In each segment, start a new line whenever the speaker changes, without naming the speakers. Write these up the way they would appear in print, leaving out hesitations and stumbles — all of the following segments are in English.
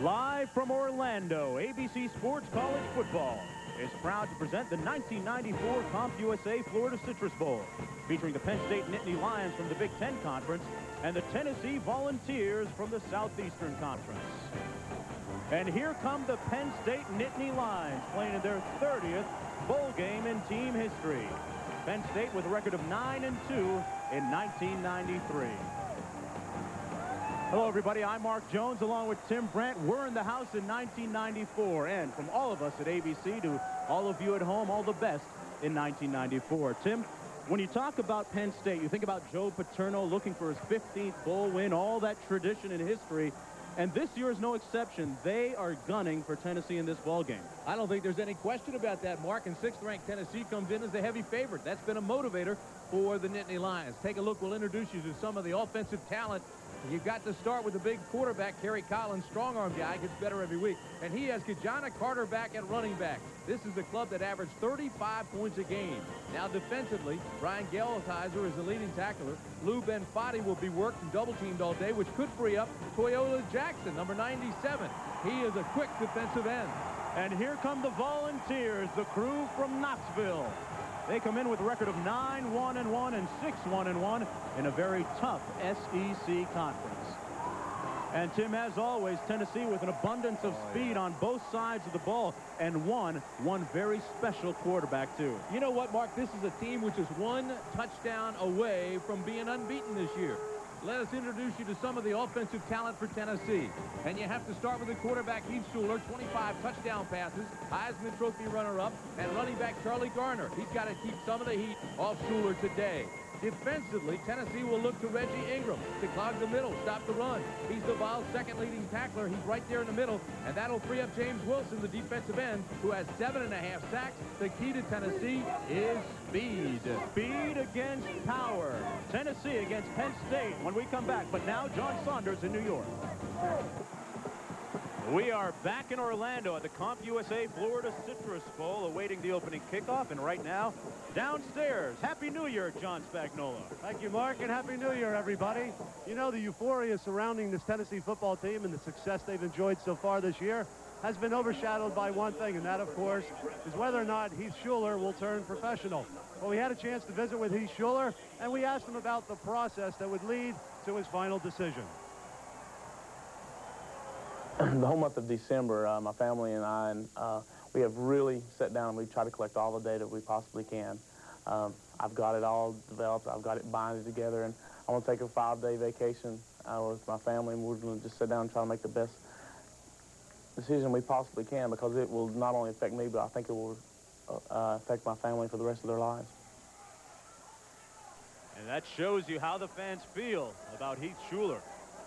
Live from Orlando, ABC Sports College Football is proud to present the 1994 CompUSA Florida Citrus Bowl, featuring the Penn State Nittany Lions from the Big Ten Conference and the Tennessee Volunteers from the Southeastern Conference. And here come the Penn State Nittany Lions playing in their 30th bowl game in team history. Penn State with a record of 9-2 in 1993. Hello, everybody. I'm Mark Jones along with Tim Brandt. We're in the house in 1994. And from all of us at ABC to all of you at home, all the best in 1994. Tim, when you talk about Penn State, you think about Joe Paterno looking for his 15th bowl win, all that tradition and history. And this year is no exception. They are gunning for Tennessee in this ball game.
I don't think there's any question about that, Mark. And 6th-ranked Tennessee comes in as the heavy favorite. That's been a motivator for the Nittany Lions. Take a look. We'll introduce you to some of the offensive talent. You've got to start with the big quarterback, Kerry Collins, strong-arm guy, gets better every week. And he has Kajana Carter back at running back. This is a club that averaged 35 points a game. Now defensively, Brian Geltizer is the leading tackler. Lou Benfatti will be worked and double-teamed all day, which could free up Toyola Jackson, number 97. He is a quick defensive end.
And here come the Volunteers, the crew from Knoxville. They come in with a record of 9-1-1 and 6-1-1 in a very tough SEC conference. And Tim, as always, Tennessee with an abundance of speed on both sides of the ball, and one very special quarterback too.
You know what, Mark? This is a team which is one touchdown away from being unbeaten this year. Let us introduce you to some of the offensive talent for Tennessee. And you have to start with the quarterback, Heath Schuler, 25 touchdown passes, Heisman Trophy runner-up, and running back Charlie Garner. He's got to keep some of the heat off Schuler today. Defensively, Tennessee will look to Reggie Ingram to clog the middle, stop the run. He's the Vols' second leading tackler. He's right there in the middle, and that'll free up James Wilson, the defensive end, who has 7.5 sacks. The key to Tennessee is speed.
Speed against power. Tennessee against Penn State when we come back. But now, John Saunders in New York. We are back in Orlando at the CompUSA Florida Citrus Bowl, awaiting the opening kickoff. And right now, downstairs, Happy New Year, John Spagnola.
Thank you, Mark, and Happy New Year, everybody. You know, the euphoria surrounding this Tennessee football team and the success they've enjoyed so far this year has been overshadowed by one thing, and that, of course, is whether or not Heath Schuler will turn professional. Well, we had a chance to visit with Heath Schuler, and we asked him about the process that would lead to his final decision.
The whole month of December, my family and I, we have really sat down and we try to collect all the data we possibly can. I've got it all developed. I've got it binded together, and I want to take a 5-day vacation with my family, and we're going to just sit down and try to make the best decision we possibly can, because it will not only affect me, but I think it will affect my family for the rest of their lives.
And that shows you how the fans feel about Heath Schuler.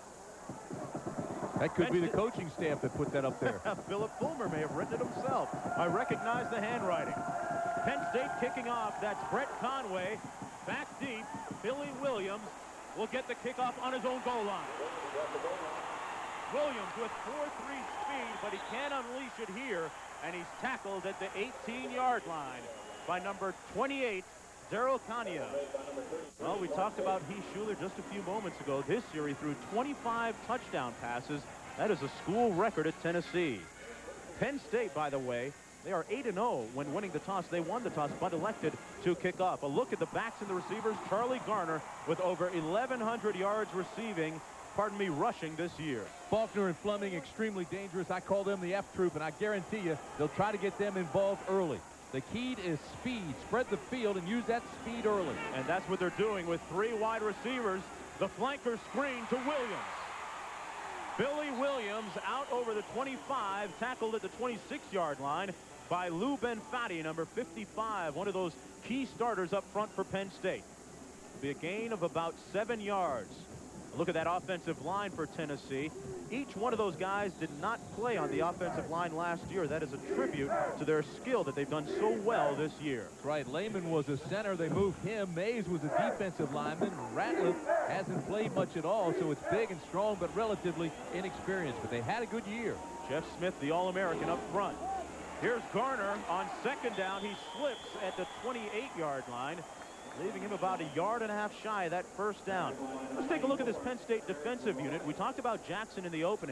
That could be the coaching staff that put that up there.
Philip Fulmer may have written it himself. I recognize the handwriting. Penn State kicking off. That's Brett Conway. Back deep. Billy Williams will get the kickoff on his own goal line. Williams with 4.3 speed, but he can't unleash it here. And he's tackled at the 18-yard line by number 28, Daryl Kania. Well, we talked about Heath Schuler just a few moments ago. This year he threw 25 touchdown passes. That is a school record at Tennessee. Penn State, by the way, they are 8-0 when winning the toss. They won the toss, but elected to kick off. A look at the backs and the receivers. Charlie Garner with over 1,100 yards rushing this year.
Faulkner and Fleming extremely dangerous. I call them the F troop, and I guarantee you they'll try to get them involved early. The key is speed. Spread the field and use that speed early.
And that's what they're doing with 3 wide receivers. The flanker screen to Williams. Billy Williams out over the 25, tackled at the 26-yard line by Lou Benfatti, number 55, one of those key starters up front for Penn State. It'll be a gain of about 7 yards. Look at that offensive line for Tennessee. Each one of those guys did not play on the offensive line last year. That is a tribute to their skill that they've done so well this year.
That's right. Lehman was a center. They moved him. Mays was a defensive lineman. Ratliff hasn't played much at all, so it's big and strong, but relatively inexperienced. But they had a good year.
Jeff Smith, the All-American up front. Here's Garner on 2nd down. He slips at the 28-yard line, leaving him about 1.5 yards shy of that 1st down. Let's take a look at this Penn State defensive unit. We talked about Jackson in the opening.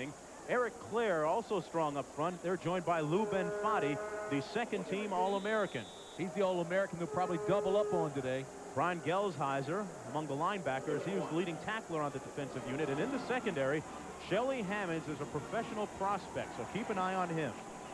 Eric Clare also strong up front. They're joined by Lou Benfatti, the second-team All-American.
He's the All-American they'll probably double up on today.
Brian Gelsheiser among the linebackers. He was the leading tackler on the defensive unit. And in the secondary, Shelly Hammonds is a professional prospect, so keep an eye on him.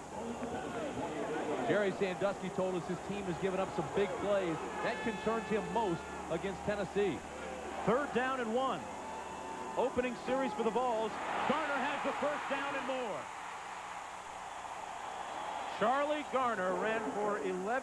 Jerry Sandusky told us his team has given up some big plays. That concerns him most against Tennessee.
3rd down and 1. Opening series for the Vols. Garner has the first down and more. Charlie Garner ran for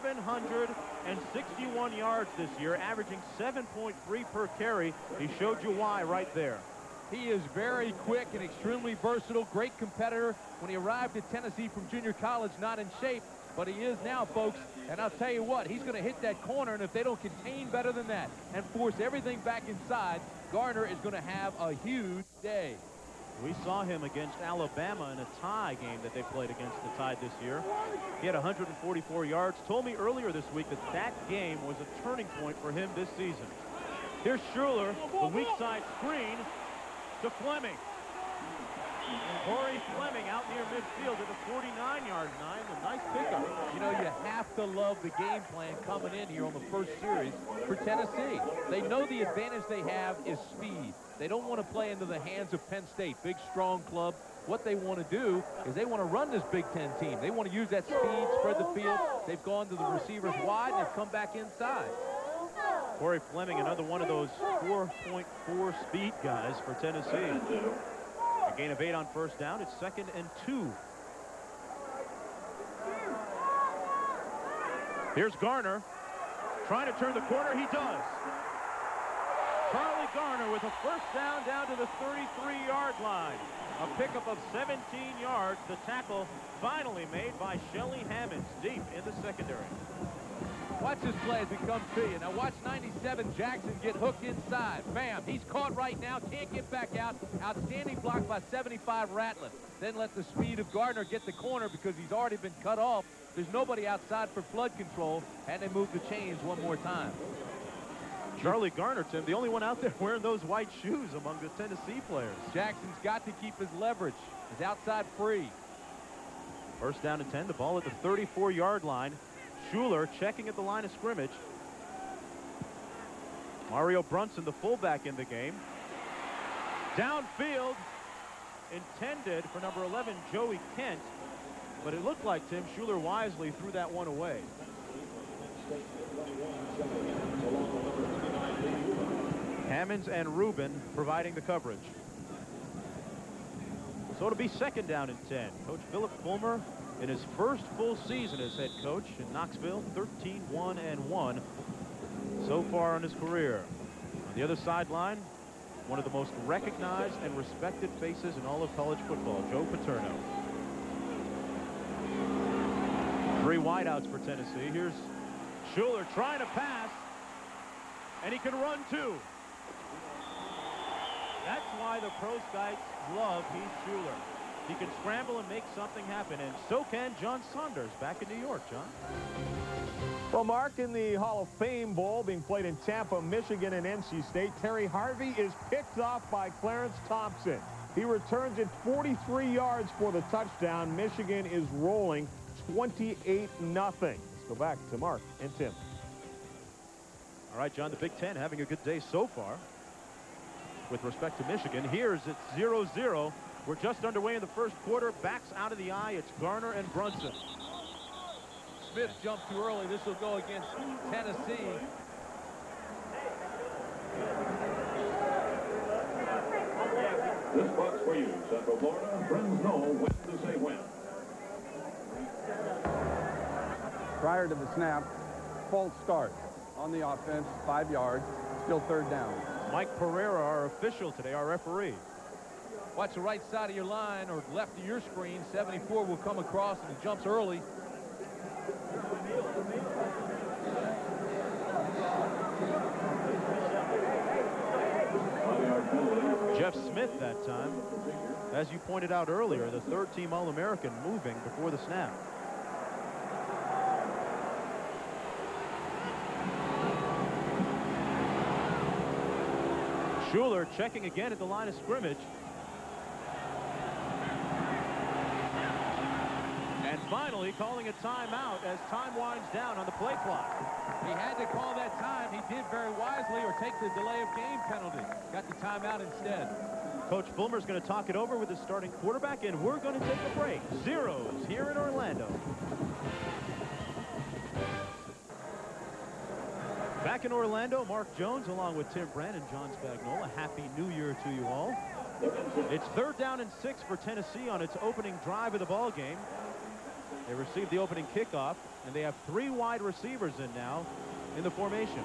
1,161 yards this year, averaging 7.3 per carry. He showed you why right there.
He is very quick and extremely versatile, great competitor. When he arrived at Tennessee from junior college, not in shape, but he is now, folks. And I'll tell you what, he's going to hit that corner, and if they don't contain better than that and force everything back inside, Garner is going to have a huge day.
We saw him against Alabama in a tie game that they played against the Tide this year. He had 144 yards. Told me earlier this week that that game was a turning point for him this season. Here's Schuler, the weak side screen to Fleming. Corey Fleming out near midfield at the 49-yard line. A nice pickup.
You know, you have to love the game plan coming in here on the first series for Tennessee. They know the advantage they have is speed. They don't want to play into the hands of Penn State, big, strong club. What they want to do is they want to run this Big Ten team. They want to use that speed, spread the field. They've gone to the receivers wide, and they've come back inside.
Corey Fleming, another one of those 4.4 speed guys for Tennessee. A gain of 8 on first down. It's 2nd and 2. Here's Garner trying to turn the corner. He does. Charlie Garner with a first down to the 33-yard line. A pickup of 17 yards. The tackle finally made by Shelly Hammonds deep in the secondary.
Watch this play as it comes to you. Now watch 97 Jackson get hooked inside. Bam, he's caught right now, can't get back out. Outstanding block by 75 Ratliff. Then let the speed of Gardner get the corner because he's already been cut off. There's nobody outside for flood control, and they move the chains one more time.
Charlie Garner, Tim, the only one out there wearing those white shoes among the Tennessee players.
Jackson's got to keep his leverage. He's outside free.
First down and 10, the ball at the 34-yard line. Schuler checking at the line of scrimmage. Mario Brunson, the fullback in the game. Downfield, intended for number 11, Joey Kent. But it looked like, Tim, Schuler wisely threw that one away. Hammonds and Rubin providing the coverage. So it'll be 2nd down and 10. Coach Philip Fulmer in his first full season as head coach in Knoxville, 13-1-1 so far in his career. On the other sideline, one of the most recognized and respected faces in all of college football, Joe Paterno. 3 wideouts for Tennessee. Here's Schuler trying to pass, and he can run too. That's why the pro scouts love Heath Schuler. He can scramble and make something happen, and so can John Saunders back in New York. John?
Well, Mark, in the Hall of Fame Bowl being played in Tampa, Michigan, and NC State, Terry Harvey is picked off by Clarence Thompson. He returns it 43 yards for the touchdown. Michigan is rolling 28-0. Let's go back to Mark and Tim.
All right, John, the Big Ten having a good day so far with respect to Michigan. Here's it 0-0. We're just underway in the first quarter. Backs out of the eye. It's Garner and Brunson.
Smith jumped too early. This will go against Tennessee.
This box for you, Central Florida. Friends know when to say when.
Prior to the snap, false start on the offense, 5 yards, still 3rd down.
Mike Pereira, our official today, our referee.
Watch the right side of your line or left of your screen. 74 will come across and he jumps early.
Jeff Smith that time. As you pointed out earlier, the 3rd-team All-American moving before the snap. Schuler checking again at the line of scrimmage. finally calling a timeout as time winds down on the play clock.
He had to call that time. He did very wisely, or take the delay of game penalty. Got the timeout instead.
Coach Fulmer's going to talk it over with the starting quarterback, and we're going to take a break. Zeros here in Orlando. Back in Orlando, Mark Jones along with Tim Brand and John Spagnola. Happy New Year to you all. It's 3rd down and 6 for Tennessee on its opening drive of the ball game. They received the opening kickoff, and they have 3 wide receivers in now in the formation.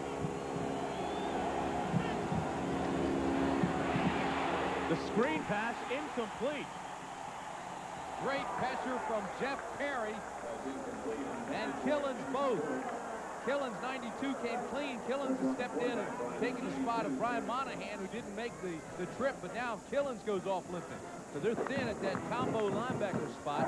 The screen pass incomplete.
Great pressure from Jeff Perry and Killens both. Killens, 92, came clean. Killens has stepped in and taken the spot of Brian Monahan, who didn't make the trip, but now Killens goes off limping. So they're thin at that combo linebacker spot.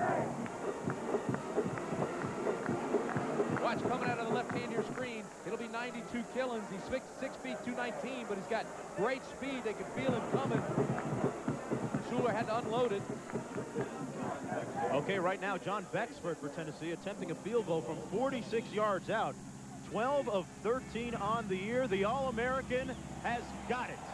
Watch, coming out of the left-hand here screen. It'll be 92 Killens. He's 6 feet 219, but he's got great speed. They could feel him coming. Schuler had to unload it.
Okay, right now, John Becksford for Tennessee attempting a field goal from 46 yards out. 12 of 13 on the year. The All-American has got it.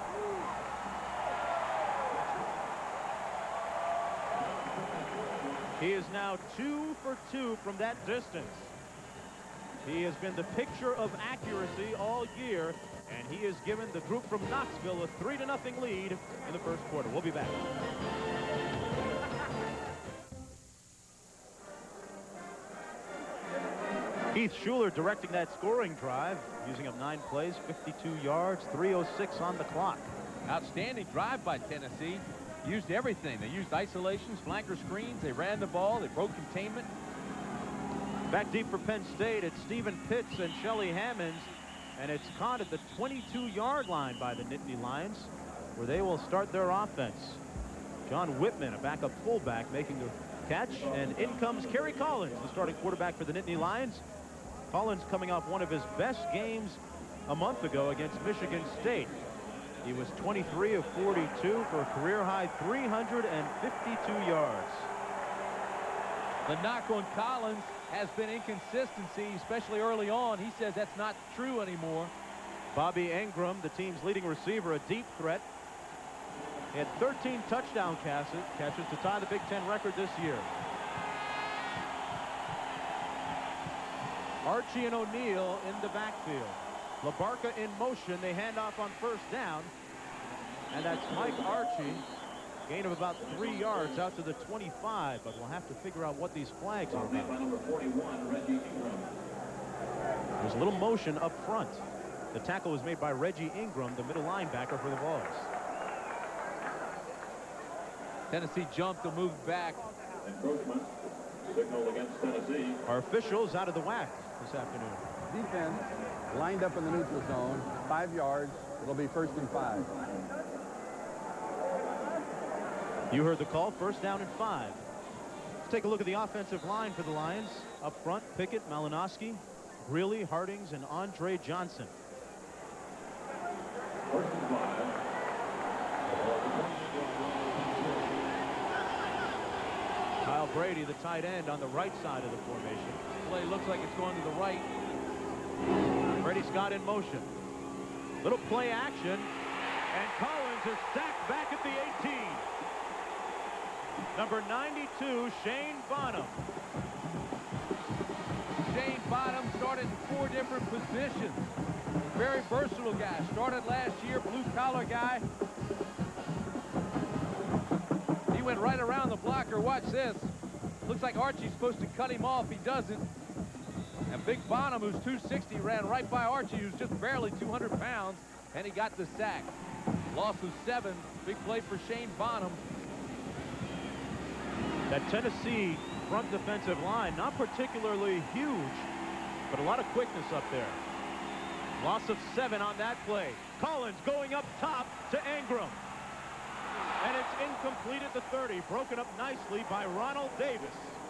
He is now 2 for 2 from that distance. He has been the picture of accuracy all year, and he has given the group from Knoxville a 3-0 lead in the first quarter. We'll be back. Keith Schuler directing that scoring drive, using up 9 plays, 52 yards, 3:06 on the clock.
Outstanding drive by Tennessee. Used everything. They used isolations, flanker screens. They ran the ball. They broke containment.
Back deep for Penn State, it's Stephen Pitts and Shelly Hammonds, and it's caught at the 22-yard line by the Nittany Lions, where they will start their offense. John Whitman, a backup fullback, making the catch, and in comes Kerry Collins, the starting quarterback for the Nittany Lions. Collins coming off one of his best games a month ago against Michigan State. He was 23 of 42 for a career-high 352 yards.
The knock on Collins has been inconsistency, especially early on. He says that's not true anymore.
Bobby Ingram, the team's leading receiver, a deep threat. He had 13 touchdown catches to tie the Big Ten record this year. Archie and O'Neal in the backfield. LaBarca in motion. They hand off on 1st down. And that's Mike Archie. Gain of about 3 yards out to the 25, but we'll have to figure out what these flags are about. There's a little motion up front. The tackle was made by Reggie Ingram, the middle linebacker for the Vols.
Tennessee jumped and moved back.
Encroachment signaled against Tennessee.
Our officials out of the WAC this afternoon.
Defense lined up in the neutral zone, 5 yards. It'll be 1st and 5.
You heard the call, 1st down and 5. Let's take a look at the offensive line for the Lions. Up front, Pickett, Malinowski, Greeley, Hardings, and Andre Johnson.
1st and 5.
Kyle Brady, the tight end, on the right side of the formation.
Play looks like it's going to the right.
Freddie Scott in motion. Little play action, and Collins is sacked back at the 18. Number 92, Shane Bonham.
Shane Bonham started in 4 different positions. Very versatile guy. Started last year, blue-collar guy. He went right around the blocker. Watch this. Looks like Archie's supposed to cut him off. He doesn't. And Big Bonham, who's 260, ran right by Archie, who's just barely 200 pounds, and he got the sack. Loss of 7. Big play for Shane Bonham.
That Tennessee front defensive line, not particularly huge, but a lot of quickness up there. Loss of 7 on that play. Collins going up top to Ingram. And it's incomplete at the 30, broken up nicely by Ronald Davis.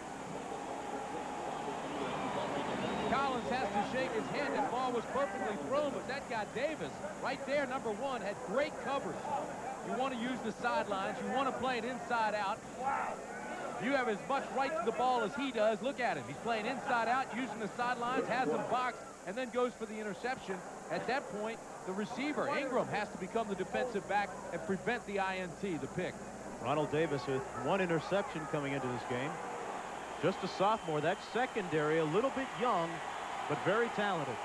Collins has to shake his head. That ball was perfectly thrown, but that guy Davis, right there, number 1, had great coverage. You want to use the sidelines. You want to play it inside out. You have as much right to the ball as he does. Look at him. He's playing inside out, using the sidelines, has him boxed, and then goes for the interception. At that point, the receiver, Ingram, has to become the defensive back and prevent the INT, the pick.
Ronald Davis with 1 interception coming into this game. Just a sophomore. That secondary a little bit young, but very talented.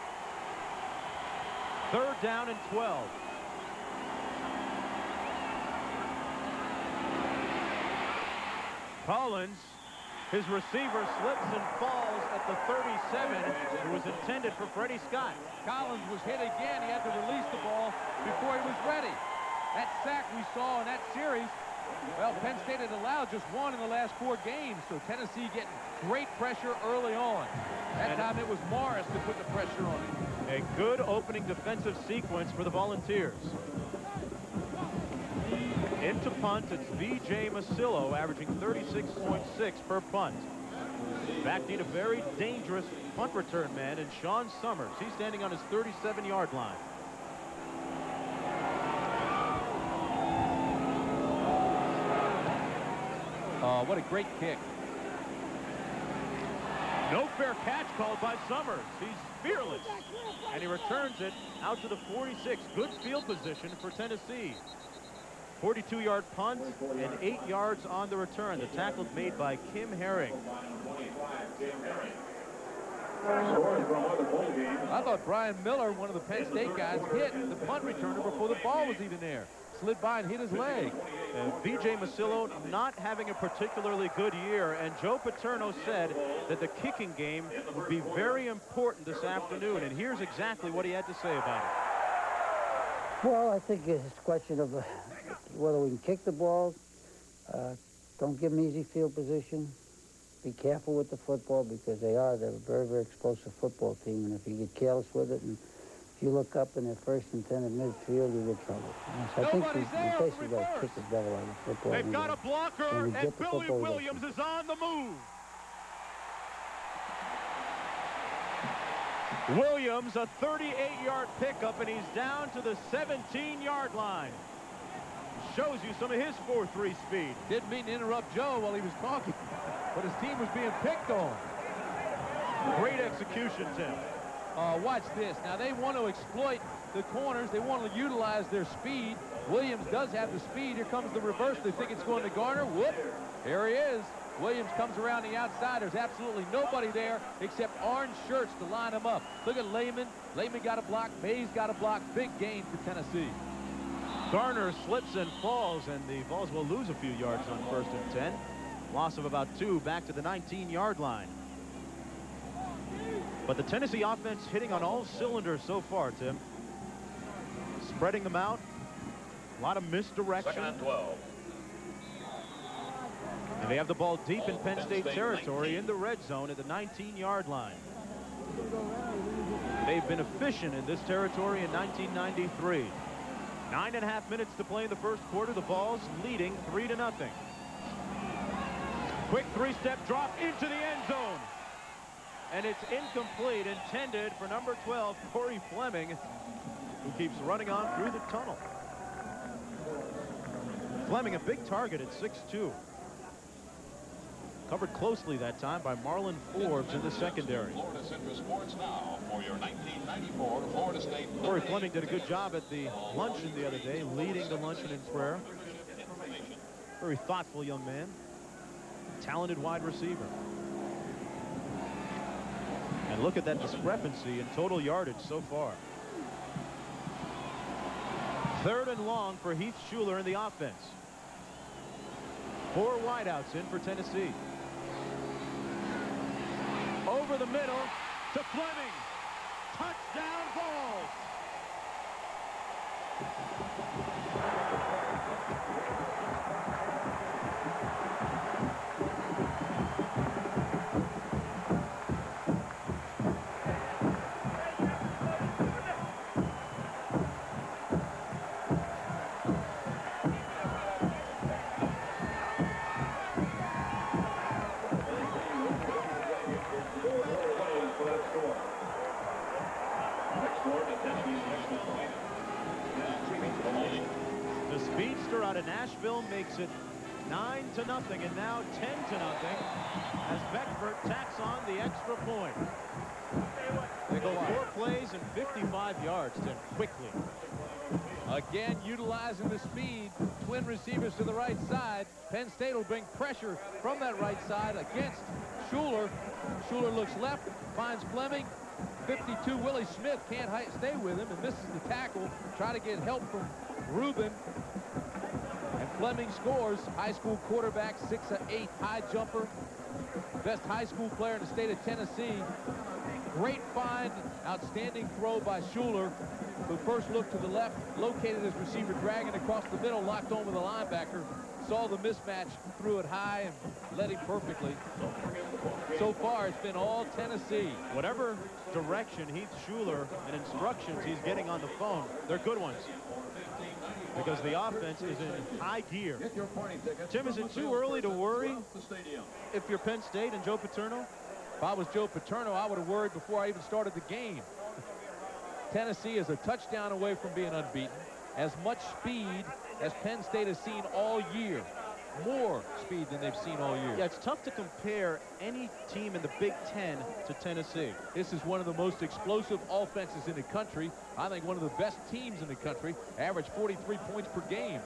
3rd down and 12. Collins, his receiver, slips and falls at the 37. It was intended for Freddie Scott.
Collins was hit again. He had to release the ball before he was ready. That sack we saw in that series, well, Penn State had allowed just 1 in the last 4 games, so Tennessee getting great pressure early on. That time it was Morris to put the pressure on him.
A good opening defensive sequence for the Volunteers. Into punt, it's V.J. Masillo, averaging 36.6 per punt. Back need a very dangerous punt return man, and Sean Summers. He's standing on his 37-yard line.
What a great kick.
No fair catch called by Summers. He's fearless. And he returns it out to the 46. Good field position for Tennessee. 42-yard punt and 8 yards on the return. The tackle made by Kim Herring.
I thought Brian Miller, one of the Penn State guys, hit the punt returner before the ball was even there. Slid by and hit his leg.
V.J. Masillo not having a particularly good year, and Joe Paterno said that the kicking game would be very important this afternoon, and here's exactly what he had to say about it.
Well, I think it's a question of whether we can kick the ball, don't give them easy field position, be careful with the football because they're a very, very explosive football team, and if you get careless with it and if you look up in their 1st and 10 at midfield, you get trouble. So I think we basically got to kick the devil out of the football.
They've got a blocker, and Billy Williams is on the move. Williams, a 38-yard pickup, and he's down to the 17-yard line. Shows you some of his 4.3 speed.
Didn't mean to interrupt Joe while he was talking, but his team was being picked on.
Great execution, Tim.
Watch this. Now, they want to exploit the corners. They want to utilize their speed. Williams does have the speed. Here comes the reverse. They think it's going to Garner. Whoop. There he is. Williams comes around the outside. There's absolutely nobody there except orange shirts to line him up. Look at Lehman. Lehman got a block. Mays got a block. Big gain for Tennessee.
Garner slips and falls, and the Vols will lose a few yards on 1st and 10. Loss of about 2 back to the 19-yard line. But the Tennessee offense hitting on all cylinders so far, Tim. Spreading them out. A lot of misdirection.
2nd and 12.
And they have the ball deep in Penn State territory in the red zone at the 19-yard line. They've been efficient in this territory in 1993. 9.5 minutes to play in the 1st quarter. The Vols leading 3-0. Quick 3-step drop into the end zone. And it's incomplete, intended for number 12, Corey Fleming, who keeps running on through the tunnel. Fleming, a big target at 6'2". Covered closely that time by Marlon Forbes in the secondary.
Florida Central Sports now for your 1994 Florida State.
Corey Fleming did a good job at the luncheon the other day, leading the luncheon in prayer. Very thoughtful young man. Talented wide receiver. And look at that discrepancy in total yardage so far. 3rd and long for Heath Schuler in the offense. 4 wideouts in for Tennessee. Over the middle to Fleming. Touchdown Vols. The speedster out of Nashville makes it 9-0, and now 10 as Beckford tacks on the extra point. They go 4 plays and 55 yards to quickly.
Again, utilizing the speed, twin receivers to the right side. Penn State will bring pressure from that right side against Schuler. Schuler looks left, finds Fleming. 52, Willie Smith can't stay with him and misses the tackle. Try to get help from Rubin. And Fleming scores. High school quarterback, 6'8", high jumper. Best high school player in the state of Tennessee. Great find, outstanding throw by Schuler, who first looked to the left, located his receiver, dragging across the middle, locked on with a linebacker, saw the mismatch, threw it high, and led him perfectly. So far, it's been all Tennessee.
Whatever direction Heath Schuler and instructions he's getting on the phone, they're good ones. Because the offense is in high gear. Tim, is it too early to worry if you're Penn State and Joe Paterno?
If I was Joe Paterno, I would have worried before I even started the game. Tennessee is a touchdown away from being unbeaten. As much speed as Penn State has seen all year. More speed than they've seen all year.
Yeah, it's tough to compare any team in the Big Ten to Tennessee.
This is one of the most explosive offenses in the country. I think one of the best teams in the country. Average 43 points per game.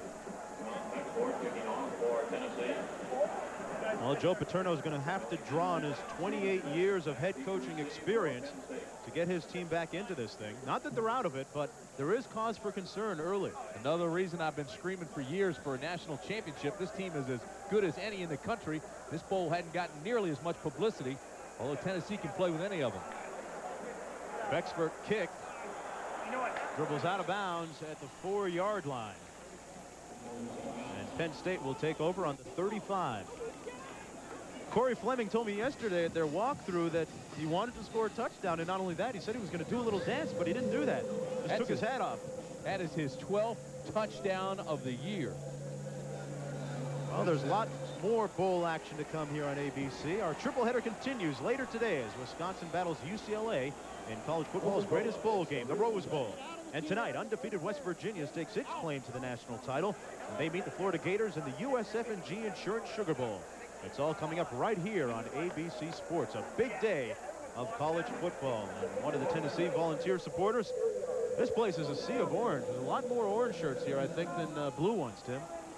Well, Joe Paterno is going to have to draw on his 28 years of head coaching experience to get his team back into this thing. Not that they're out of it, but there is cause for concern early.
Another reason I've been screaming for years for a national championship. This team is as good as any in the country. This bowl hadn't gotten nearly as much publicity, although Tennessee can play with any of them.
Beckford kick. Dribbles out of bounds at the 4-yard line. And Penn State will take over on the 35. Corey Fleming told me yesterday at their walkthrough that he wanted to score a touchdown, and not only that, he said he was going to do a little dance, but he didn't do that. Just took his hat off.
That is his 12th touchdown of the year.
Well, there's a lot more bowl action to come here on ABC. Our triple header continues later today as Wisconsin battles UCLA in college football's greatest bowl game, the Rose Bowl. And tonight, undefeated West Virginia stakes its claim to the national title, and they meet the Florida Gators in the USF&G Insurance Sugar Bowl. It's all coming up right here on ABC Sports, a big day of college football. And one of the Tennessee Volunteer supporters, this place is a sea of orange. There's a lot more orange shirts here, I think, than blue ones, Tim.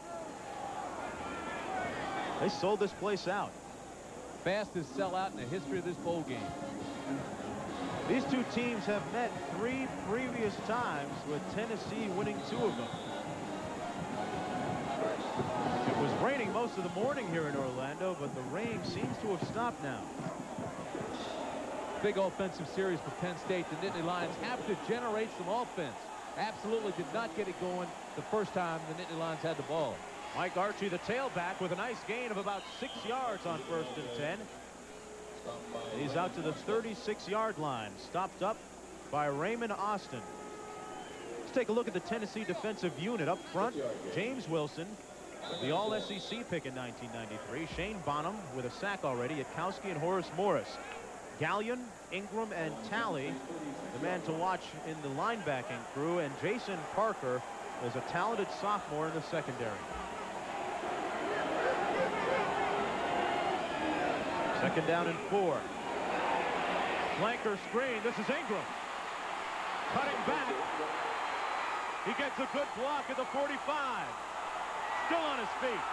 They sold this place out.
Fastest sellout in the history of this bowl game.
These two teams have met 3 previous times, with Tennessee winning 2 of them. It was raining most of the morning here in Orlando, but the rain seems to have stopped now.
Big offensive series for Penn State. The Nittany Lions have to generate some offense. Absolutely did not get it going the first time the Nittany Lions had the ball.
Mike Archie, the tailback, with a nice gain of about 6 yards on 1st and 10. He's out to the 36-yard line, stopped up by Raymond Austin. Let's take a look at the Tennessee defensive unit. Up front, James Wilson, the All-SEC pick in 1993. Shane Bonham with a sack already. Yatkowski and Horace Morris. Gallion, Ingram, and Talley, the man to watch in the linebacking crew. And Jason Parker is a talented sophomore in the secondary. Second down and 4. Flanker screen. This is Ingram. Cutting back. He gets a good block at the 45. Still on his feet.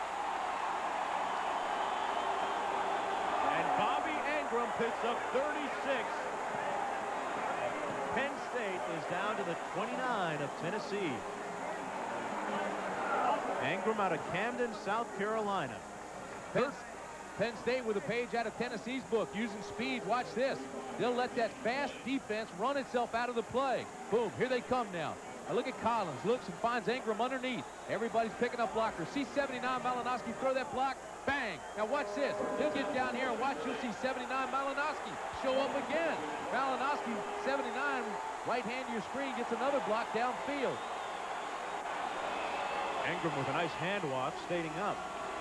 And Bobby Ingram picks up 36. Penn State is down to the 29 of Tennessee. Ingram out of Camden, South Carolina.
Penn State with a page out of Tennessee's book, using speed. Watch this. They'll let that fast defense run itself out of the play. Boom, here they come now. Now look at Collins, looks and finds Ingram underneath. Everybody's picking up blockers. See 79 Malinowski throw that block, bang. Now watch this. He'll get down here and watch. You'll see 79 Malinowski show up again. Malinowski, 79, right hand to your screen, gets another block downfield.
Ingram with a nice handoff, staying up.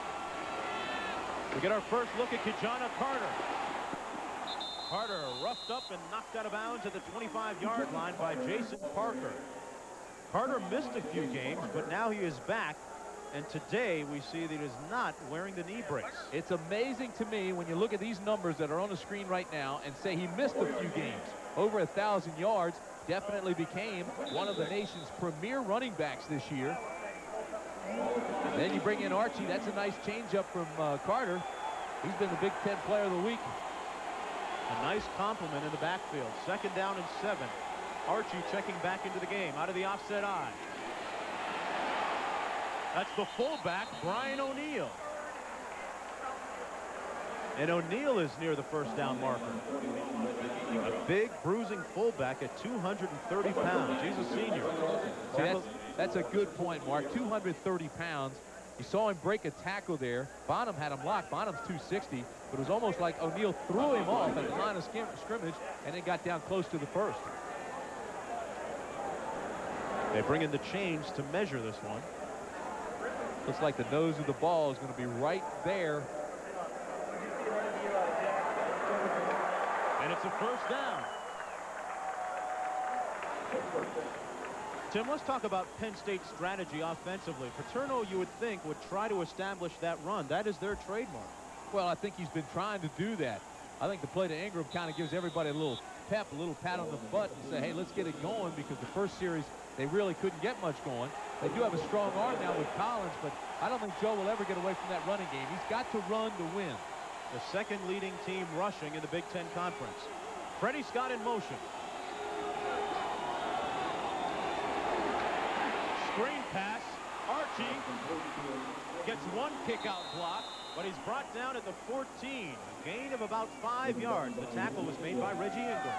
We get our first look at Kijana Carter. Carter roughed up and knocked out of bounds at the 25-yard line by Jason Parker. Carter missed a few games, but now he is back And today we see that he is not wearing the knee brace.
It's amazing to me when you look at these numbers that are on the screen right now and say he missed a few games. Over 1,000 yards, definitely became one of the nation's premier running backs this year. Then you bring in Archie. That's a nice changeup from Carter. He's been the Big Ten Player of the Week.
A nice compliment in the backfield. 2nd down and 7. Archie checking back into the game out of the offset eye. That's the fullback, Brian O'Neill. And O'Neill is near the 1st down marker. A big bruising fullback at 230 pounds. He's a senior.
See, that's a good point, Mark. 230 pounds. You saw him break a tackle there. Bonham had him locked. Bonham's 260, but it was almost like O'Neill threw him off at the line of scrimmage and then got down close to the 1st.
They bring in the chains to measure this one.
Looks like the nose of the ball is going to be right there.
And it's a 1st down. Tim, let's talk about Penn State's strategy offensively. Paterno, you would think, would try to establish that run. That is their trademark.
Well, I think he's been trying to do that. I think the play to Ingram kind of gives everybody a little pep, a little pat on the butt and say, hey, let's get it going, because the first series they really couldn't get much going. They do have a strong arm now with Collins, but I don't think Joe will ever get away from that running game. He's got to run to win.
The 2nd leading team rushing in the Big Ten Conference. Freddie Scott in motion. Screen pass. Archie gets one kick-out block, but he's brought down at the 14. A gain of about 5 yards. The tackle was made by Reggie Ingram.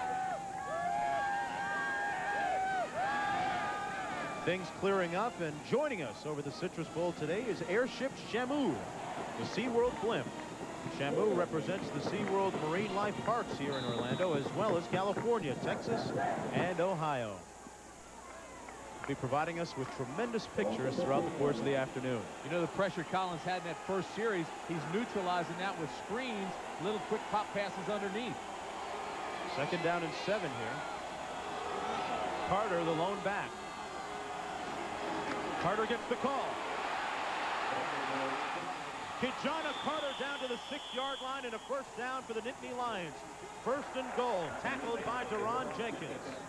Things clearing up, and joining us over the Citrus Bowl today is Airship Shamu, the SeaWorld blimp. Shamu represents the SeaWorld Marine Life Parks here in Orlando, as well as California, Texas, and Ohio. He'll be providing us with tremendous pictures throughout the course of the afternoon.
You know, the pressure Collins had in that first series, he's neutralizing that with screens, little quick pop passes underneath.
2nd down and 7 here. Carter, the lone back. Carter gets the call. Kijana Carter down to the 6-yard line and a 1st down for the Nittany Lions. 1st and goal, tackled by Deron Jenkins.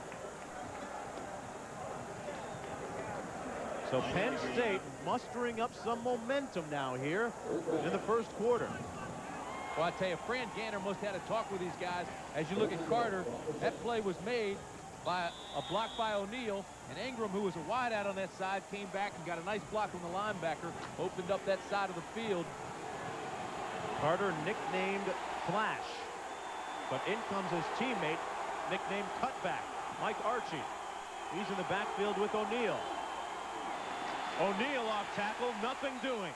So Penn State mustering up some momentum now here in the 1st quarter.
Well, I tell you, Fran Ganner must have had a talk with these guys. As you look at Carter, that play was made by a block by O'Neill, and Ingram, who was a wideout on that side, came back and got a nice block from the linebacker, opened up that side of the field.
Carter nicknamed Flash, but in comes his teammate, nicknamed Cutback, Mike Archie. He's in the backfield with O'Neill. O'Neill off tackle, nothing doing.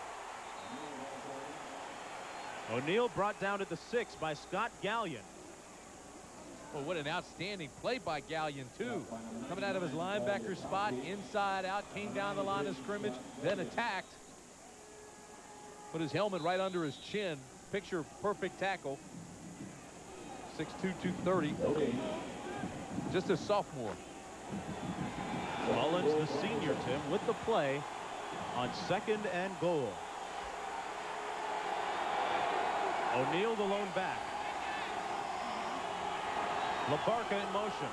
O'Neill brought down at the 6 by Scott Gallion.
Well, what an outstanding play by Gallion, too. Coming out of his linebacker spot, inside out, came down the line of scrimmage, then attacked. Put his helmet right under his chin. Picture perfect tackle. 6'2", 230. Just a sophomore.
Mullins, the senior, Tim, with the play on 2nd and goal. O'Neill, the lone back. LaBarca in motion.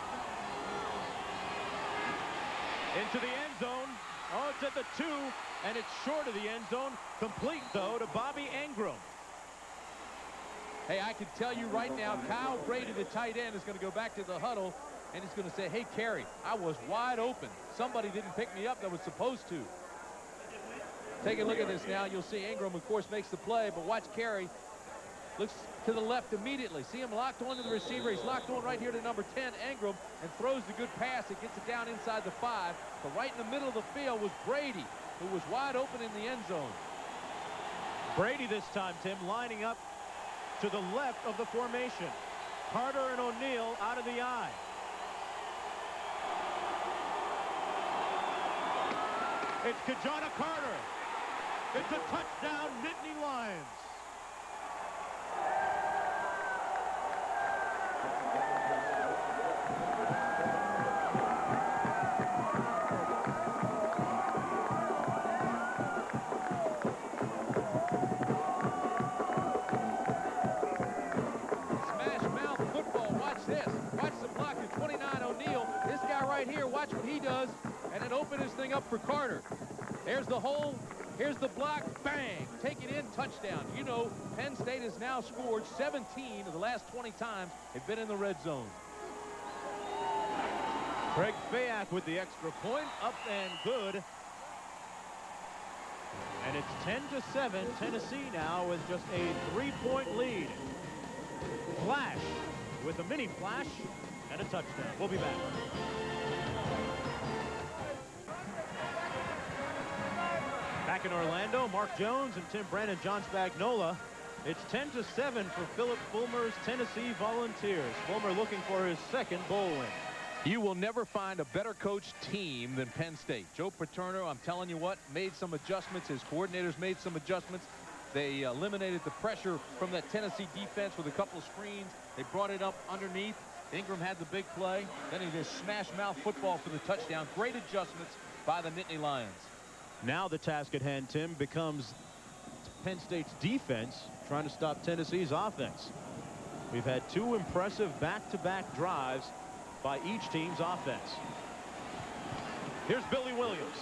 Into the end zone. Oh, it's at the 2, and it's short of the end zone. Complete, though, to Bobby Ingram.
Hey, I can tell you right now, Kyle Brady, the tight end, is going to go back to the huddle, and he's going to say, hey, Kerry, I was wide open. Somebody didn't pick me up that was supposed to. Take a look at this now. You'll see Ingram, of course, makes the play, but watch Kerry. Looks to the left immediately. See him locked on to the receiver. He's locked on right here to number 10, Ingram, and throws the good pass. It gets it down inside the 5. But right in the middle of the field was Brady, who was wide open in the end zone.
Brady this time, Tim, lining up to the left of the formation. Carter and O'Neill out of the eye. It's Kijana Carter. It's a touchdown, Nittany Lions.
open this thing up for Carter. There's the hole. Here's the block. Bang. Take it in. Touchdown. You know, Penn State has now scored 17 of the last 20 times they've been in the red zone.
Craig Fayak with the extra point. Up and good. And it's 10-7. Tennessee now with just a 3-point lead. Flash with a mini flash and a touchdown. We'll be back. Back in Orlando, Mark Jones and Tim Brandon, John Spagnola. It's 10-7 for Philip Fulmer's Tennessee Volunteers. Fulmer looking for his second bowl win.
You will never find a better coached team than Penn State. Joe Paterno, I'm telling you what, made some adjustments. His coordinators made some adjustments. They eliminated the pressure from that Tennessee defense with a couple of screens. They brought it up underneath. Ingram had the big play. Then he just smash mouth football for the touchdown. Great adjustments by the Nittany Lions.
Now the task at hand, Tim, becomes Penn State's defense trying to stop Tennessee's offense. We've had two impressive back-to-back drives by each team's offense. Here's Billy Williams.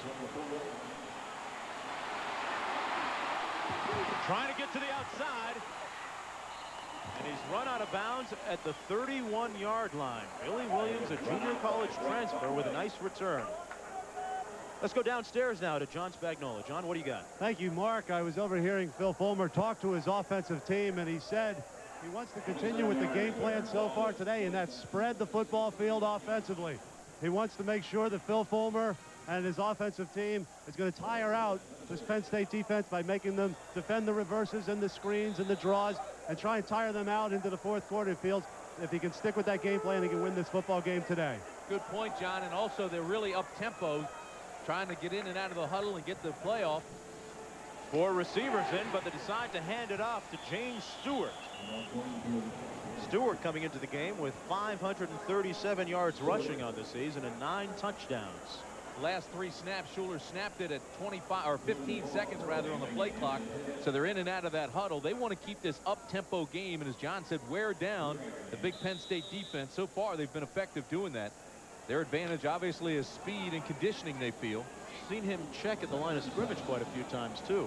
Trying to get to the outside. And he's run out of bounds at the 31-yard line. Billy Williams, a junior college transfer, with a nice return. Let's go downstairs now to John Spagnola. John, what do you got?
Thank you, Mark. I was overhearing Phil Fulmer talk to his offensive team, and he said he wants to continue with the game plan so far today, and that's spread the football field offensively. He wants to make sure that Phil Fulmer and his offensive team is going to tire out this Penn State defense by making them defend the reverses and the screens and the draws and try and tire them out into the fourth quarter. Fields, if he can stick with that game plan, he can win this football game today.
Good point, John. And also, they're really up-tempo, trying to get in and out of the huddle and get the playoff.
Four receivers in, but they decide to hand it off to James Stewart. Stewart coming into the game with 537 yards rushing on the season and 9 touchdowns.
Last 3 snaps, Schuler snapped it at 25 or 15 seconds rather on the play clock. So they're in and out of that huddle. They want to keep this up-tempo game, and as John said, wear down the big Penn State defense. So far, they've been effective doing that. Their advantage, obviously, is speed and conditioning, they feel.
Seen him check at the line of scrimmage quite a few times, too.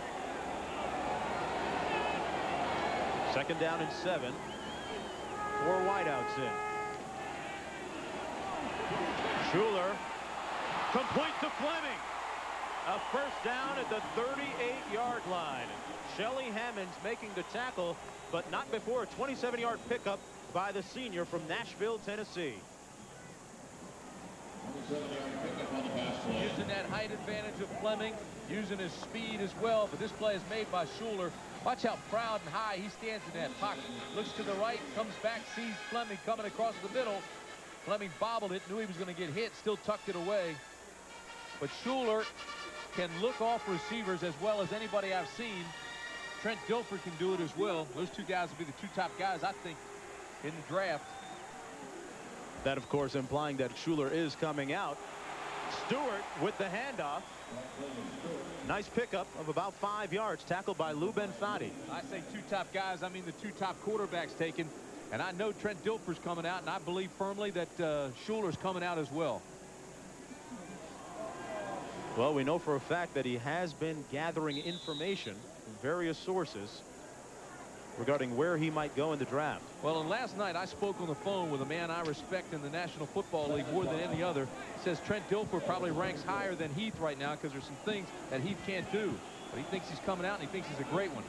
2nd down and 7. 4 wideouts in. Schuler complete to Fleming. A first down at the 38-yard line. Shelly Hammonds making the tackle, but not before a 27-yard pickup by the senior from Nashville, Tennessee.
Using that height advantage of Fleming, using his speed as well, but this play is made by Schuler. Watch how proud and high he stands in that pocket. Looks to the right, comes back, sees Fleming coming across the middle. Fleming bobbled it, knew he was going to get hit, still tucked it away. But Schuler can look off receivers as well as anybody I've seen. Trent Dilfer can do it as well. Those two guys will be the 2 top guys, I think, in the draft.
That, of course, implying that Schuler is coming out. Stewart with the handoff. Nice pickup of about 5 yards, tackled by Lou Benfatti.
I say 2 top guys, I mean the 2 top quarterbacks taken. And I know Trent Dilfer's coming out, and I believe firmly that Schuler's coming out as well.
Well, we know for a fact that he has been gathering information from various sources regarding where he might go in the draft.
Well, and last night I spoke on the phone with a man I respect in the National Football League more than any other. He says Trent Dilfer probably ranks higher than Heath right now because there's some things that Heath can't do. But he thinks he's coming out, and he thinks he's a great one.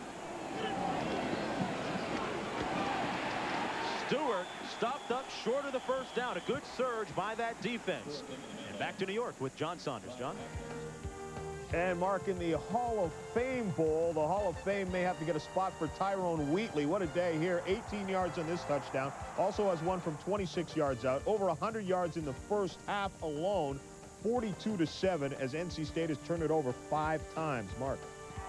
Stewart stopped up short of the first down. A good surge by that defense. And back to New York with John Saunders. John?
And Mark, in the Hall of Fame Bowl, the Hall of Fame may have to get a spot for Tyrone Wheatley. What a day here. 18 yards on this touchdown. Also has one from 26 yards out. Over 100 yards in the first half alone. 42-7 as NC State has turned it over 5 times. Mark.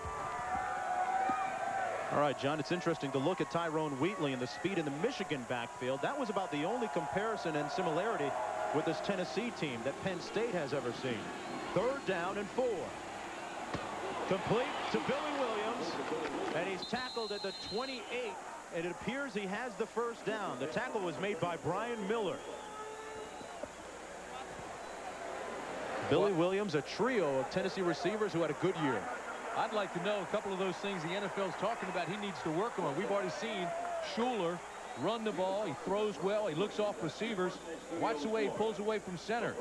All right, John, it's interesting to look at Tyrone Wheatley and the speed in the Michigan backfield. That was about the only comparison and similarity with this Tennessee team that Penn State has ever seen. 3rd down and 4. Complete to Billy Williams, and he's tackled at the 28, and it appears he has the first down. The tackle was made by Brian Miller. Billy Williams, a trio of Tennessee receivers who had a good year.
I'd like to know a couple of those things the NFL's talking about he needs to work on. We've already seen Schuler run the ball. He throws well. He looks off receivers. Watch the way he pulls away from center.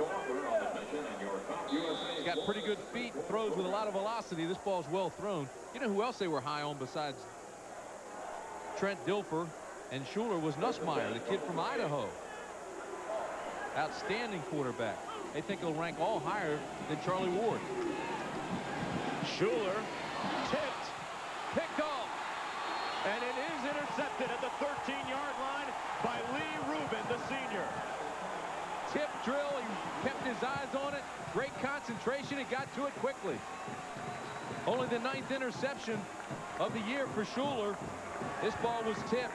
He's got pretty good feet, throws with a lot of velocity. This ball's well thrown. You know who else they were high on besides Trent Dilfer and Schuler was Nussmeier, the kid from Idaho. Outstanding quarterback. They think he'll rank all higher than Charlie Ward.
Schuler tipped, picked off, and it is intercepted at the 13-yard line by Lee Rubin, the senior.
Tip drill, he kept his eyes on it. Great concentration, he got to it quickly. Only the 9th interception of the year for Schuler. This ball was tipped.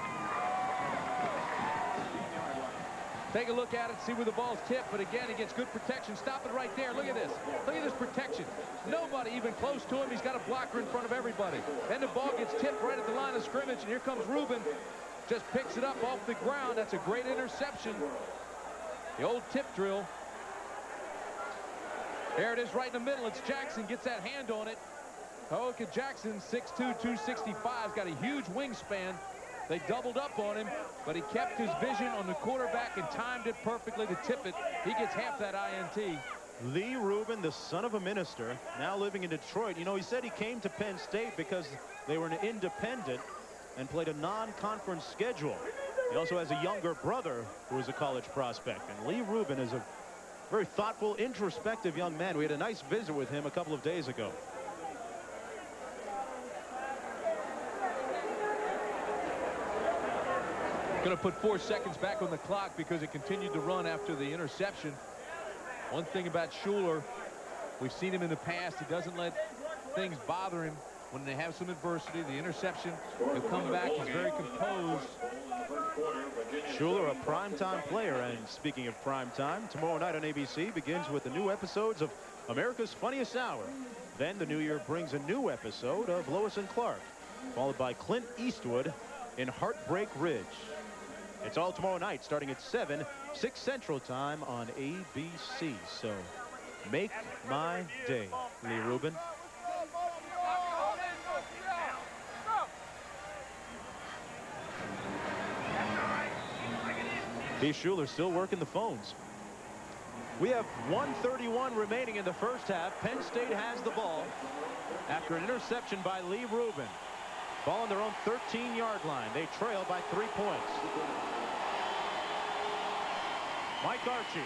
Take a look at it, see where the ball's tipped, but again, he gets good protection. Stop it right there. Look at this. Look at this protection. Nobody even close to him. He's got a blocker in front of everybody. Then the ball gets tipped right at the line of scrimmage, and here comes Rubin. Just picks it up off the ground. That's a great interception. The old tip drill. There it is right in the middle. It's Jackson. Gets that hand on it. Hoka Jackson, 6'2", 265. Got a huge wingspan. They doubled up on him, but he kept his vision on the quarterback and timed it perfectly to tip it. He gets half that INT.
Lee Rubin, the son of a minister, now living in Detroit. You know, he said he came to Penn State because they were an independent and played a non-conference schedule. He also has a younger brother who is a college prospect. And Lee Rubin is a very thoughtful, introspective young man. We had a nice visit with him a couple of days ago.
Going to put 4 seconds back on the clock because it continued to run after the interception. One thing about Schuler, we've seen him in the past. He doesn't let things bother him when they have some adversity. The interception, he'll come back. He's very composed.
Schuler, a primetime player. And speaking of primetime, tomorrow night on ABC begins with the new episodes of America's Funniest Hour. Then the new year brings a new episode of Lois and Clark, followed by Clint Eastwood in Heartbreak Ridge. It's all tomorrow night, starting at 7, 6 Central Time on ABC. So make my day, Lee Rubin. Heath Schuler still working the phones. We have 1:31 remaining in the first half. Penn State has the ball after an interception by Lee Rubin. Ball on their own 13-yard line. They trail by 3 points. Mike Archie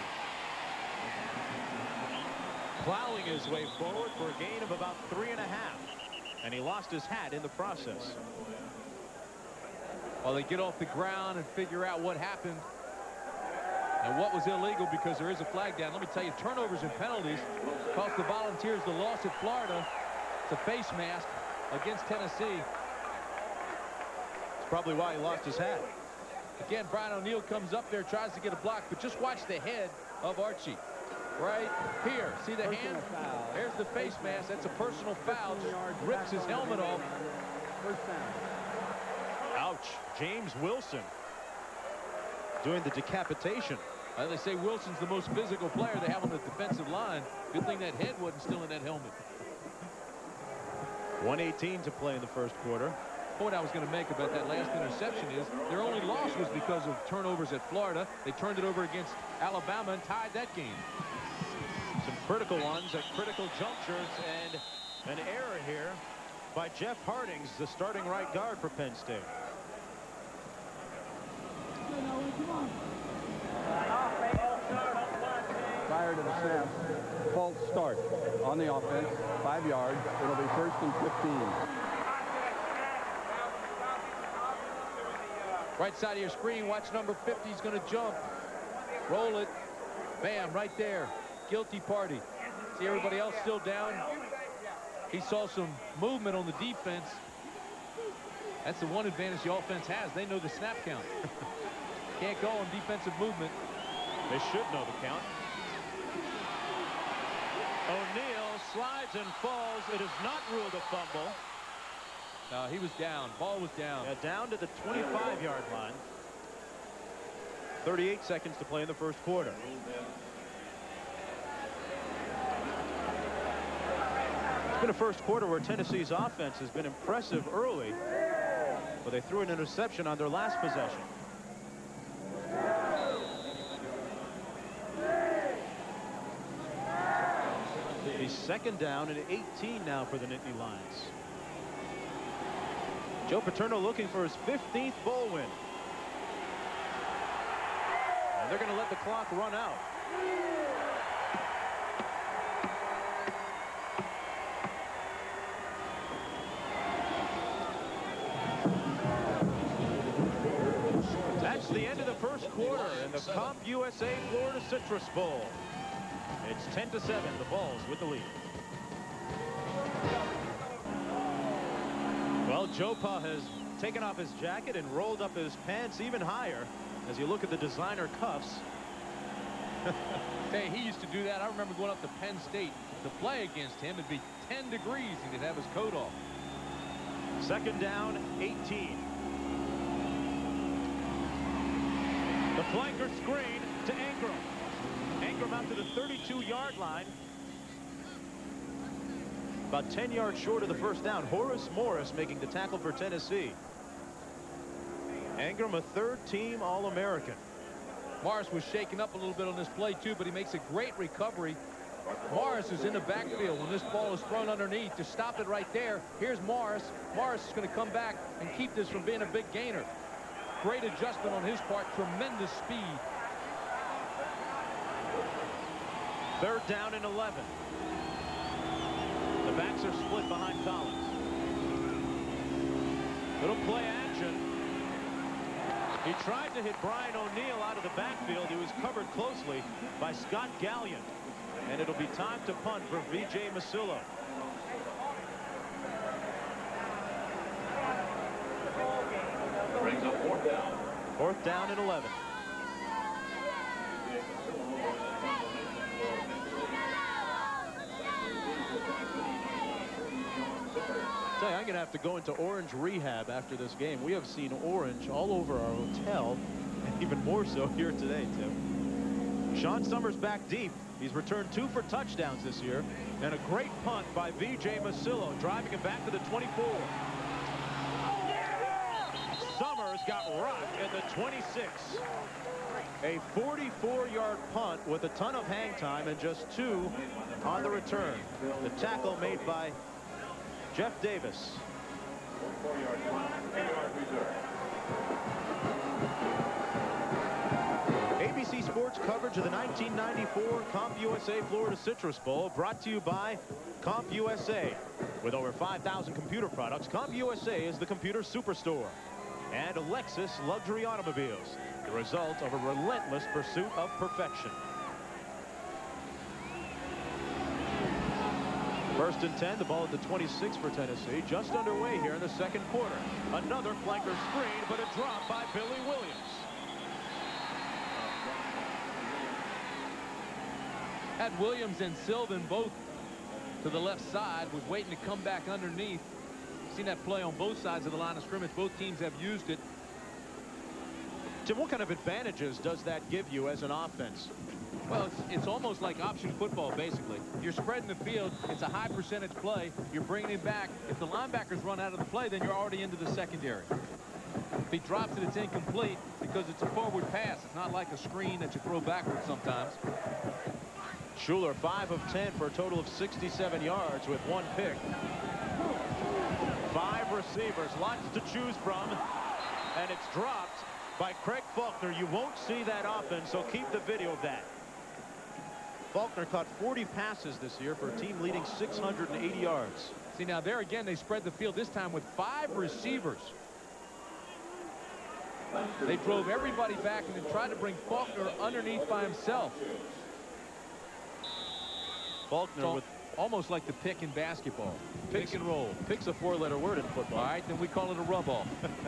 plowing his way forward for a gain of about 3.5. And he lost his hat in the process.
While they get off the ground and figure out what happened and what was illegal, because there is a flag down. Let me tell you, turnovers and penalties cost the Volunteers the loss at Florida. It's a face mask against Tennessee.
Probably why he lost his hat.
Again, Brian O'Neill comes up there, tries to get a block, but just watch the head of Archie. Right here. See the hand? There's the face mask. That's a personal foul. Just rips his helmet off.
Ouch. James Wilson doing the decapitation.
They say Wilson's the most physical player they have on the defensive line. Good thing that head wasn't still in that helmet.
1:18 to play in the first quarter.
Point I was going to make about that last interception is their only loss was because of turnovers at Florida. They turned it over against Alabama and tied that game.
Some critical ones at critical junctures, and an error here by Jeff Hardings, the starting right guard for Penn State.
Prior to the snap, false start on the offense, 5 yards. It'll be 1st and 15.
Right side of your screen, watch number 50. He's going to jump. Roll it. Bam, right there. Guilty party. See everybody else still down. He saw some movement on the defense. That's the one advantage the offense has. They know the snap count. Can't go on defensive movement.
They should know the count. O'Neill slides and falls. It is not ruled a fumble.
No, he was down. Ball was down.
Yeah, down to the 25-yard line. 38 seconds to play in the first quarter. It's been a first quarter where Tennessee's offense has been impressive early, but they threw an interception on their last possession. A second down and 18 now for the Nittany Lions. Joe Paterno looking for his 15th bowl win. And they're going to let the clock run out. That's the end of the first quarter in the CompUSA Florida Citrus Bowl. It's 10-7, the Vols with the lead. Well, Joe Pa has taken off his jacket and rolled up his pants even higher as you look at the designer cuffs.
Hey, he used to do that. I remember going up to Penn State to play against him. It'd be 10 degrees and he'd have his coat off.
Second down, 18. The flanker screen to Ingram. Ingram out to the 32-yard line. About 10 yards short of the first down. Horace Morris making the tackle for Tennessee. Ingram, a third-team All-American.
Morris was shaken up a little bit on this play, too, but he makes a great recovery. Morris is in the backfield when this ball is thrown underneath. To stop it right there, here's Morris. Morris is going to come back and keep this from being a big gainer. Great adjustment on his part. Tremendous speed.
Third down and 11. The backs are split behind Collins. Little play action. He tried to hit Brian O'Neill out of the backfield. He was covered closely by Scott Gallion. And it'll be time to punt for V.J. Masillo.
Brings up fourth down.
Fourth down and 11. Tell you, I'm going to have to go into orange rehab after this game. We have seen orange all over our hotel, and even more so here today, Tim. Sean Summers back deep. He's returned 2 for touchdowns this year, and a great punt by V.J. Masillo, driving him back to the 24. Summers got rocked at the 26. A 44-yard punt with a ton of hang time and just 2 on the return. The tackle made by Jeff Davis.
4-yard punt, 8-yard reserve.
ABC Sports coverage of the 1994 CompUSA Florida Citrus Bowl brought to you by CompUSA. With over 5,000 computer products, CompUSA is the computer superstore. And Lexus luxury automobiles, the result of a relentless pursuit of perfection. First and 10, the ball at the 26 for Tennessee, just underway here in the second quarter. Another flanker screen, but a drop by Billy Williams.
Had Williams and Sylvan both to the left side, was waiting to come back underneath. Seen that play on both sides of the line of scrimmage. Both teams have used it.
Tim, what kind of advantages does that give you as an offense?
Well, it's almost like option football, basically. You're spreading the field. It's a high percentage play. You're bringing it back. If the linebackers run out of the play, then you're already into the secondary. If he drops it, it's incomplete because it's a forward pass. It's not like a screen that you throw backwards sometimes.
Schuler 5 of 10 for a total of 67 yards with 1 pick. 5 receivers, lots to choose from, and it's dropped by Craig Faulkner. You won't see that often, so keep the video of that. Faulkner caught 40 passes this year for a team leading 680 yards.
See, now there again, they spread the field this time with 5 receivers. They drove everybody back and then tried to bring Faulkner underneath by himself.
Faulkner
So,
with
almost like the pick in basketball. Pick and roll.
Pick's a 4-letter word in football.
All right, then we call it a rub-off.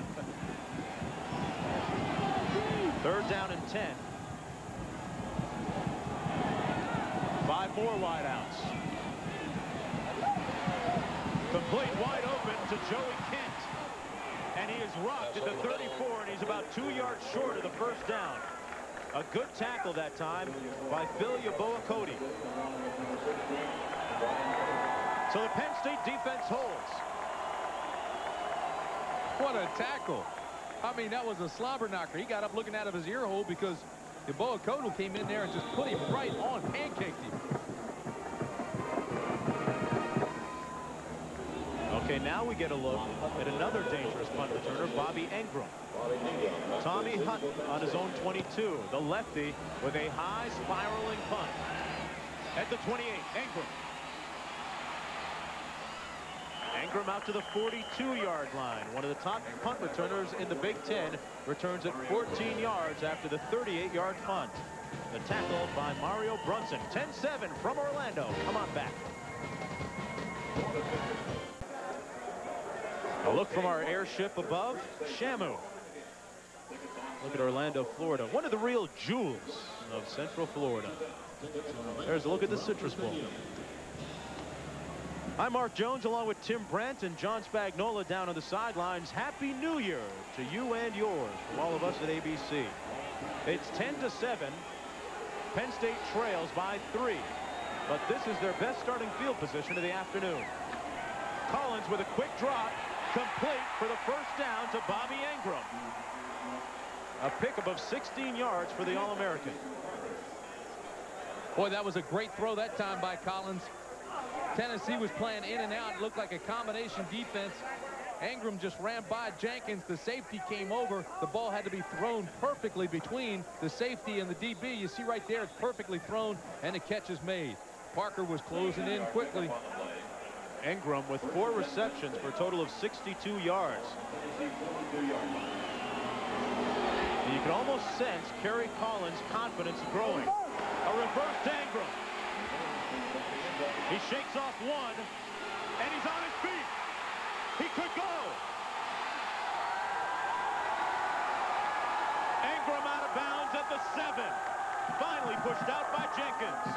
Third down and 10. 5 more wideouts. Complete wide open to Joey Kent. And he is rocked at the 34, and he's about 2 yards short of the first down. A good tackle that time by Phil Yaboa Cody. So the Penn State defense holds.
What a tackle. I mean, that was a slobber knocker. He got up looking out of his ear hole because Yeboah Kotal came in there and just put him right on, pancaked him.
Okay, now we get a look at another dangerous punt returner, Bobby Engram. Tommy Hunt on his own 22, the lefty with a high spiraling punt. At the 28, Engram out to the 42-yard line. One of the top punt returners in the Big Ten returns at 14 yards after the 38-yard punt. The tackle by Mario Brunson. 10-7 from Orlando. Come on back. A look from our airship above, Shamu. Look at Orlando, Florida. One of the real jewels of Central Florida. There's a look at the Citrus Bowl. I'm Mark Jones along with Tim Brent and John Spagnola down on the sidelines. Happy New Year to you and yours from all of us at ABC. It's 10-7. Penn State trails by 3. But this is their best starting field position of the afternoon. Collins with a quick drop. Complete for the first down to Bobby Engram. A pickup of 16 yards for the All-American.
Boy, that was a great throw that time by Collins. Tennessee was playing in and out. It looked like a combination defense. Engram just ran by Jenkins. The safety came over. The ball had to be thrown perfectly between the safety and the DB. You see right there, it's perfectly thrown, and the catch is made. Parker was closing in quickly.
Engram with 4 receptions for a total of 62 yards. And you can almost sense Kerry Collins' confidence growing. A reverse to Engram. He shakes off one, and he's on his feet. He could go. Engram out of bounds at the 7. Finally pushed out by Jenkins.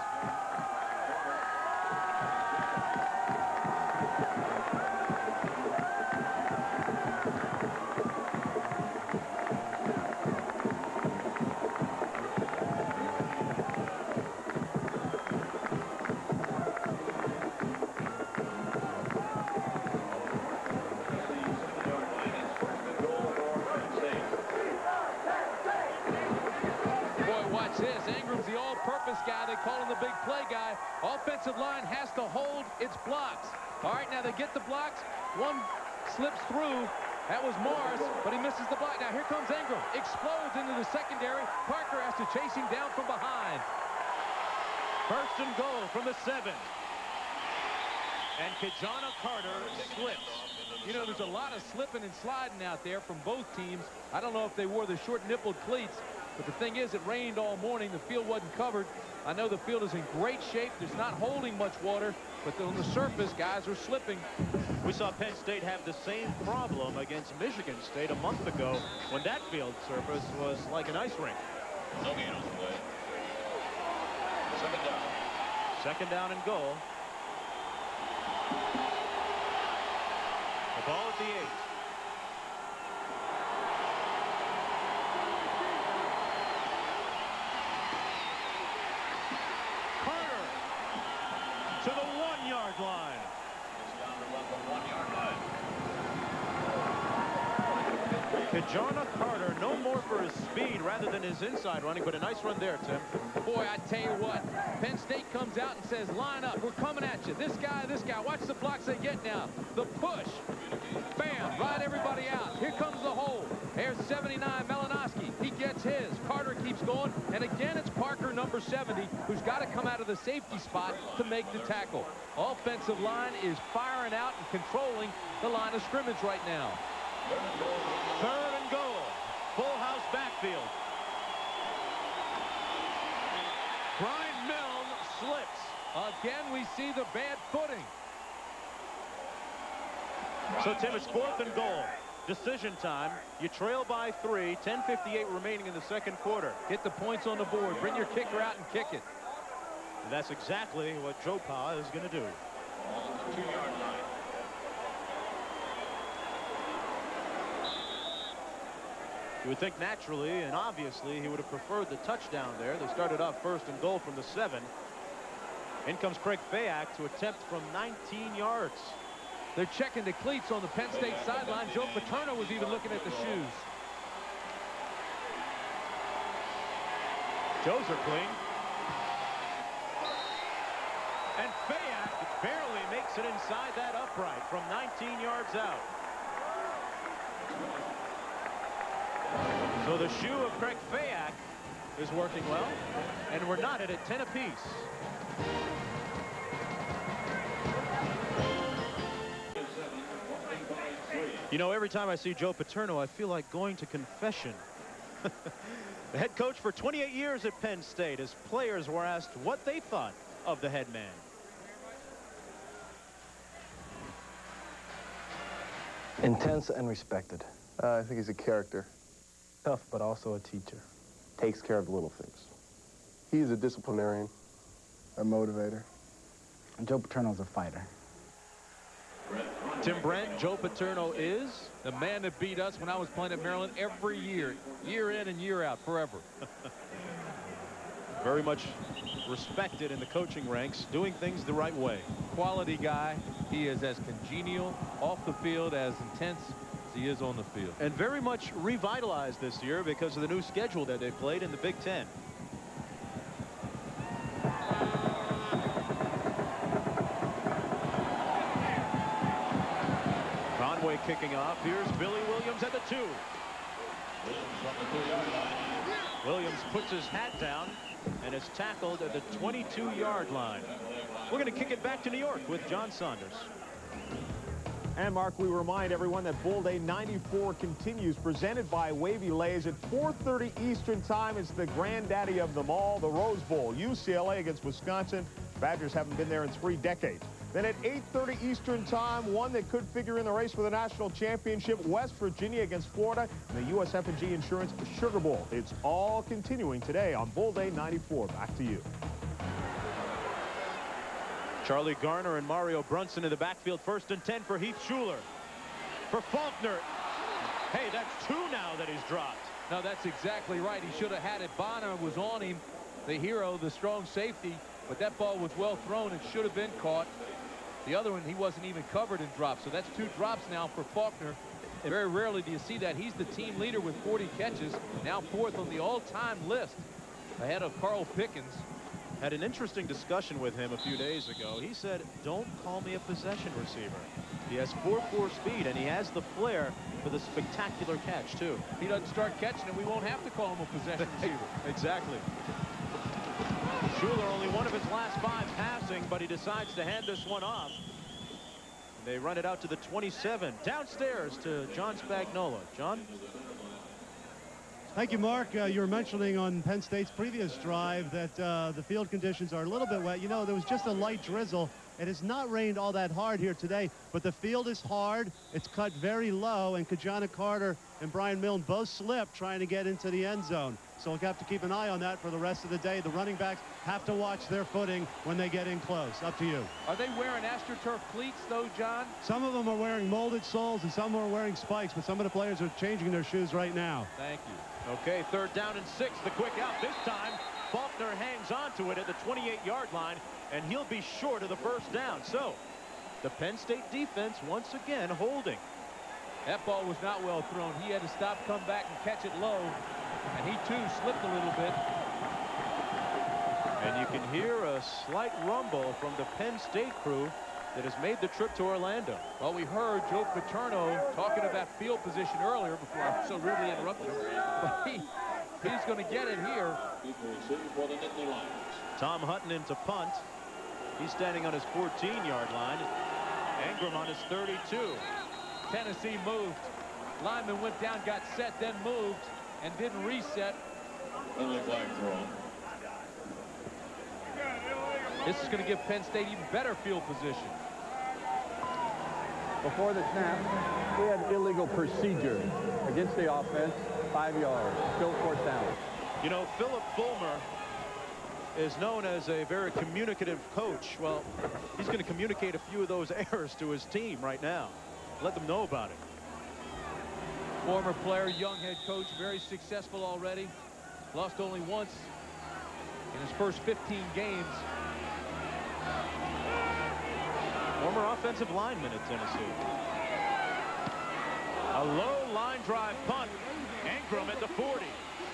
Guy, they call him the big play guy. Offensive line has to hold its blocks. All right, now they get the blocks. One slips through. That was Morris, but he misses the block. Now here comes Engram. Explodes into the secondary. Parker has to chase him down from behind.
First and goal from the 7. And Kijana Carter slips.
You know, there's a lot of slipping and sliding out there from both teams. I don't know if they wore the short-nippled cleats, but the thing is, it rained all morning. The field wasn't covered. I know the field is in great shape. There's not holding much water, but on the surface, guys are slipping.
We saw Penn State have the same problem against Michigan State a month ago when that field surface was like an ice rink.
No gain on the play. 2nd down.
2nd down and goal. The ball at the 8. Carter to the 1-yard line. Kijana Carter, no more for his speed rather than his inside running, but a nice run there, Tim.
Boy, I tell you what, Penn State comes out and says, line up, we're coming at you. This guy, watch the blocks they get now. The push, bam, ride everybody out. Here comes the hole. There's 79, Malinowski. He gets his. Carter keeps going, and again, it's Parker, number 70, who's got to come out of the safety spot to make the tackle. Offensive line is firing out and controlling the line of scrimmage right now.
3rd and goal. Full house backfield. Brian Milne slips.
Again, we see the bad footing.
So, Tim, it's 4th and goal. Decision time. You trail by 3. 10:58 remaining in the 2nd quarter.
Get the points on the board. Bring your kicker out and kick it.
And that's exactly what Joe Pa is going to do.
2-yard line.
You would think naturally and obviously he would have preferred the touchdown there. They started off 1st and goal from the 7. In comes Craig Fayak to attempt from 19 yards.
They're checking the cleats on the Penn State sideline. Joe Paterno was even looking at the shoes.
Joes are clean. And Fayak barely makes it inside that upright from 19 yards out. So the shoe of Craig Fayak is working well, and we're knotted at 10 apiece. You know, every time I see Joe Paterno, I feel like going to confession. The head coach for 28 years at Penn State, as players were asked what they thought of the head man.
Intense and respected.
I think he's a character.
Tough, but also a teacher. Takes care of the little things.
He's a disciplinarian, a motivator.
And Joe Paterno's a fighter.
Tim Brent, Joe Paterno is
the man that beat us when I was playing at Maryland every year, year in and year out, forever.
very much respected in the coaching ranks, doing things the right way.
Quality guy. He is as congenial off the field, as intense as he is on the field.
And very much revitalized this year because of the new schedule that they played in the Big Ten. Conway kicking off. Here's Billy Williams at the 2. Williams puts his hat down and is tackled at the 22-yard line. We're going to kick it back to New York with John Saunders.
And Mark, we remind everyone that Bowl Day 94 continues, presented by Wavy Lays at 4:30 Eastern Time. It's the granddaddy of them all, the Rose Bowl. UCLA against Wisconsin. Badgers haven't been there in 3 decades. Then at 8:30 Eastern Time, one that could figure in the race for the national championship, West Virginia against Florida, and the USF&G Insurance Sugar Bowl. It's all continuing today on Bowl Day 94. Back to you.
Charlie Garner and Mario Brunson in the backfield. 1st and 10 for Heath Schuler. For Faulkner. Hey, that's 2 now that he's dropped.
No, that's exactly right. He should have had it. Bonner was on him, the hero, the strong safety, but that ball was well thrown. It should have been caught. The other one, he wasn't even covered and dropped. So that's 2 drops now for Faulkner. Very rarely do you see that. He's the team leader with 40 catches, now 4th on the all-time list, ahead of Carl Pickens.
Had an interesting discussion with him a few days ago. He said, don't call me a possession receiver. He has 4.4 speed, and he has the flair for the spectacular catch, too.
If he doesn't start catching it, we won't have to call him a possession receiver.
Exactly. Schuler only one of his last 5 passing, but he decides to hand this one off. They run it out to the 27. Downstairs to John Spagnola. John?
Thank you, Mark. You were mentioning on Penn State's previous drive that the field conditions are a little bit wet. You know, there was just a light drizzle. It has not rained all that hard here today, but the field is hard. It's cut very low, and Kajana Carter and Brian Milne both slipped trying to get into the end zone. So we'll have to keep an eye on that for the rest of the day. The running backs have to watch their footing when they get in close. Up to you.
Are they wearing AstroTurf cleats, though, John?
Some of them are wearing molded soles, and some are wearing spikes, but some of the players are changing their shoes right now.
Thank you.
Okay, 3rd down and 6. The quick out this time. Faulkner hangs on to it at the 28-yard line, and he'll be short of the 1st down. So the Penn State defense once again holding.
That ball was not well thrown. He had to stop, come back, and catch it low. And he, too, slipped a little bit.
And you can hear a slight rumble from the Penn State crew that has made the trip to Orlando.
Well, we heard Joe Paterno talking about field position earlier before I so rudely interrupted him. But he's going to get it here.
Tom Hutton into punt. He's standing on his 14-yard line. Ingram on his 32.
Tennessee moved. Lineman went down, got set, then moved, and didn't reset. This is going to give Penn State even better field position.
Before the snap, we had illegal procedure against the offense, 5 yards, still 4th down.
You know, Philip Fulmer is known as a very communicative coach. Well, he's going to communicate a few of those errors to his team right now. Let them know about it.
Former player, young head coach, very successful already. Lost only once in his first 15 games.
Former offensive lineman at Tennessee. A low line drive punt. Ingram at the 40.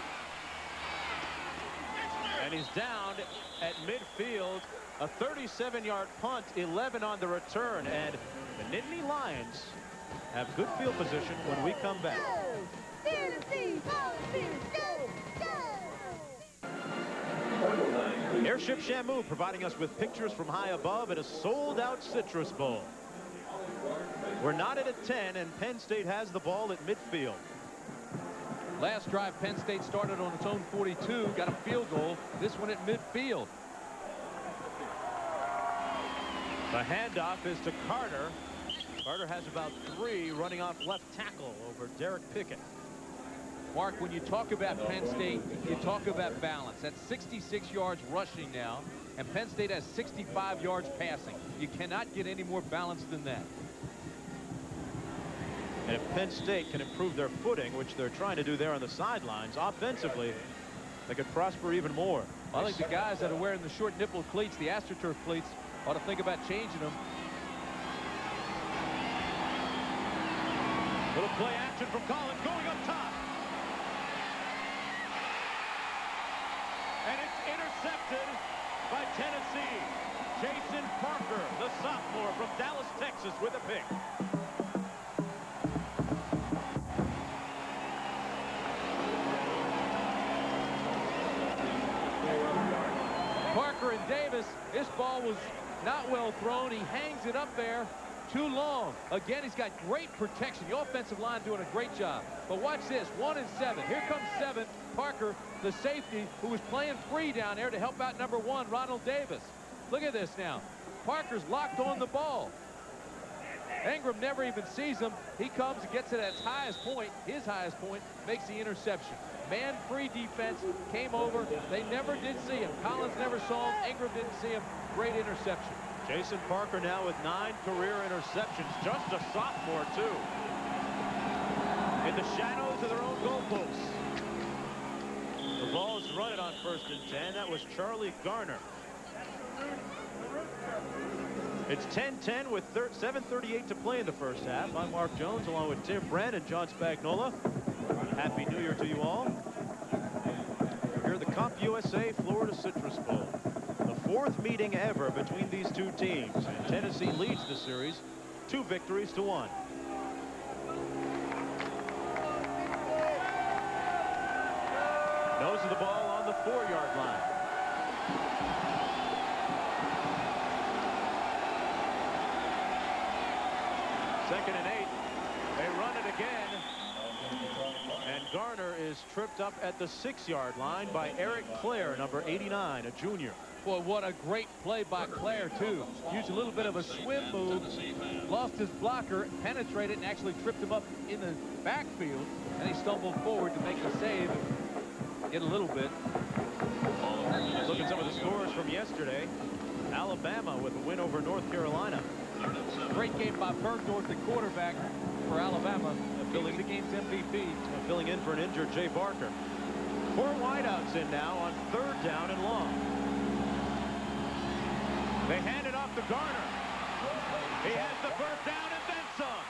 And he's down at midfield. A 37-yard punt, 11 on the return. And the Nittany Lions have good field position when we come back. Airship Shamu providing us with pictures from high above at a sold-out Citrus Bowl. We're knotted at 10, and Penn State has the ball at midfield.
Last drive, Penn State started on its own 42, got a field goal. This one at midfield.
The handoff is to Carter. Carter has about 3 running off left tackle over Derek Pickett.
Mark, when you talk about Penn State, you talk about balance. That's 66 yards rushing now, and Penn State has 65 yards passing. You cannot get any more balanced than that.
And if Penn State can improve their footing, which they're trying to do there on the sidelines, offensively, they could prosper even more.
I think the guys that are wearing the short nipple cleats, the AstroTurf cleats, ought to think about changing them.
Little play action from Collins going up top. And it's intercepted by Tennessee. Jason Parker, the sophomore from Dallas, Texas, with a pick.
Parker and Davis, this ball was not well thrown. He hangs it up there too long. Again, he's got great protection. The offensive line doing a great job. But watch this, 1 and 7. Here comes 7. Parker, the safety, who was playing free down there to help out number 1, Ronald Davis. Look at this now. Parker's locked on the ball. Ingram never even sees him. He comes and gets it at his highest point, makes the interception. Man-free defense came over. They never did see him. Collins never saw him. Ingram didn't see him. Great interception.
Jason Parker now with 9 career interceptions. Just a sophomore, too. In the shadows of their own goalposts. The ball is running on 1st and 10. That was Charlie Garner. It's 10-10 with 7:38 to play in the first half. I'm Mark Jones along with Tim Brand and John Spagnola. Happy New Year to you all. Here at the CompUSA Florida Citrus Bowl. The 4th meeting ever between these two teams. And Tennessee leads the series 2 victories to 1. Nose of the ball on the 4-yard line. Second and 8. They run it again. And Garner is tripped up at the 6-yard line by Eric Clare, number 89, a junior.
Boy, what a great play by Clare, too. Used a little bit of a swim move, lost his blocker, penetrated, and actually tripped him up in the backfield. And he stumbled forward to make the save. Get a little bit.
Look at some of the scores from yesterday. Alabama with a win over North Carolina.
Great game by Bergdorf, the quarterback for Alabama. Filling the game's MVP.
Filling in for an injured Jay Barker. 4 wideouts in now on 3rd down and long. They hand it off to Garner. He has the first down and then some.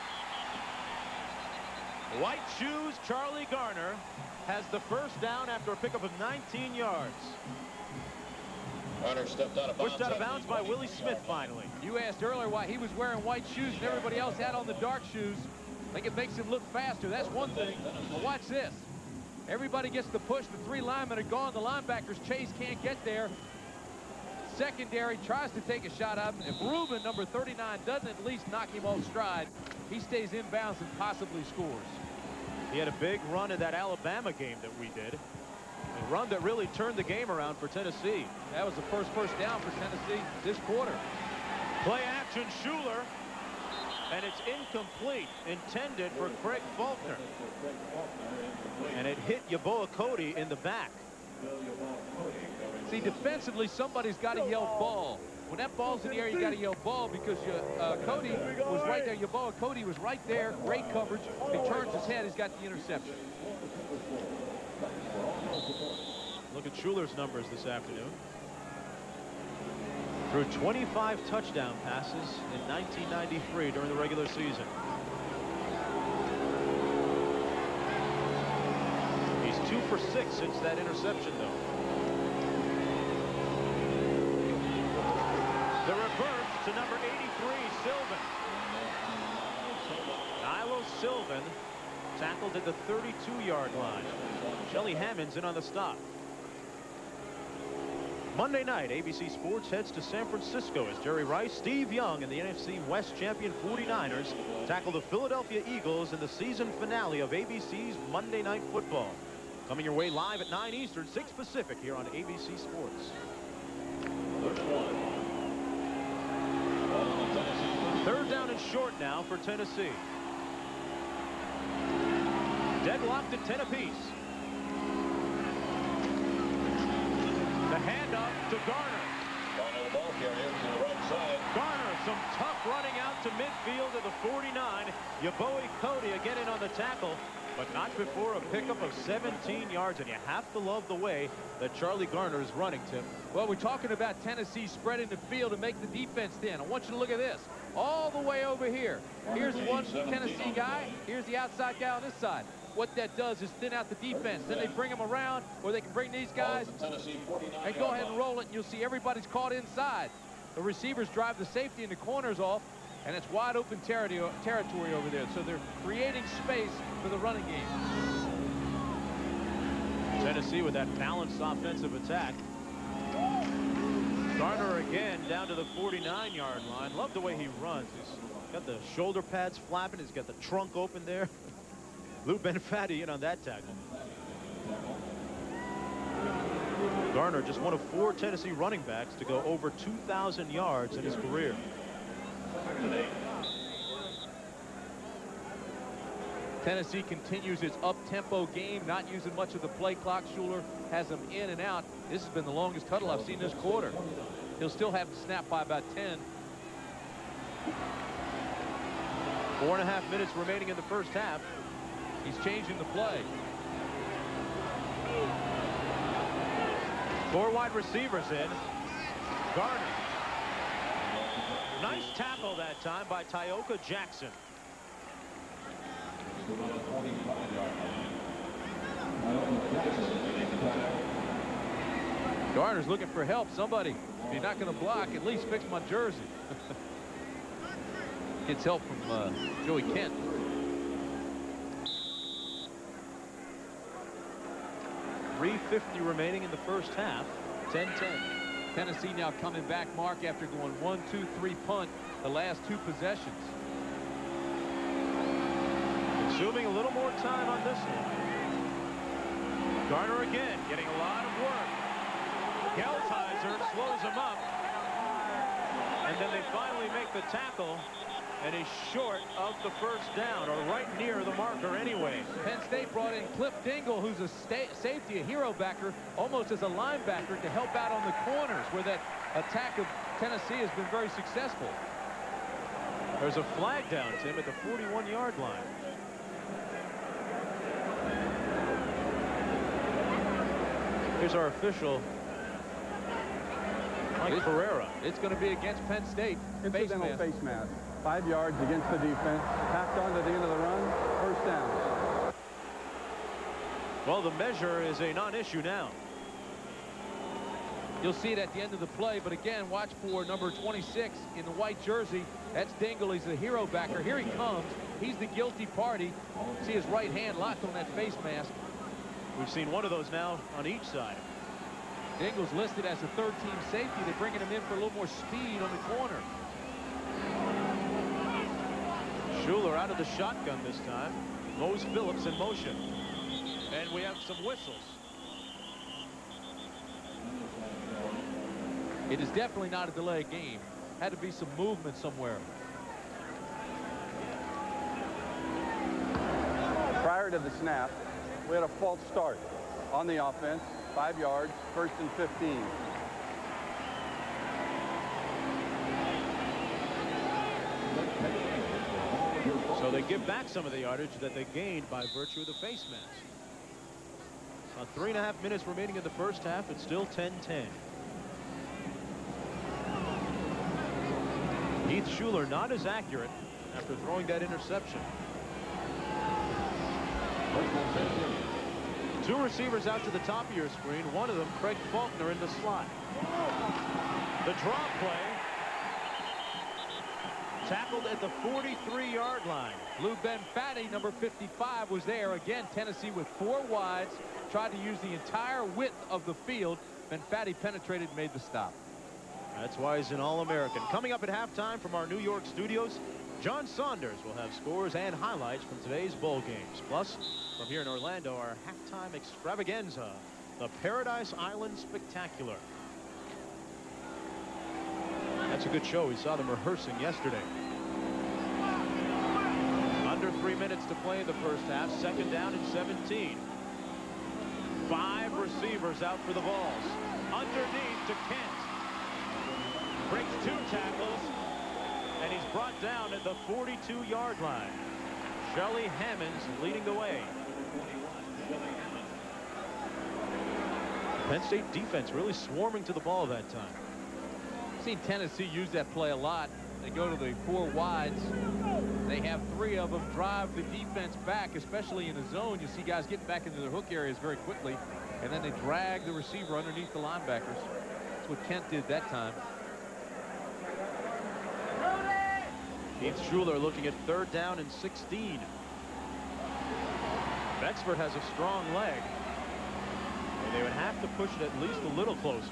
White shoes Charlie Garner has the first down after a pickup of 19 yards.
Garner stepped out of bounds.
Pushed out of bounds by Willie Smith finally.
You asked earlier why he was wearing white shoes and everybody else had on the dark shoes. I think it makes him look faster. That's one thing. But watch this. Everybody gets the push. The 3 linemen are gone. The linebackers chase, can't get there. Secondary tries to take a shot at him. If Rubin, number 39, doesn't at least knock him off stride, he stays inbounds and possibly scores.
He had a big run in that Alabama game that we did. A run that really turned the game around for Tennessee.
That was the first down for Tennessee this quarter.
Play action, Schuler. And it's incomplete, intended for Craig Faulkner. And it hit Yeboah Cody in the back.
See, defensively, somebody's got to yell ball. When that ball's in the air, you got to yell ball because Cody was right there. Yeboah Cody was right there. Great coverage. He turns his head. He's got the interception.
Look at Schuler's numbers this afternoon. Threw 25 touchdown passes in 1993 during the regular season. He's 2 for 6 since that interception, though. The reverse to number 83, Sylvan. Nilo Sylvan tackled at the 32-yard line. Shelly Hammond's in on the stop. Monday night, ABC Sports heads to San Francisco as Jerry Rice, Steve Young, and the NFC West champion 49ers tackle the Philadelphia Eagles in the season finale of ABC's Monday Night Football. Coming your way live at 9 Eastern, 6 Pacific here on ABC Sports. Third down and short now for Tennessee. Deadlocked at 10 apiece. The handoff to Garner. Garner, some tough running out to midfield of the 49. Yaboe Cody again in on the tackle, but not before a pickup of 17 yards. And you have to love the way that Charlie Garner is running, Tim.
Well, we're talking about Tennessee spreading the field to make the defense thin. I want you to look at this. All the way over here. Here's one Tennessee guy. Here's the outside guy on this side. What that does is thin out the defense. Then they bring them around, or they can bring these guys and go ahead and roll it, and you'll see everybody's caught inside. The receivers drive the safety and the corners off, and it's wide open territory over there. So they're creating space for the running game.
Tennessee with that balanced offensive attack. Garner again down to the 49-yard line. Love the way he runs. He's got the shoulder pads flapping. He's got the trunk open there. Lou Benfatti in on that tackle. Garner just one of 4 Tennessee running backs to go over 2,000 yards in his career.
Tennessee continues its up-tempo game, not using much of the play clock. Schuler has them in and out. This has been the longest huddle I've seen this quarter. He'll still have to snap by about 10.
4.5 minutes remaining in the first half.
He's changing the play.
4 wide receivers in. Garner. Nice tackle that time by Tyoka Jackson.
Garner's looking for help. Somebody, if you're not going to block, at least fix my jersey. Gets help from Joey Kent.
.350 remaining in the first half. 10-10.
Tennessee now coming back, Mark, after going 1-2-3 punt the last 2 possessions.
Consuming a little more time on this one. Garner again getting a lot of work. Geltizer slows him up. And then they finally make the tackle. And he's short of the first down, or right near the marker anyway.
Penn State brought in Cliff Dingle, who's a safety, a hero backer, almost as a linebacker to help out on the corners, where that attack of Tennessee has been very successful.
There's a flag down, Tim, at the 41-yard line. Here's our official, Mike Pereira.
It's going to be against Penn State.
Incidental face mask. 5 yards against the defense. Tacked on to the end of the run. First down.
Well, the measure is a non-issue now.
You'll see it at the end of the play, but again, watch for number 26 in the white jersey. That's Dingle. He's the hero backer. Here he comes. He's the guilty party. See his right hand locked on that face mask.
We've seen one of those now on each side.
Dingle's listed as a third-team safety. They're bringing him in for a little more speed on the corner.
Schuler out of the shotgun this time. Mose Phillips in motion. And we have some whistles.
It is definitely not a delay game. Had to be some movement somewhere.
Prior to the snap, we had a false start on the offense. 5 yards, 1st and 15.
So they give back some of the yardage that they gained by virtue of the face mask. 3.5 minutes remaining in the first half. It's still 10-10. Heath Schuler not as accurate after throwing that interception. Two receivers out to the top of your screen. One of them, Craig Faulkner, in the slot. The draw play. Tackled at the 43-yard line.
Lou Benfatti, number 55, was there. Again, Tennessee with 4 wides. Tried to use the entire width of the field. Benfatti penetrated and made the stop.
That's why he's an All-American. Coming up at halftime from our New York studios, John Saunders will have scores and highlights from today's bowl games. Plus, from here in Orlando, our halftime extravaganza, the Paradise Island Spectacular. That's a good show. We saw them rehearsing yesterday. Under 3 minutes to play in the first half. Second down and 17. 5 receivers out for the balls. Underneath to Kent. Breaks 2 tackles. And he's brought down at the 42-yard line. Shelly Hammonds leading the way. Penn State defense really swarming to the ball that time.
Seen Tennessee use that play a lot. They go to the 4 wides. They have 3 of them drive the defense back, especially in a zone. You see guys getting back into their hook areas very quickly, and then they drag the receiver underneath the linebackers. That's what Kent did that time.
Heath Schuler looking at 3rd down and 16. Bexford has a strong leg. And they would have to push it at least a little closer.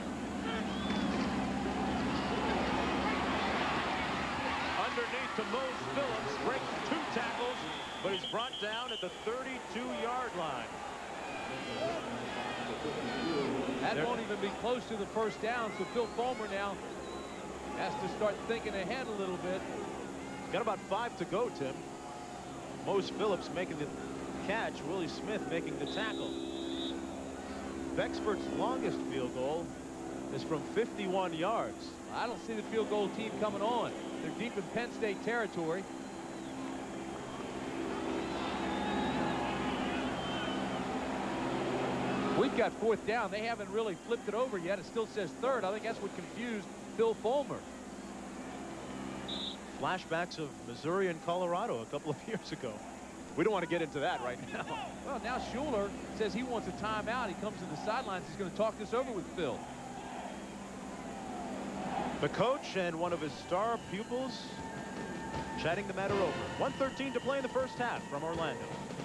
Underneath to Mose Phillips, breaks 2 tackles, but he's brought down at the 32-yard line.
That won't even be close to the first down, so Phil Fulmer now has to start thinking ahead a little bit.
Got about 5 to go, Tim. Mose Phillips making the catch, Willie Smith making the tackle. Bexford's longest field goal is from 51 yards.
I don't see the field goal team coming on. They're deep in Penn State territory. We've got 4th down. They haven't really flipped it over yet. It still says 3rd. I think that's what confused Phil Fulmer.
Flashbacks of Missouri and Colorado a couple of years ago. We don't want to get into that right now.
Well, now Schuler says he wants a timeout. He comes to the sidelines. He's going to talk this over with Phil.
The coach and one of his star pupils chatting the matter over. 1:13 to play in the first half from Orlando.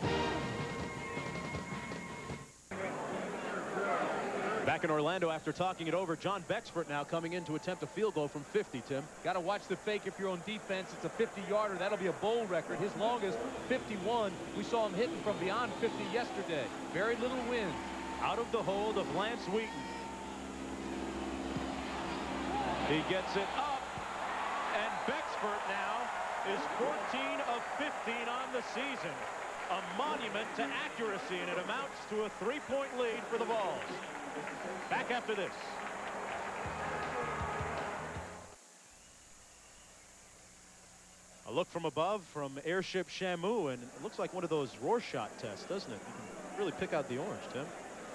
Back in Orlando after talking it over, John Bexford now coming in to attempt a field goal from 50, Tim.
Got to watch the fake if you're on defense. It's a 50-yarder. That'll be a bowl record. His longest, 51. We saw him hitting from beyond 50 yesterday. Very little wind.
Out of the hold of Lance Wheaton. He gets it up, and Bexford now is 14 of 15 on the season. A monument to accuracy, and it amounts to a 3-point lead for the Vols. Back after this. A look from above from Airship Shamu, and it looks like one of those Rorschach tests, doesn't it? You can really pick out the orange, Tim.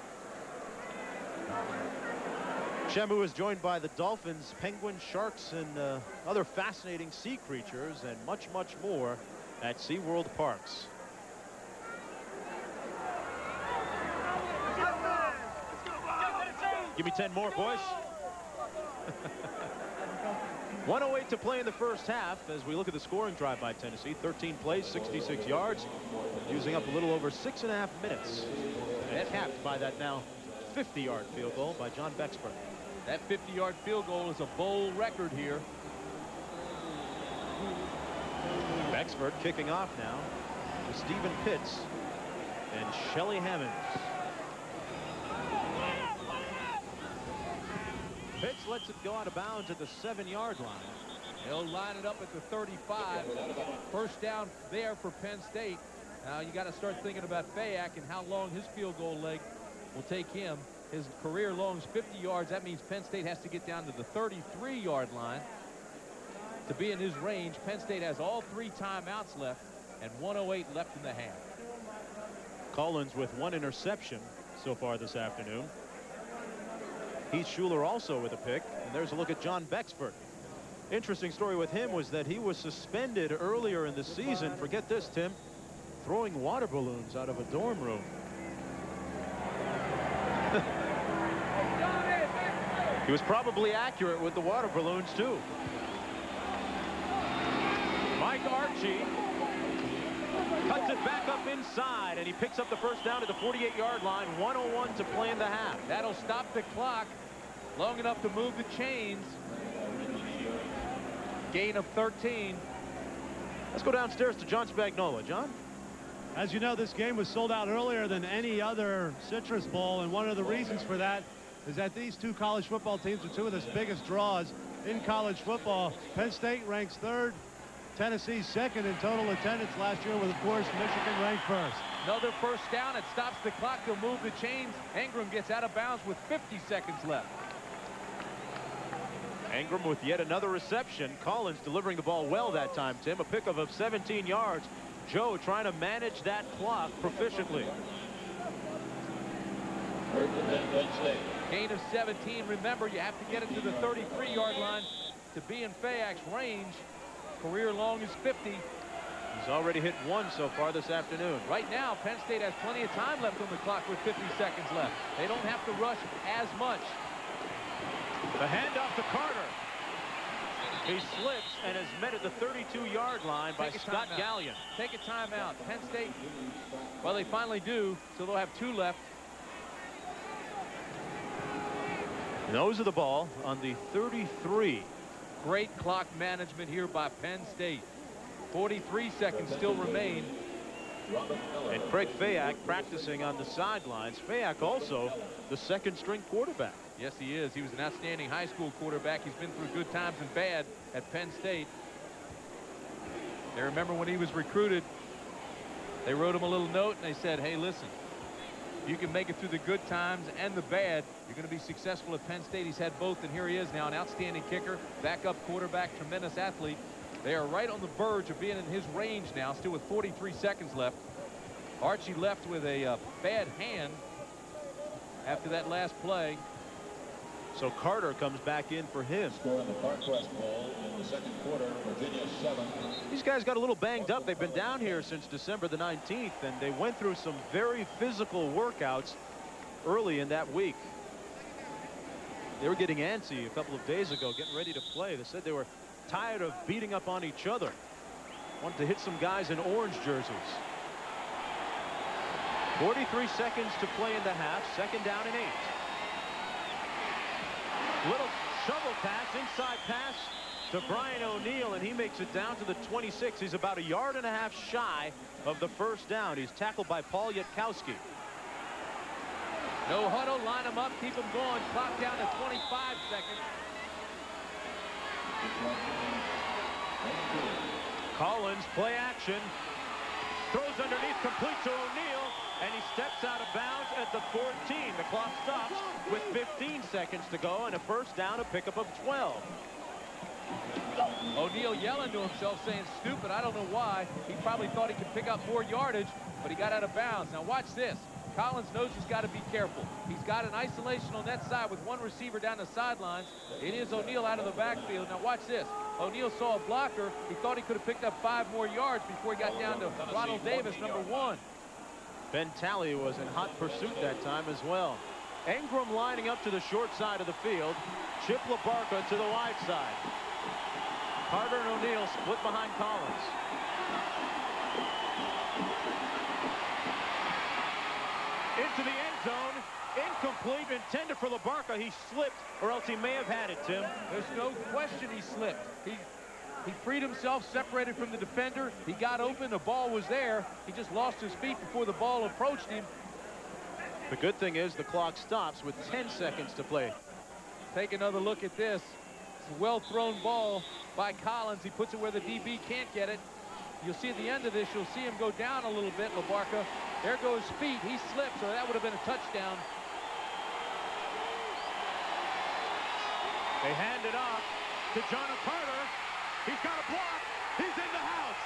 Shamu is joined by the dolphins, penguins, sharks, and other fascinating sea creatures, and much, much more at SeaWorld Parks. Give me 10 more, boys. 1:08 to play in the first half as we look at the scoring drive by Tennessee. 13 plays, 66 yards, using up a little over 6.5 minutes. And capped by that now 50-yard field goal by John Bexford.
That 50-yard field goal is a bowl record here.
Bexford kicking off now with Stephen Pitts and Shelly Hammonds. Pitts lets it go out of bounds at the 7-yard line.
They'll line it up at the 35. First down there for Penn State. Now you got to start thinking about Fayak and how long his field goal leg will take him. His career long is 50 yards. That means Penn State has to get down to the 33-yard line to be in his range. Penn State has all 3 timeouts left and 1:08 left in the half.
Collins with 1 interception so far this afternoon. Heath Schuler also with a pick. And there's a look at John Bexford. Interesting story with him was that he was suspended earlier in the season. Forget this, Tim. Throwing water balloons out of a dorm room. He was probably accurate with the water balloons, too. Mike Archie cuts it back up inside, and he picks up the first down at the 48-yard line. 1:01 to play in the half.
That'll stop the clock long enough to move the chains. Gain of 13.
Let's go downstairs to John Spagnola. John?
As you know, this game was sold out earlier than any other Citrus Bowl, and one of the reasons for that is that these two college football teams are two of the biggest draws in college football. Penn State ranks third, Tennessee second in total attendance last year, with, of course, Michigan ranked first.
Another first down. It stops the clock. They'll move the chains. Ingram gets out of bounds with 50 seconds left.
Ingram with yet another reception. Collins delivering the ball well that time, Tim. A pickup of 17 yards. Joe trying to manage that clock proficiently.
Gain of 17. Remember, you have to get it to the 33-yard line to be in Fayak's range. Career long is 50.
He's already hit one so far this afternoon.
Right now, Penn State has plenty of time left on the clock with 50 seconds left. They don't have to rush as much.
The handoff to Carter. He slips and is met at the 32-yard line by Scott Gallion.
Take a timeout. Penn State, well, they finally do, so they'll have 2 left.
Nose of the ball on the 33.
Great clock management here by Penn State. 43 seconds still remain.
And Craig Fayak practicing on the sidelines. Fayak also the second-string quarterback.
Yes, he is. He was an outstanding high school quarterback. He's been through good times and bad at Penn State. They remember when he was recruited, they wrote him a little note and they said, hey, listen, you can make it through the good times and the bad. You're going to be successful at Penn State. He's had both, and here he is now, an outstanding kicker, backup quarterback, tremendous athlete. They are right on the verge of being in his range now, still with 43 seconds left. Archie left with a bad hand after that last play.
So Carter comes back in for him.
Score in the Parkwest Bowl in the second quarter, Virginia 7.
These guys got a little banged up. They've been down here since December the 19th, and they went through some very physical workouts early in that week. They were getting antsy a couple of days ago, getting ready to play. They said they were tired of beating up on each other. Wanted to hit some guys in orange jerseys. 43 seconds to play in the half. Second down and 8. Little shovel pass, inside pass to Brian O'Neill, and he makes it down to the 26. He's about 1.5 yards shy of the first down. He's tackled by Paul Yatkowski.
No huddle, line them up, keep them going. Clock down to 25 seconds.
Collins, play action. Throws underneath, complete to O'Neill, and he steps out of bounds at the 14. The clock stops with 15 seconds to go, and a first down, a pickup of 12.
O'Neill yelling to himself, saying, stupid, I don't know why. He probably thought he could pick up more yardage, but he got out of bounds. Now watch this. Collins knows he's got to be careful. He's got an isolation on that side with one receiver down the sidelines. It is O'Neill out of the backfield. Now watch this. O'Neill saw a blocker. He thought he could have picked up 5 more yards before he got down to Ronald Davis, number 1.
Ben Talley was in hot pursuit that time as well. Ingram lining up to the short side of the field. Chip LaBarca to the wide side. Carter and O'Neill split behind Collins. Into the end zone. Incomplete, intended for LaBarca. He slipped, or else he may have had it, Tim.
There's no question he slipped. He freed himself, separated from the defender. He got open. The ball was there. He just lost his feet before the ball approached him.
The good thing is the clock stops with 10 seconds to play.
Take another look at this. It's a well-thrown ball by Collins. He puts it where the DB can't get it. You'll see at the end of this, you'll see him go down a little bit, LaBarca. There goes feet. He slipped, so that would have been a touchdown.
They hand it off to John Carter. He's got a block. He's in the house.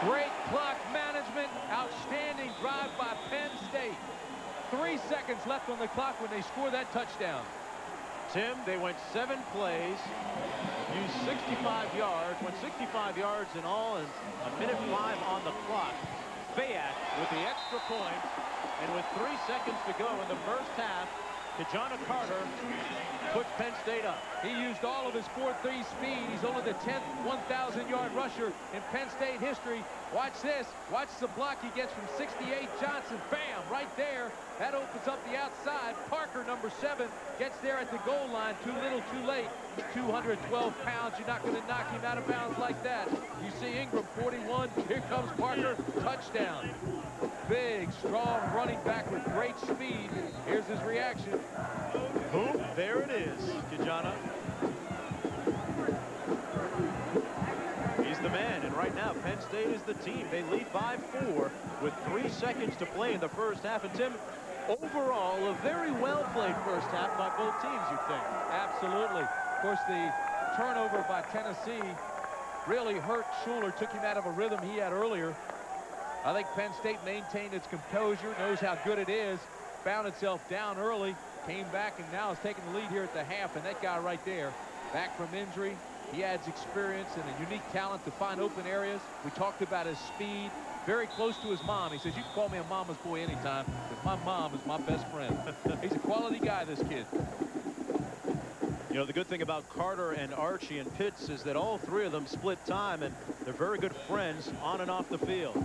Great clock management. Outstanding drive by Penn State. 3 seconds left on the clock when they score that touchdown.
Tim, they went 7 plays, used 65 yards, went 65 yards in all, and 1:05 on the clock. Fayak with the extra point, and with 3 seconds to go in the first half, Kijana Carter puts Penn State up.
He used all of his 4.3 speed. He's only the 10th 1,000-yard rusher in Penn State history. Watch this. Watch the block he gets from 68 Johnson. Bam! Right there. That opens up the outside. Parker, number 7, gets there at the goal line. Too little, too late. 212 pounds. You're not going to knock him out of bounds like that. You see Ingram, 41. Here comes Parker. Touchdown. Big, strong running back with great speed. Here's his reaction.
Boom. There it is, Kijana. He's the man, and right now Penn State is the team. They lead by 4 with 3 seconds to play in the first half. And Tim, overall, a very well played first half by both teams, you think?
Absolutely. Of course, the turnover by Tennessee really hurt Schuler, took him out of a rhythm he had earlier. I think Penn State maintained its composure, knows how good it is, found itself down early, came back, and now is taking the lead here at the half. And that guy right there, back from injury, he adds experience and a unique talent to find open areas. We talked about his speed, very close to his mom. He says, you can call me a mama's boy anytime, because my mom is my best friend. He's a quality guy, this kid.
You know, the good thing about Carter and Archie and Pitts is that all 3 of them split time, and they're very good friends on and off the field.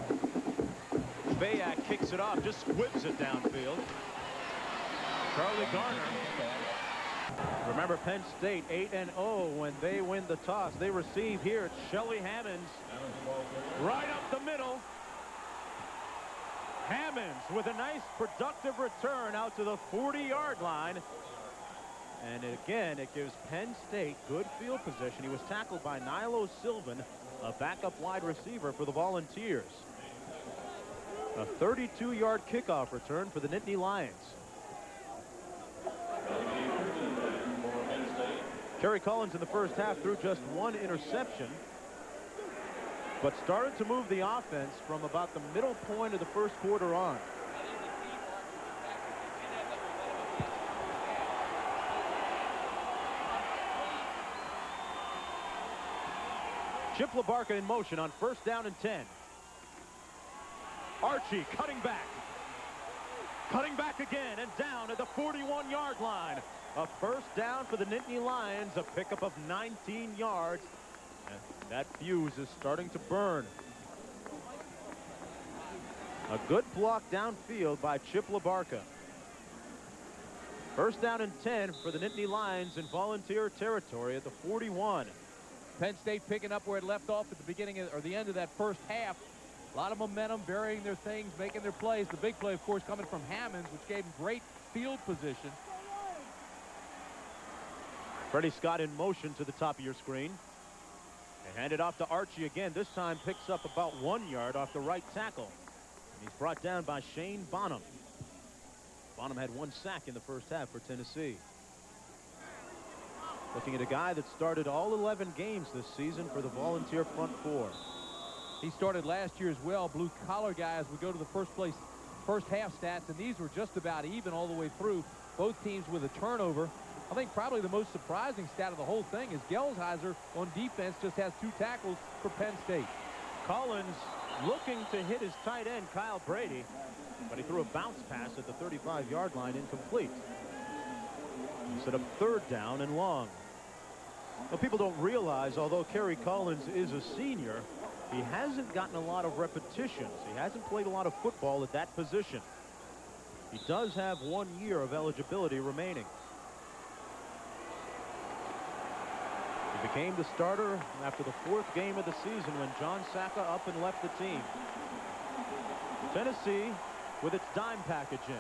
Fayak kicks it off, just whips it downfield. Charlie Garner. Remember, Penn State 8-0 when they win the toss. They receive here. It's Shelly Hammonds right up the middle. Hammonds with a nice productive return out to the 40-yard line. And again, it gives Penn State good field position. He was tackled by Nilo Sylvan, a backup wide receiver for the Volunteers. A 32-yard kickoff return for the Nittany Lions. Kerry Collins in the first half threw just 1 interception, but started to move the offense from about the middle point of the first quarter on. Chip LaBarca in motion on 1st down and 10. Archie cutting back. Cutting back again and down at the 41-yard line. A first down for the Nittany Lions, a pickup of 19 yards. And that fuse is starting to burn. A good block downfield by Chip LaBarca. 1st down and 10 for the Nittany Lions in Volunteer territory at the 41.
Penn State picking up where it left off at the beginning or the end of that first half. A lot of momentum, varying their things, making their plays. The big play, of course, coming from Hammonds, which gave him great field position.
Freddie Scott in motion to the top of your screen. They hand it off to Archie again. This time picks up about 1 yard off the right tackle. And he's brought down by Shane Bonham. Bonham had 1 sack in the first half for Tennessee. Looking at a guy that started all 11 games this season for the Volunteer front 4.
He started last year as well. Blue-collar guys would go to the first half stats, and these were just about even all the way through. Both teams with a turnover. I think probably the most surprising stat of the whole thing is Gelsheiser on defense just has 2 tackles for Penn State.
Collins looking to hit his tight end, Kyle Brady, but he threw a bounce pass at the 35-yard line, incomplete. Instead of 3rd down and long. Well, people don't realize, although Kerry Collins is a senior, he hasn't gotten a lot of repetitions. He hasn't played a lot of football at that position. He does have 1 year of eligibility remaining. He became the starter after the 4th game of the season when John Sacca up and left the team. Tennessee with its dime package in.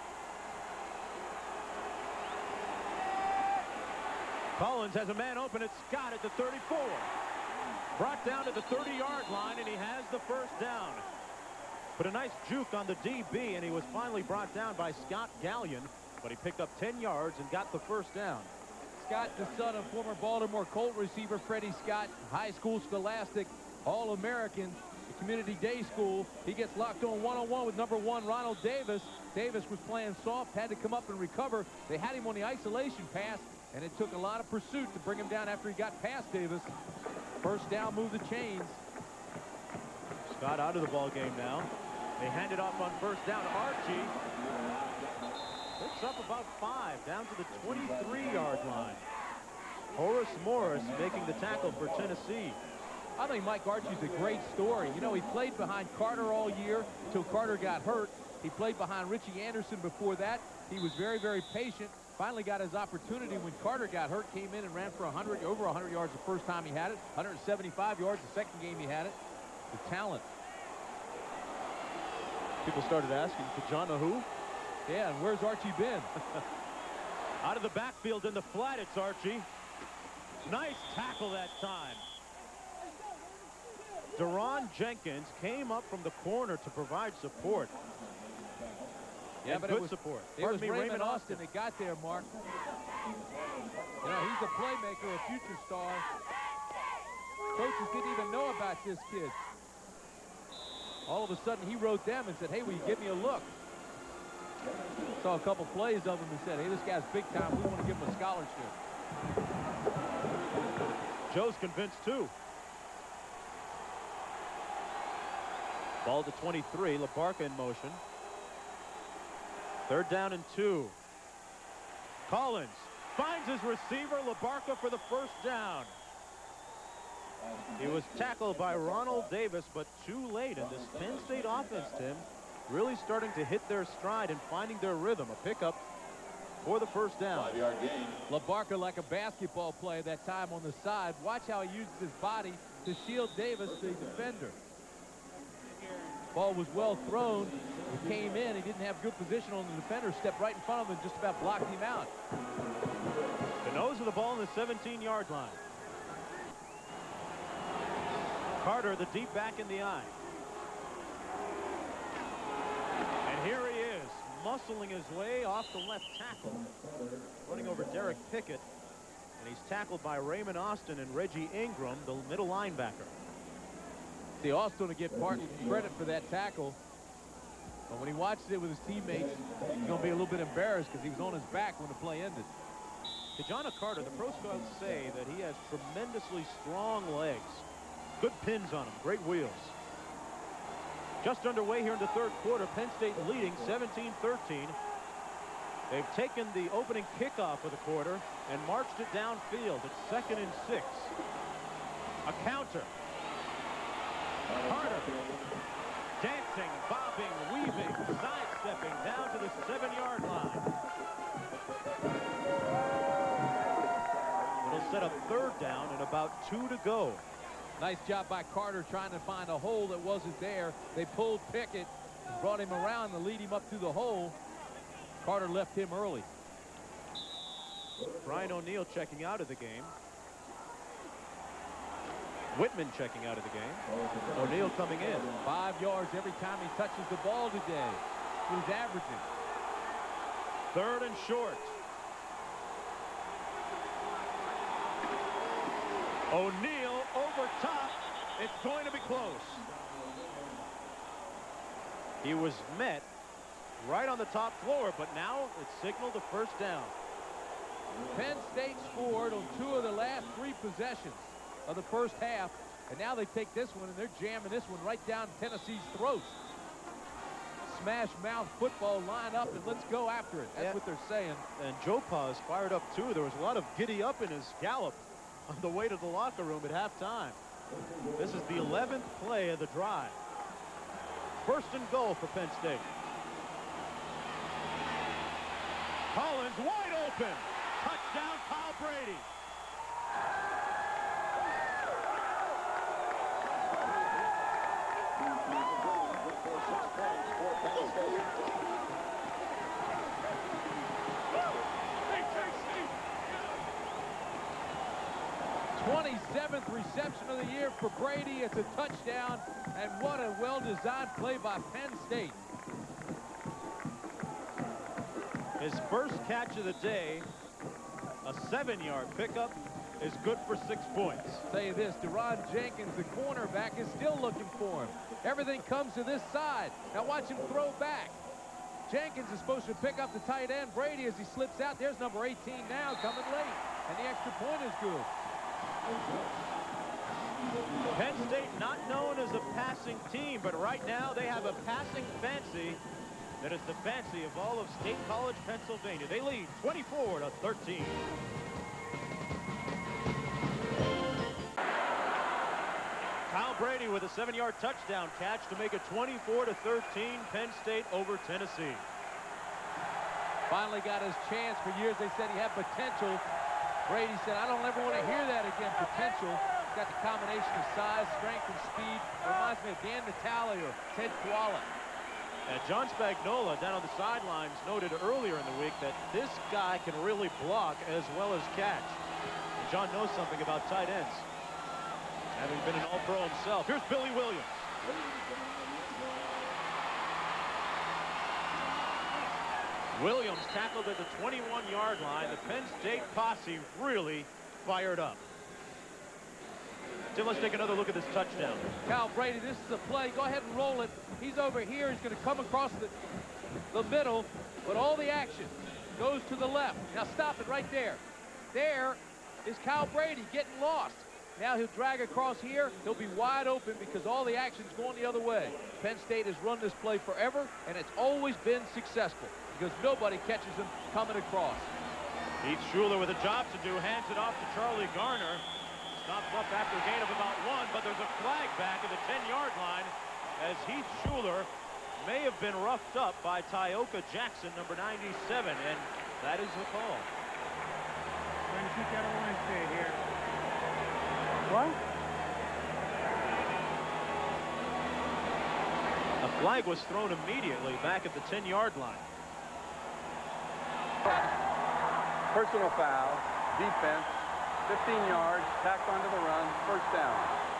Collins has a man open. It's Scott at the 34. Brought down to the 30-yard line, and he has the first down. Put a nice juke on the DB, and he was finally brought down by Scott Gallion, but he picked up 10 yards and got the first down.
Scott, the son of former Baltimore Colt receiver Freddie Scott, high school scholastic, All-American. the community day school. He gets locked on one-on-one with number 1, Ronald Davis. Davis was playing soft, had to come up and recover. They had him on the isolation pass, and it took a lot of pursuit to bring him down after he got past Davis. First down, move the chains.
Scott out of the ball game now. They hand it off on first down. Archie picks up about 5 down to the 23-yard line. Horace Morris making the tackle for Tennessee.
I think Mike Archie's a great story. You know, he played behind Carter all year until Carter got hurt. He played behind Richie Anderson before that. He was very, very patient. Finally got his opportunity when Carter got hurt, came in and ran for over 100 yards the first time he had it, 175 yards the second game he had it. The talent.
People started asking, Kajana who?
Yeah, and where's Archie been?
Out of the backfield in the flat, it's Archie. Nice tackle that time. Deron Jenkins came up from the corner to provide support.
Yeah,
and
but
good
it was
support.
It was Raymond Austin that got there, Mark. You know, he's a playmaker, a future star. Coaches didn't even know about this kid. All of a sudden, he wrote them and said, hey, will you give me a look? Saw a couple plays of him and said, hey, this guy's big time. We want to give him a scholarship.
Joe's convinced, too. Ball to 23. LaBarca in motion. 3rd down and 2. Collins finds his receiver. LaBarca for the first down. He was tackled by Ronald Davis, but too late. And this Penn State offense, Tim, really starting to hit their stride and finding their rhythm. A pickup for the first down.
5-yard gain.
LaBarca like a basketball player that time on the side. Watch how he uses his body to shield Davis, the defender. Ball was well thrown. He came in. He didn't have good position on the defender. Stepped right in front of him and just about blocked him out.
The nose of the ball in the 17-yard line. Carter, the deep back in the eye. And here he is, muscling his way off the left tackle. Running over Derek Pickett. And he's tackled by Raymond Austin and Reggie Ingram, the middle linebacker.
See, Austin will get part credit for that tackle. But when he watches it with his teammates, he's going to be a little bit embarrassed because he was on his back when the play ended.
Kajana Carter, the pro scouts say that he has tremendously strong legs. Good pins on him, great wheels. Just underway here in the 3rd quarter, Penn State leading 17-13. They've taken the opening kickoff of the quarter and marched it downfield. It's 2nd and 6. A counter. Carter dancing, bobbing, weaving, sidestepping down to the 7-yard line. It'll set up 3rd down and about 2 to go.
Nice job by Carter trying to find a hole that wasn't there. They pulled Pickett, brought him around to lead him up through the hole. Carter left him early.
Brian O'Neill checking out of the game. Whitman checking out of the game. O'Neill coming in.
5 yards every time he touches the ball today. He's averaging.
3rd and short. O'Neill over top. It's going to be close. He was met right on the top floor, but now it's signaled a first down.
Penn State scored on 2 of the last 3 possessions of the first half, and now they take this one and they're jamming this one right down Tennessee's throats. Smash mouth football, line up and let's go after it. That's what they're saying.
And Joe Pa's fired up too. There was a lot of giddy up in his gallop on the way to the locker room at halftime. This is the 11th play of the drive. 1st and goal for Penn State. Collins wide open. Touchdown, Kyle Brady.
Reception of the year for Brady. It's a touchdown, and what a well-designed play by Penn State.
His first catch of the day, a 7-yard pickup is good for 6 points.
I'll tell you this, Deron Jenkins, the cornerback, is still looking for him. Everything comes to this side. Now watch him throw back. Jenkins is supposed to pick up the tight end, Brady, as he slips out. There's number 18 now, coming late. And the extra point is good.
Penn State not known as a passing team, but right now they have a passing fancy that is the fancy of all of State College, Pennsylvania. They lead 24-13. Kyle Brady with a 7-yard touchdown catch to make it 24-13, Penn State over Tennessee.
Finally got his chance. For years they said he had potential. Brady said, I don't ever want to hear that again, potential. He's got the combination of size, strength, and speed. Reminds me of Dan Natale or Ted Koala.
And John Spagnola down on the sidelines noted earlier in the week that this guy can really block as well as catch. And John knows something about tight ends, having been an all-pro himself. Here's Billy Williams. Williams tackled at the 21-yard line. The Penn State posse really fired up. Tim, let's take another look at this touchdown.
Kyle Brady, this is a play. Go ahead and roll it. He's over here. He's going to come across the middle, but all the action goes to the left. Now stop it right there. There is Kyle Brady getting lost. Now he'll drag across here. He'll be wide open because all the action's going the other way. Penn State has run this play forever, and it's always been successful because nobody catches him coming across.
Heath Schuler with a job to do, hands it off to Charlie Garner. Stops up after a gain of about 1, but there's a flag back at the 10-yard line as Heath Schuler may have been roughed up by Tyoka Jackson, number 97, and that is the call.
Trying to keep that line straight here.
What?
A flag was thrown immediately back at the 10-yard line.
Personal foul, defense, 15 yards, tacked onto the run, first down.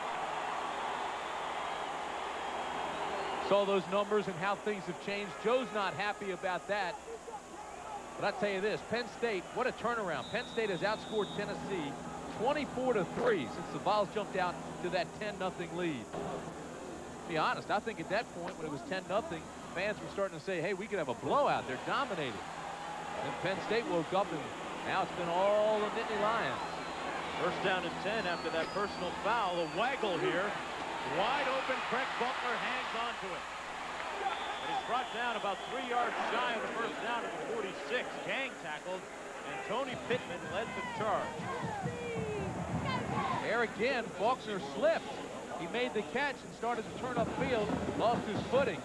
Saw those numbers and how things have changed. Joe's not happy about that. But I tell you this, Penn State, what a turnaround. Penn State has outscored Tennessee 24-3 since the Vols jumped out to that 10-0 lead. To be honest, I think at that point when it was 10-0, fans were starting to say, hey, we could have a blowout. They're dominated. And Penn State woke up, and now it's been all the Nittany Lions.
First down and 10 after that personal foul. A waggle here. Wide open. Craig Butler hangs on to it. And he's brought down about 3 yards shy of the first down at the 46. Gang tackled, and Tony Pittman led the charge.
There again, Faulkner slipped. He made the catch and started to turn upfield, lost his footing.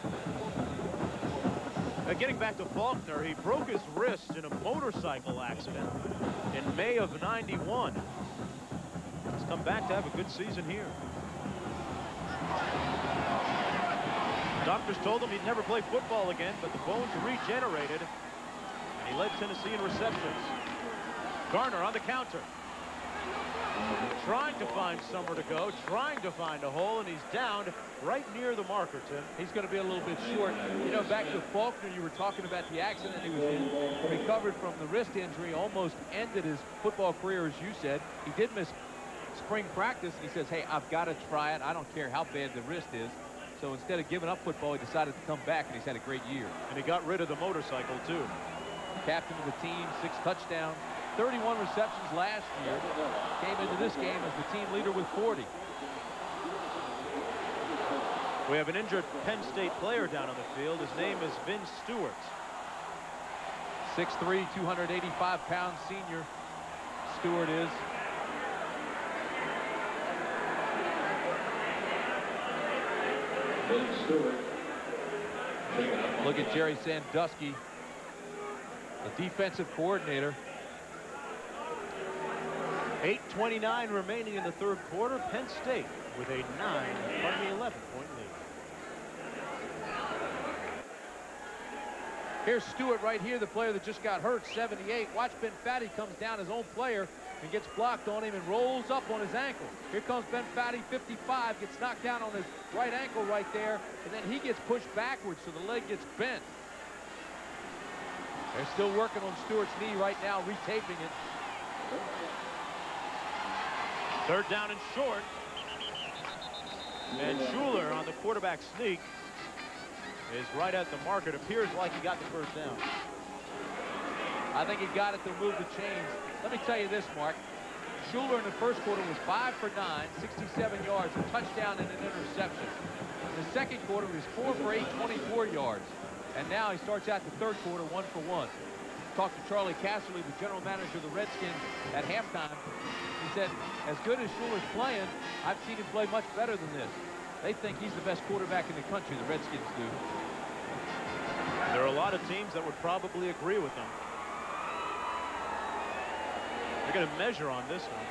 Getting back to Faulkner, he broke his wrist in a motorcycle accident in May of '91. He's come back to have a good season here. Doctors told him he'd never play football again, but the bones regenerated, and he led Tennessee in receptions. Garner on the counter. Trying to find somewhere to go, trying to find a hole, and he's down right near the marker, Tim.
He's going to be a little bit short. You know, back to Faulkner, you were talking about the accident he was in. Recovered from the wrist injury, almost ended his football career, as you said. He did miss spring practice, and he says, hey, I've got to try it. I don't care how bad the wrist is. So instead of giving up football, he decided to come back, and he's had a great year.
And he got rid of the motorcycle, too.
Captain of the team, 6 touchdowns. 31 receptions last year. Came into this game as the team leader with 40.
We have an injured Penn State player down on the field. His name is Vince Stewart.
6'3", 285-pound senior. Stewart is.
Vince Stewart.
Look at Jerry Sandusky, the defensive coordinator.
8:29 remaining in the third quarter. Penn State with a 11-point lead.
Here's Stewart right here, the player that just got hurt, 78. Watch Ben Fatty comes down, his own player, and gets blocked on him and rolls up on his ankle. Here comes Ben Fatty, 55, gets knocked down on his right ankle right there, and then he gets pushed backwards, so the leg gets bent. They're still working on Stewart's knee right now, retaping it.
Third down and short. And Schuler on the quarterback sneak is right at the mark. It appears like he got the first down.
I think he got it to move the chains. Let me tell you this, Mark. Schuler in the first quarter was 5 for 9, 67 yards, a touchdown and an interception. In the second quarter, he was 4 for 8, 24 yards. And now he starts out the third quarter 1 for 1. Talked to Charlie Casserly, the general manager of the Redskins, at halftime. He said, as good as Schuler's playing, I've seen him play much better than this. They think he's the best quarterback in the country, the Redskins do.
There are a lot of teams that would probably agree with them. They're going to measure on this one.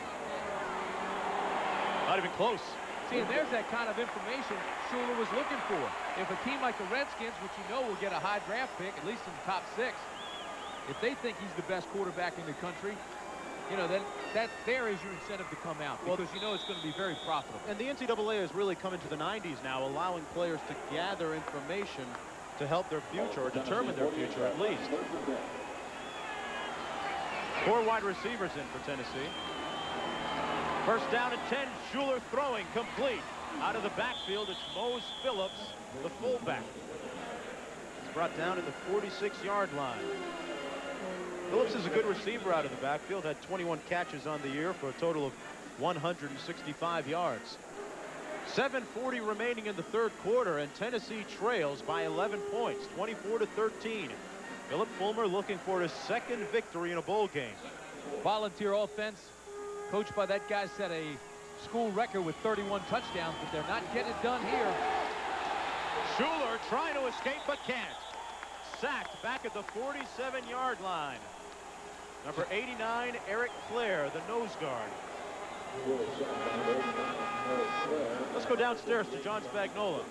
Not even close.
See, and there's that kind of information Schuler was looking for. If a team like the Redskins, which you know will get a high draft pick, at least in the top 6, if they think he's the best quarterback in the country, you know, then there is your incentive to come out, because you know it's going to be very profitable.
And the NCAA has really come into the 90s now, allowing players to gather information to help their future, or determine their future at least. 4 wide receivers in for Tennessee. First down and 10. Schuler throwing complete. Out of the backfield, it's Mose Phillips, the fullback. He's brought down at the 46-yard line. Phillips is a good receiver out of the backfield. Had 21 catches on the year for a total of 165 yards. 7:40 remaining in the third quarter, and Tennessee trails by 11 points, 24-13. Philip Fulmer looking for his second victory in a bowl game.
Volunteer offense, coached by that guy, set a school record with 31 touchdowns, but they're not getting it done here.
Schuler trying to escape but can't. Sacked back at the 47-yard line. Number 89, Eric Clare, the nose guard. Let's go downstairs to John Spagnola.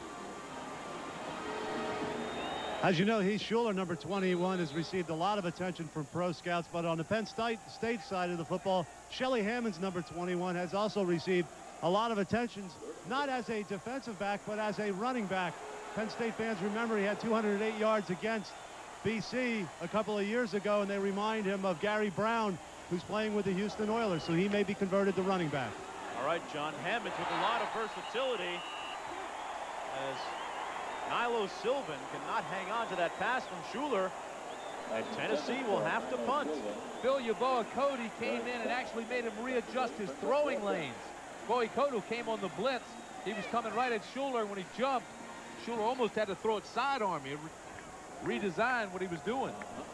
As you know, Heath Schuler, number 21, has received a lot of attention from pro scouts, but on the Penn State side of the football, Shelly Hammond's number 21 has also received a lot of attention, not as a defensive back, but as a running back. Penn State fans remember he had 208 yards against BC a couple of years ago, and they remind him of Gary Brown, who's playing with the Houston Oilers, so he may be converted to running back.
All right, John Hammond with a lot of versatility, as Nilo Sylvan cannot hang on to that pass from Schuler, and Tennessee will have to punt.
Phil Yeboah Cody came in and actually made him readjust his throwing lanes. Bowie Cody came on the blitz. He was coming right at Schuler. When he jumped, Schuler almost had to throw it sidearm. He redesigned what he was doing.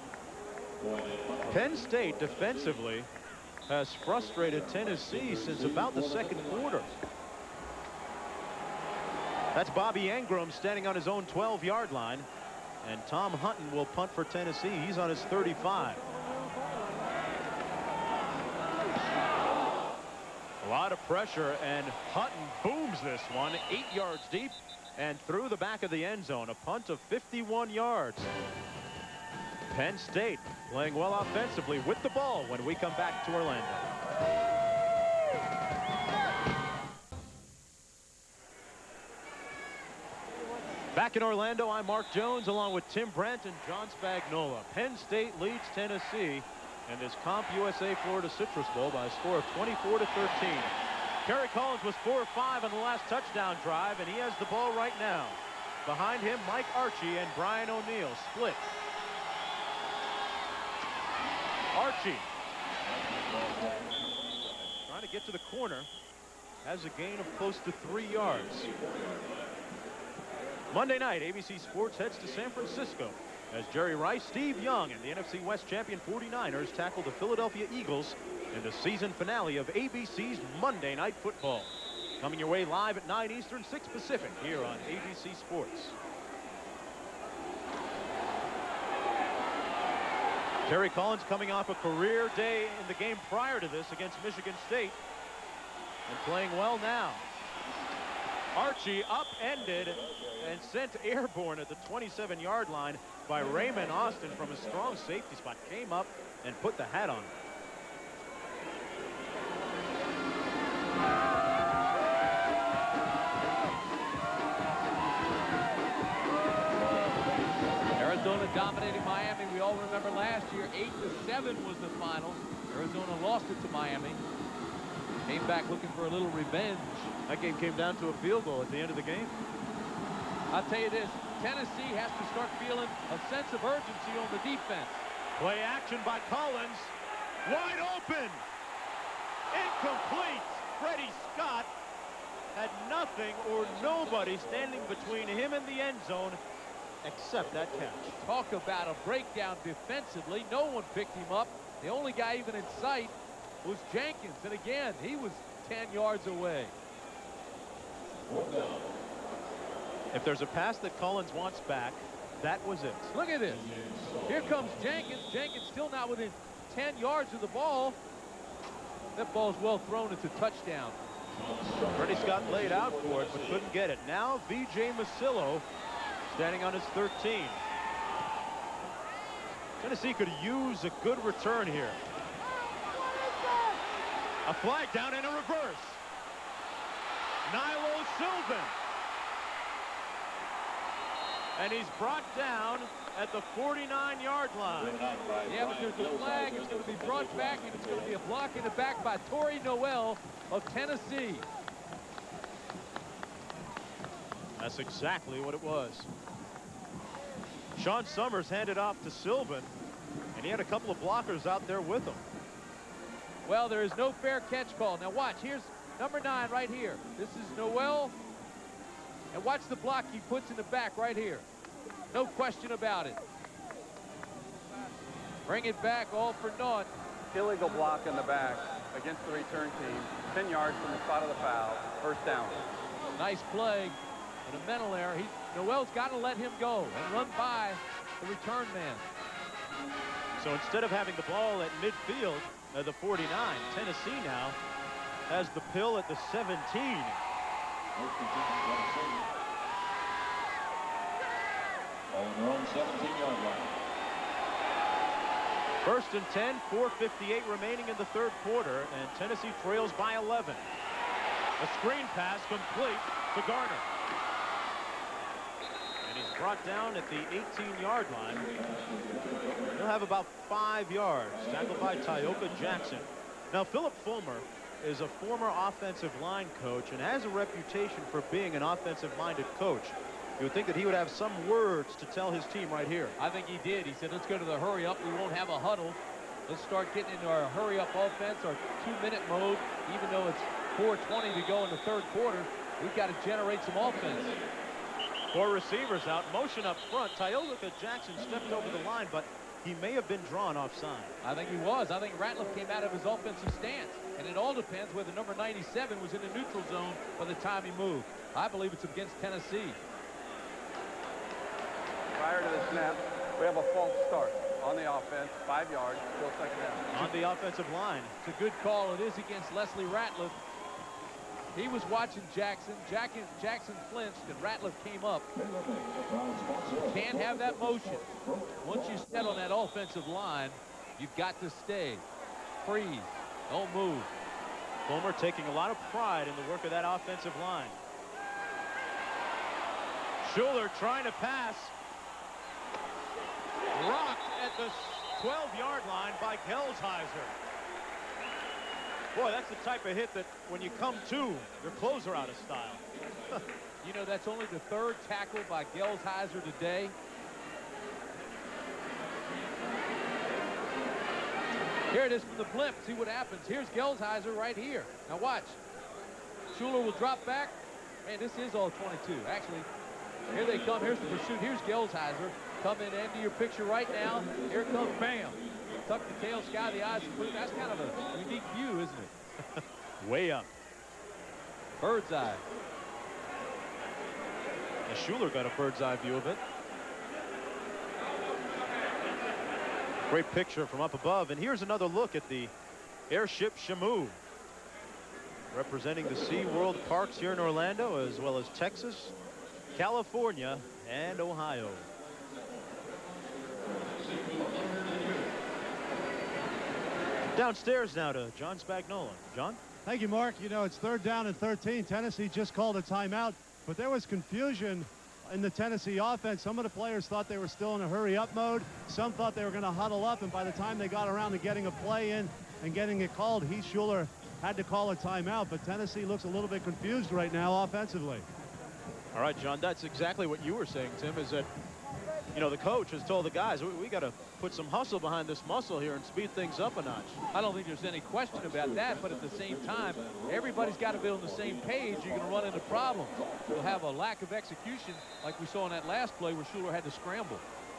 Penn State defensively has frustrated Tennessee since about the second quarter. That's Bobby Engram standing on his own 12-yard line, and Tom Hutton will punt for Tennessee. He's on his 35. A lot of pressure, and Hutton booms this one 8 yards deep and through the back of the end zone. A punt of 51 yards. Penn State playing well offensively with the ball when we come back to Orlando. Back in Orlando, I'm Mark Jones along with Tim Brent and John Spagnola. Penn State leads Tennessee in this Comp USA Florida Citrus Bowl by a score of 24-13. Kerry Collins was 4 or 5 on the last touchdown drive, and he has the ball right now. Behind him, Mike Archie and Brian O'Neill split. Archie trying to get to the corner, has a gain of close to 3 yards. Monday night, ABC Sports heads to San Francisco as Jerry Rice, Steve Young, and the NFC West champion 49ers tackle the Philadelphia Eagles in the season finale of ABC's Monday Night Football. Coming your way live at 9 Eastern, 6 Pacific here on ABC Sports. Terry Collins coming off a career day in the game prior to this against Michigan State and playing well now. Archie upended and sent airborne at the 27-yard line by Raymond Austin from a strong safety spot. Came up and put the hat on.
Arizona dominated Miami. We all remember last year, 8-7 was the final. Arizona lost it to Miami. Came back looking for a little revenge.
That game came down to a field goal at the end of the game.
I'll tell you this, Tennessee has to start feeling a sense of urgency on the defense.
Play action by Collins. Wide open. Incomplete. Freddie Scott had nothing or nobody standing between him and the end zone except that catch.
Talk about a breakdown defensively. No one picked him up. The only guy even in sight was Jenkins. And again, he was 10 yards away.
If there's a pass that Collins wants back, that was it.
Look at this. Here comes Jenkins. Jenkins still not within 10 yards of the ball. That ball's well thrown. It's a touchdown.
Freddie Scott laid out for it, but couldn't get it. Now V.J. Masillo standing on his 13. Tennessee could use a good return here. A flag down and a reverse. Nilo Sylvan. And he's brought down at the 49-yard line.
Yeah, but there's a flag. It's going to be brought back, and it's going to be a block in the back by Torrey Noel of Tennessee.
That's exactly what it was. Sean Summers handed off to Sylvan, and he had a couple of blockers out there with him.
Well, there is no fair catch call. Now watch, here's number 9 right here. This is Noel. And watch the block he puts in the back right here. No question about it. Bring it back, all for naught.
Illegal block in the back against the return team. 10 yards from the spot of the foul. First down.
Nice play. And a mental error. Noel's got to let him go and run by the return man.
So instead of having the ball at midfield, the 49, Tennessee now has the pill at the 17.
On their own 17-yard line.
First and 10, 4:58 remaining in the third quarter, and Tennessee trails by 11. A screen pass complete to Garner. And he's brought down at the 18-yard line. He'll have about 5 yards, tackled by Tyoka Jackson. Now, Philip Fulmer is a former offensive line coach and has a reputation for being an offensive-minded coach. You would think that he would have some words to tell his team right here.
I think he did. He said, let's go to the hurry up. We won't have a huddle. Let's start getting into our hurry up offense, our 2-minute mode. Even though it's 4:20 to go in the third quarter, we've got to generate some offense.
4 receivers out, motion up front. Tyoka Jackson stepped over the line, but he may have been drawn offside.
I think he was. I think Ratliff came out of his offensive stance. And it all depends whether number 97 was in the neutral zone by the time he moved. I believe it's against Tennessee.
Prior to the snap, we have a false start on the offense, 5 yards, still second down.
On the offensive line.
It's a good call. It is against Leslie Ratliff. He was watching Jackson. Jackson flinched, and Ratliff came up. You can't have that motion. Once you step on that offensive line, you've got to stay. Freeze. Don't move.
Fulmer taking a lot of pride in the work of that offensive line. Schuler trying to pass. Rocked at the 12-yard line by Gelsheiser. Boy, that's the type of hit that when you come to, your clothes are out of style.
You know, that's only the 3rd tackle by Gelsheiser today. Here it is from the blimp. See what happens. Here's Gelsheiser right here. Now watch. Schuler will drop back. Man, this is all 22. Actually, here they come. Here's the pursuit. Here's Gelsheiser coming into your picture right now. Here it comes. Bam. Tuck the tail, sky the eyes. That's kind of a unique view, isn't it?
Way up.
Bird's eye.
And Schuler got a bird's eye view of it. Great picture from up above. And here's another look at the airship Shamu, representing the SeaWorld parks here in Orlando, as well as Texas, California, and Ohio. Downstairs now to John Spagnola. John?
Thank you, Mark. You know, it's 3rd down and 13. Tennessee just called a timeout, but there was confusion in the Tennessee offense. Some of the players thought they were still in a hurry-up mode. Some thought they were going to huddle up, and by the time they got around to getting a play in and getting it called, Heath Schuler had to call a timeout, but Tennessee looks a little bit confused right now offensively.
All right, John, that's exactly what you were saying, Tim, is that, you know, the coach has told the guys, we got to put some hustle behind this muscle here and speed things up a notch.
I don't think there's any question about that, but at the same time, everybody's got to be on the same page. You're going to run into problems. You'll have a lack of execution like we saw in that last play where Schuler had to scramble.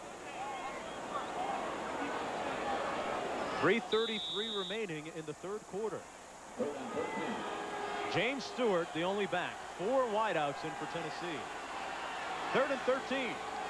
3:33 remaining in the third quarter. James Stewart, the only back. 4 wideouts in for Tennessee. 3rd and 13.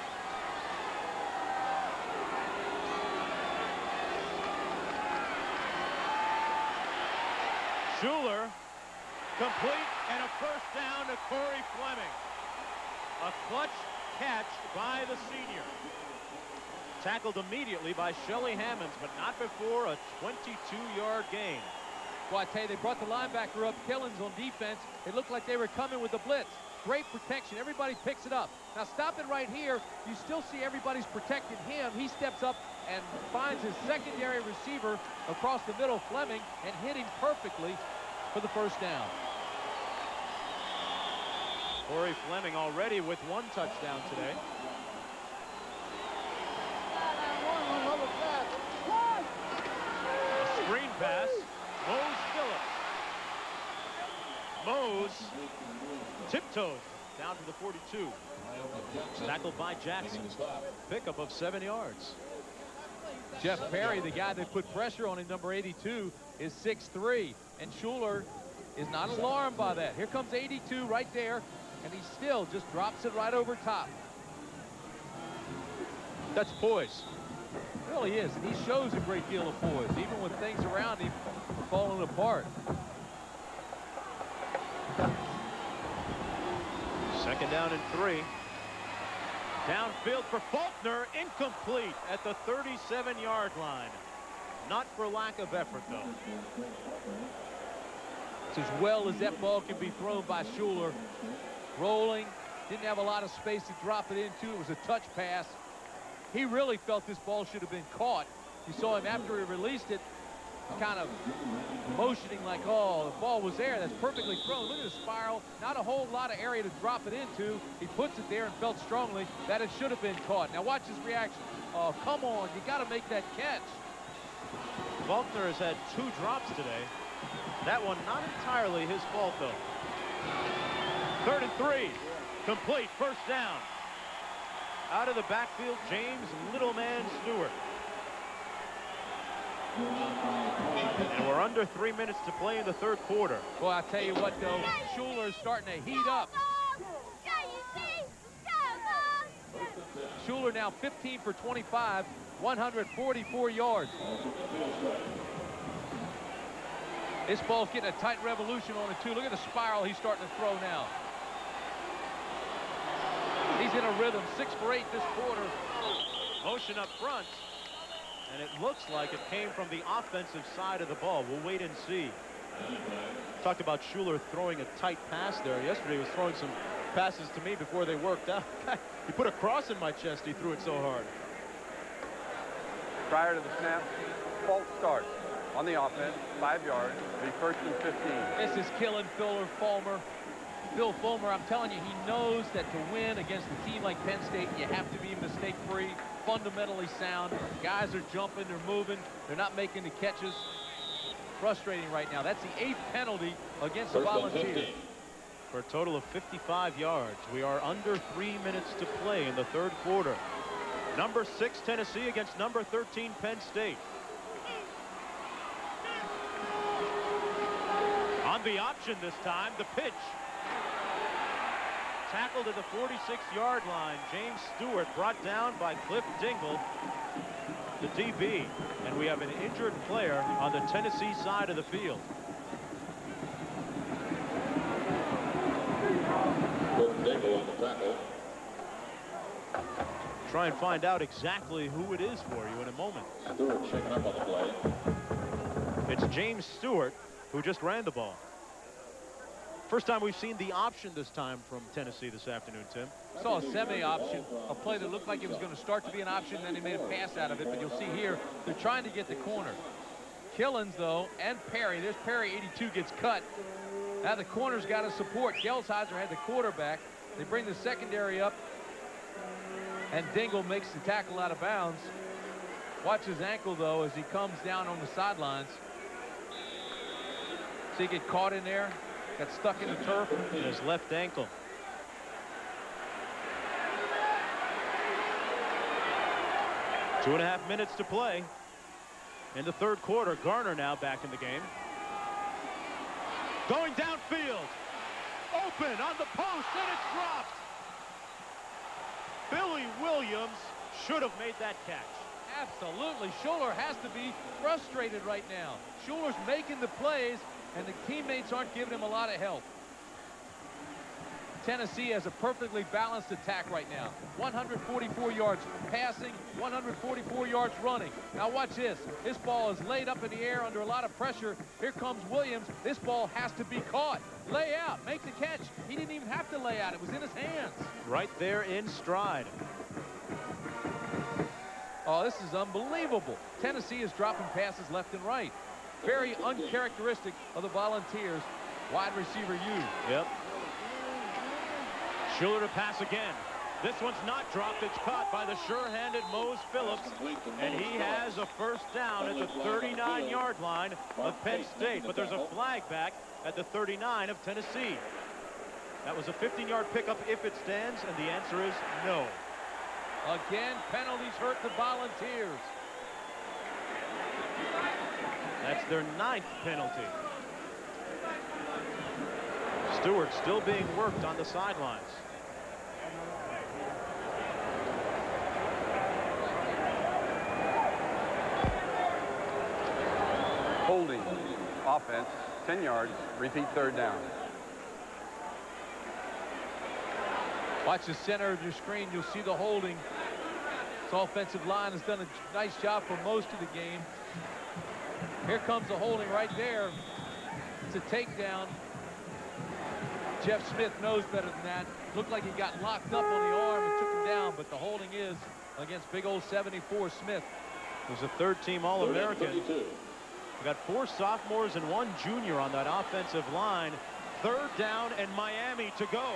Schuler, complete, and a first down to Corey Fleming. A clutch catch by the senior. Tackled immediately by Shelly Hammonds, but not before a 22-yard gain.
Well, I tell you, they brought the linebacker up, Killens on defense. It looked like they were coming with the blitz. Great protection. Everybody picks it up. Now stop it right here. You still see everybody's protecting him. He steps up and finds his secondary receiver across the middle, Fleming, and hit him perfectly for the first down.
Corey Fleming already with 1 touchdown today. A screen pass. Mose Phillips. Mose tiptoes down to the 42. Tackled by Jackson. Pickup of 7 yards.
Jeff Perry, the guy that put pressure on him, number 82, is 6'3", and Schuler is not alarmed by that. Here comes 82 right there, and he still just drops it right over top.
That's poise.
It really is, and he shows a great deal of poise, even when things around him are falling apart.
2nd down and 3. Downfield for Faulkner, incomplete at the 37-yard line. Not for lack of effort, though.
It's as well as that ball can be thrown by Schuler. Rolling, didn't have a lot of space to drop it into. It was a touch pass. He really felt this ball should have been caught. You saw him after he released it, kind of motioning like, oh, the ball was there. That's perfectly thrown. Look at the spiral. Not a whole lot of area to drop it into. He puts it there and felt strongly that it should have been caught. Now watch his reaction. Oh, come on. You got to make that catch.
Faulkner has had 2 drops today. That one not entirely his fault, though. 3rd and 3. Complete. First down. Out of the backfield, James Littleman Stewart. And we're under 3 minutes to play in the third quarter.
Boy, I tell you what, though, Schuler is starting to heat up. Schuler now 15 for 25, 144 yards. This ball's getting a tight revolution on it, too. Look at the spiral he's starting to throw now. He's in a rhythm, 6 for 8 this quarter.
Motion up front. And it looks like it came from the offensive side of the ball. We'll wait and see. Talked about Schuler throwing a tight pass there. Yesterday he was throwing some passes to me before they worked out. He put a cross in my chest. He threw it so hard.
Prior to the snap, false start on the offense, 5 yards, the 1st and 15.
This is killing Phil Fulmer. I'm telling you, he knows that to win against a team like Penn State, you have to be mistake-free, fundamentally sound. Guys are jumping, they're moving, they're not making the catches. Frustrating right now. That's the 8th penalty against the Volunteers.
For a total of 55 yards. We are under 3 minutes to play in the third quarter. Number 6 Tennessee against number 13 Penn State. On the option this time, the pitch. Tackled at the 46-yard line. James Stewart brought down by Cliff Dingle, the DB. And we have an injured player on the Tennessee side of the field.
Cliff Dingle on the tackle.
Try and find out exactly who it is for you in a moment.
Stewart shaking up on the play.
It's James Stewart who just ran the ball. First time we've seen the option this time from Tennessee this afternoon, Tim.
Saw a semi-option, a play that looked like it was going to start to be an option, then he made a pass out of it. But you'll see here, they're trying to get the corner. Killens, though, and Perry. There's Perry, 82, gets cut. Now the corner's got to support. Gelsheiser had the quarterback. They bring the secondary up, and Dingle makes the tackle out of bounds. Watch his ankle, though, as he comes down on the sidelines. See, he get caught in there, got stuck in the turf.
In his left ankle. Two and a half minutes to play in the third quarter. Garner now back in the game. Going downfield. Open on the post, and it's dropped. Billy Williams should have made that catch.
Absolutely. Schuler has to be frustrated right now. Schuler's making the plays, and the teammates aren't giving him a lot of help. Tennessee has a perfectly balanced attack right now. 144 yards passing, 144 yards running. Now watch this. This ball is laid up in the air under a lot of pressure. Here comes Williams. This ball has to be caught. Lay out, make the catch. He didn't even have to lay out. It was in his hands.
Right there in stride.
Oh, this is unbelievable. Tennessee is dropping passes left and right. Very uncharacteristic of the Volunteers. Wide receiver U.
Yep. Schuler to pass again. This one's not dropped. It's caught by the sure-handed Mose Phillips. And he has a first down at the 39-yard line of Penn State. But there's a flag back at the 39 of Tennessee. That was a 15-yard pickup if it stands, and the answer is no.
Again, penalties hurt the Volunteers.
That's their 9th penalty. Stewart still being worked on the sidelines.
Holding offense, 10 yards, repeat third down.
Watch the center of your screen. You'll see the holding. This offensive line has done a nice job for most of the game. Here comes the holding right there. It's a takedown. Jeff Smith knows better than that. Looked like he got locked up on the arm and took him down, but the holding is against big old 74 Smith.
Who's a third-team All-American. We got 4 sophomores and 1 junior on that offensive line. Third down and Miami to go.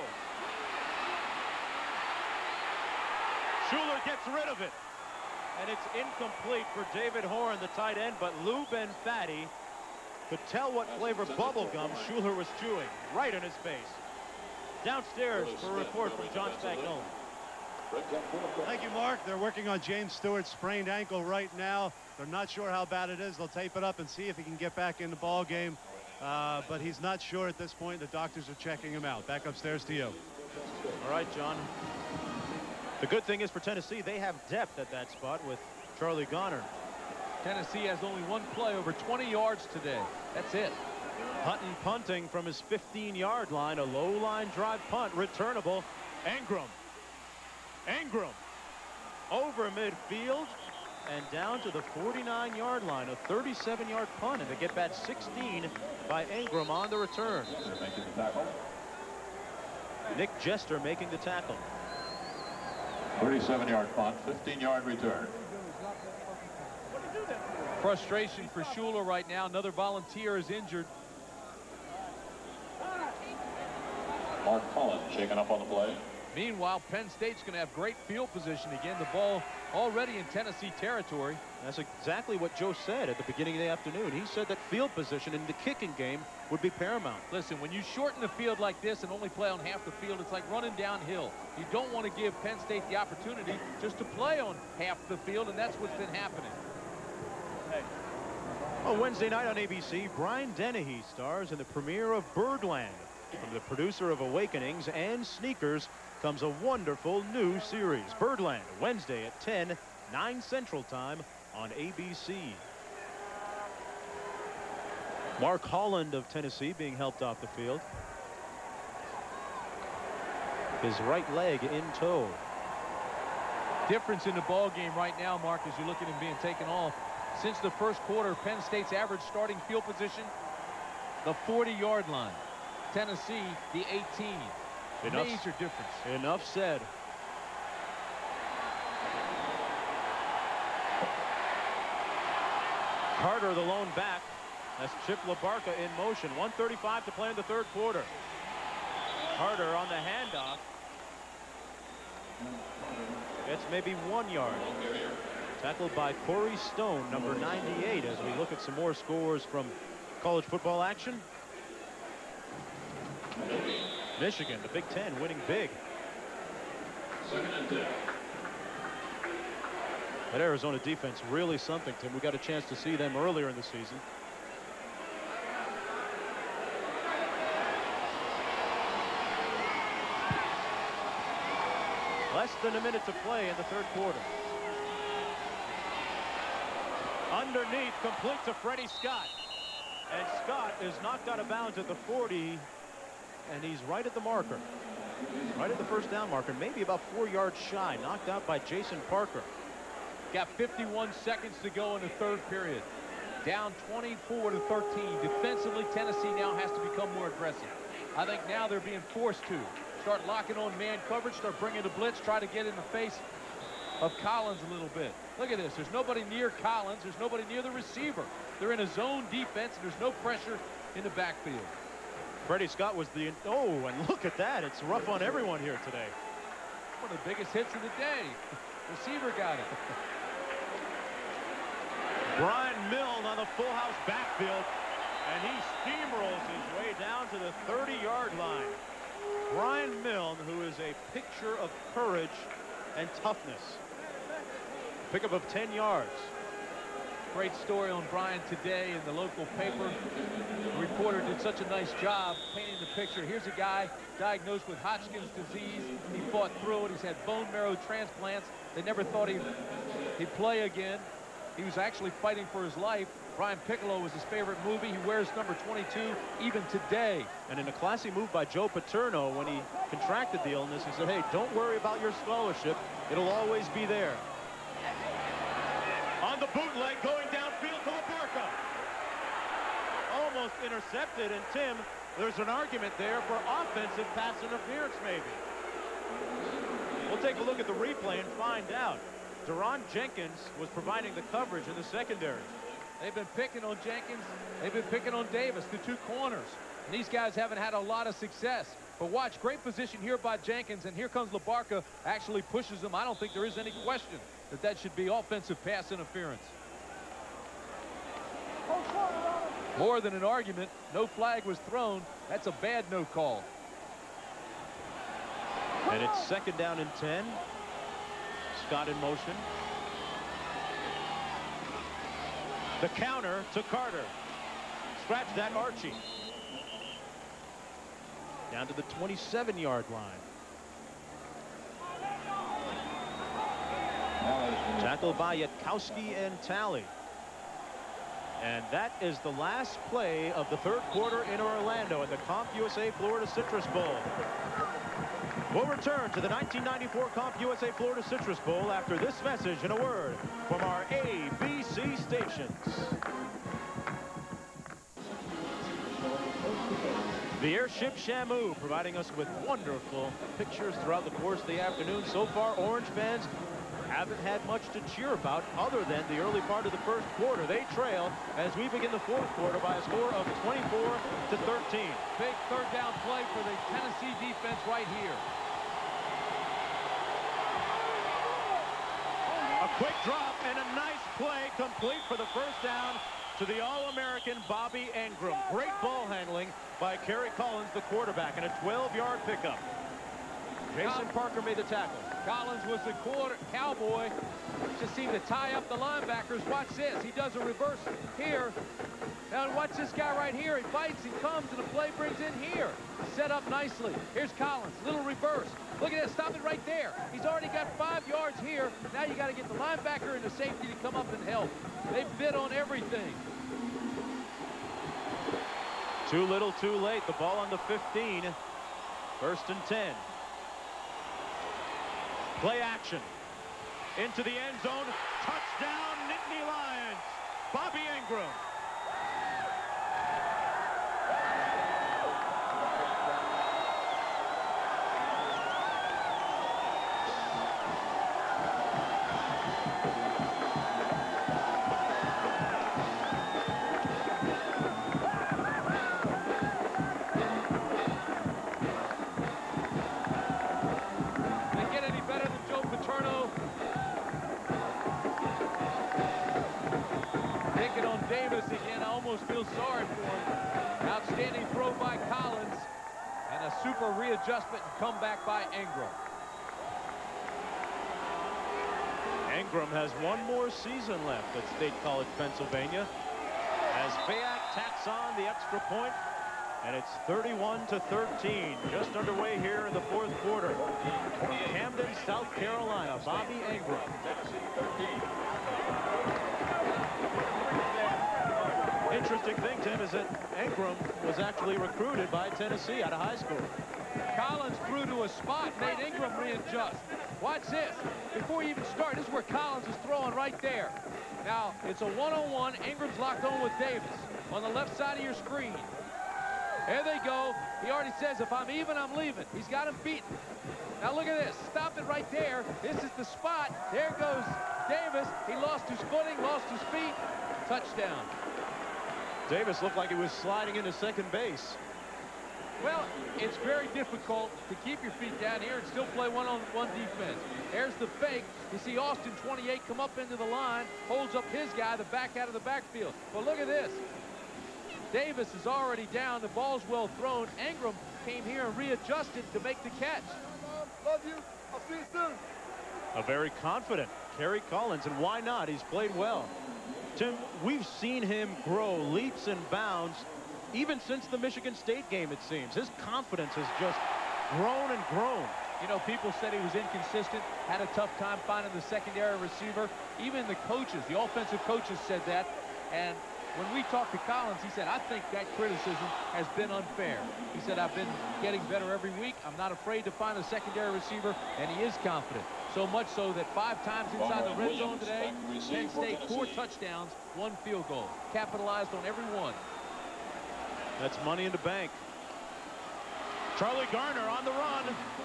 Schuler gets rid of it. And it's incomplete for David Horn, the tight end, but Lou Benfatti could tell what flavor bubblegum Schuler was chewing right in his face. Downstairs for a report from John Spagnuolo.
Thank you, Mark. They're working on James Stewart's sprained ankle right now. They're not sure how bad it is. They'll tape it up and see if he can get back in the ball game. But he's not sure at this point. The doctors are checking him out. Back upstairs to you.
All right, John. The good thing is for Tennessee, they have depth at that spot with Charlie Garner.
Tennessee has only one play over 20 yards today. That's it.
Hutton punting from his 15-yard line. A low-line drive punt. Returnable. Ingram. Over midfield and down to the 49-yard line. A 37-yard punt. And they get back 16 by Ingram on the return. Nick Jester making the tackle.
37-yard punt, 15-yard return.
Frustration for Schuler right now. Another Volunteer is injured.
Mark Collins shaken up on the play.
Meanwhile, Penn State's going to have great field position again. The ball already in Tennessee territory.
That's exactly what Joe said at the beginning of the afternoon. He said that field position in the kicking game would be paramount.
Listen, when you shorten the field like this and only play on half the field, it's like running downhill. You don't want to give Penn State the opportunity just to play on half the field, and that's what's been happening.
Well, Wednesday night on ABC, Brian Dennehy stars in the premiere of Birdland. From the producer of Awakenings and Sneakers comes a wonderful new series. Birdland, Wednesday at 10, 9 Central Time on ABC. Mark Holland of Tennessee being helped off the field. His right leg in tow.
Difference in the ball game right now, Mark, as you look at him being taken off. Since the first quarter, Penn State's average starting field position, the 40-yard line. Tennessee, the 18. Major difference.
Enough said. Carter, the lone back. That's Chip LaBarca in motion. 1:35 to play in the third quarter. Carter on the handoff. Gets maybe 1 yard. Tackled by Corey Stone, number 98, as we look at some more scores from college football action. Michigan, the Big Ten, winning big. That Arizona defense really something, Tim. We got a chance to see them earlier in the season. Less than a minute to play in the third quarter. Underneath, complete to Freddie Scott. And Scott is knocked out of bounds at the 40, and he's right at the marker. Right at the first down marker, maybe about 4 yards shy. Knocked out by Jason Parker.
Got 51 seconds to go in the third period. Down 24-13. Defensively, Tennessee now has to become more aggressive. I think now they're being forced to start locking on man coverage, start bringing the blitz, try to get in the face of Collins a little bit. Look at this. There's nobody near Collins. There's nobody near the receiver. They're in a zone defense, and there's no pressure in the backfield.
Freddie Scott was the... Oh, and look at that. It's rough on everyone here today.
One of the biggest hits of the day. Receiver got it.
Brian Milne on the full house backfield, and he steamrolls his way down to the 30-yard line. Brian Milne, who is a picture of courage and toughness. Pickup of 10 yards.
Great story on Brian today in the local paper. The reporter did such a nice job painting the picture. Here's a guy diagnosed with Hodgkin's disease. He fought through it. He's had bone marrow transplants. They never thought he'd play again. He was actually fighting for his life. Brian Piccolo was his favorite movie. He wears number 22 even today.
And in a classy move by Joe Paterno, when he contracted the illness, he said, hey, don't worry about your scholarship. It'll always be there. On the bootleg, going downfield to LaBarca. Almost intercepted, and Tim, there's an argument there for offensive pass interference, maybe. We'll take a look at the replay and find out. Deron Jenkins was providing the coverage in the secondary.
They've been picking on Jenkins. They've been picking on Davis, the two corners. And these guys haven't had a lot of success. But watch, great position here by Jenkins, and here comes LaBarca, actually pushes him. I don't think there is any question that that should be offensive pass interference. More than an argument, no flag was thrown. That's a bad no call.
And it's second down and 10. Scott in motion. The counter to Carter. Scratch that, Archie. Down to the 27-yard line. Tackled by Yatkowski and Talley. And that is the last play of the third quarter in Orlando at the CompUSA Florida Citrus Bowl. We'll return to the 1994 CompUSA Florida Citrus Bowl after this message and a word from our ABC stations. The airship Shamu providing us with wonderful pictures throughout the course of the afternoon. So far, Orange fans haven't had much to cheer about other than the early part of the first quarter. They trail as we begin the fourth quarter by a score of 24-13.
Big third down play for the Tennessee defense right here.
A quick drop and a nice play complete for the first down to the All-American Bobby Engram. Great ball handling by Kerry Collins, the quarterback, and a 12-yard pickup. Jason Parker made the tackle.
Collins was the cowboy. Just seemed to tie up the linebackers. Watch this. He does a reverse here. Now watch this guy right here. He fights, he comes, and the play brings in here. Set up nicely. Here's Collins. Little reverse. Look at that. Stop it right there. He's already got 5 yards here. Now you got to get the linebacker and the safety to come up and help. They bid on everything.
Too little, too late. The ball on the 15. First and 10. Play action. Into the end zone. Touchdown, Nittany Lions. Bobby Engram.
Davis again. I almost feel sorry for him. Outstanding throw by Collins. And a super readjustment and comeback by Ingram.
Ingram has one more season left at State College, Pennsylvania, as Fayak tacks on the extra point, and it's 31-13, just underway here in the fourth quarter. Camden, South Carolina, Bobby Ingram. Interesting thing, Tim, is that Ingram was actually recruited by Tennessee out of high school.
Collins threw to a spot, made Ingram readjust. Watch this. Before you even start, this is where Collins is throwing right there. Now, it's a one-on-one. Ingram's locked on with Davis on the left side of your screen. There they go. He already says, if I'm even, I'm leaving. He's got him beaten. Now, look at this. Stop it right there. This is the spot. There goes Davis. He lost his footing, lost his feet. Touchdown.
Davis looked like he was sliding into second base.
Well, it's very difficult to keep your feet down here and still play one-on-one defense. There's the fake. You see Austin, 28, come up into the line, holds up his guy, the back out of the backfield. But look at this. Davis is already down. The ball's well thrown. Ingram came here and readjusted to make the catch.
Love you. I'll see you soon.
A very confident Kerry Collins, and why not? He's played well. Tim, we've seen him grow leaps and bounds even since the Michigan State game, it seems. His confidence has just grown and grown.
You know, people said he was inconsistent, had a tough time finding the secondary receiver. Even the coaches, the offensive coaches said that. And when we talked to Collins, he said, I think that criticism has been unfair. He said, I've been getting better every week. I'm not afraid to find a secondary receiver, and he is confident. So much so that 5 times inside the red zone today, Penn State 4 touchdowns, 1 field goal. Capitalized on every one.
That's money in the bank. Charlie Garner on the run.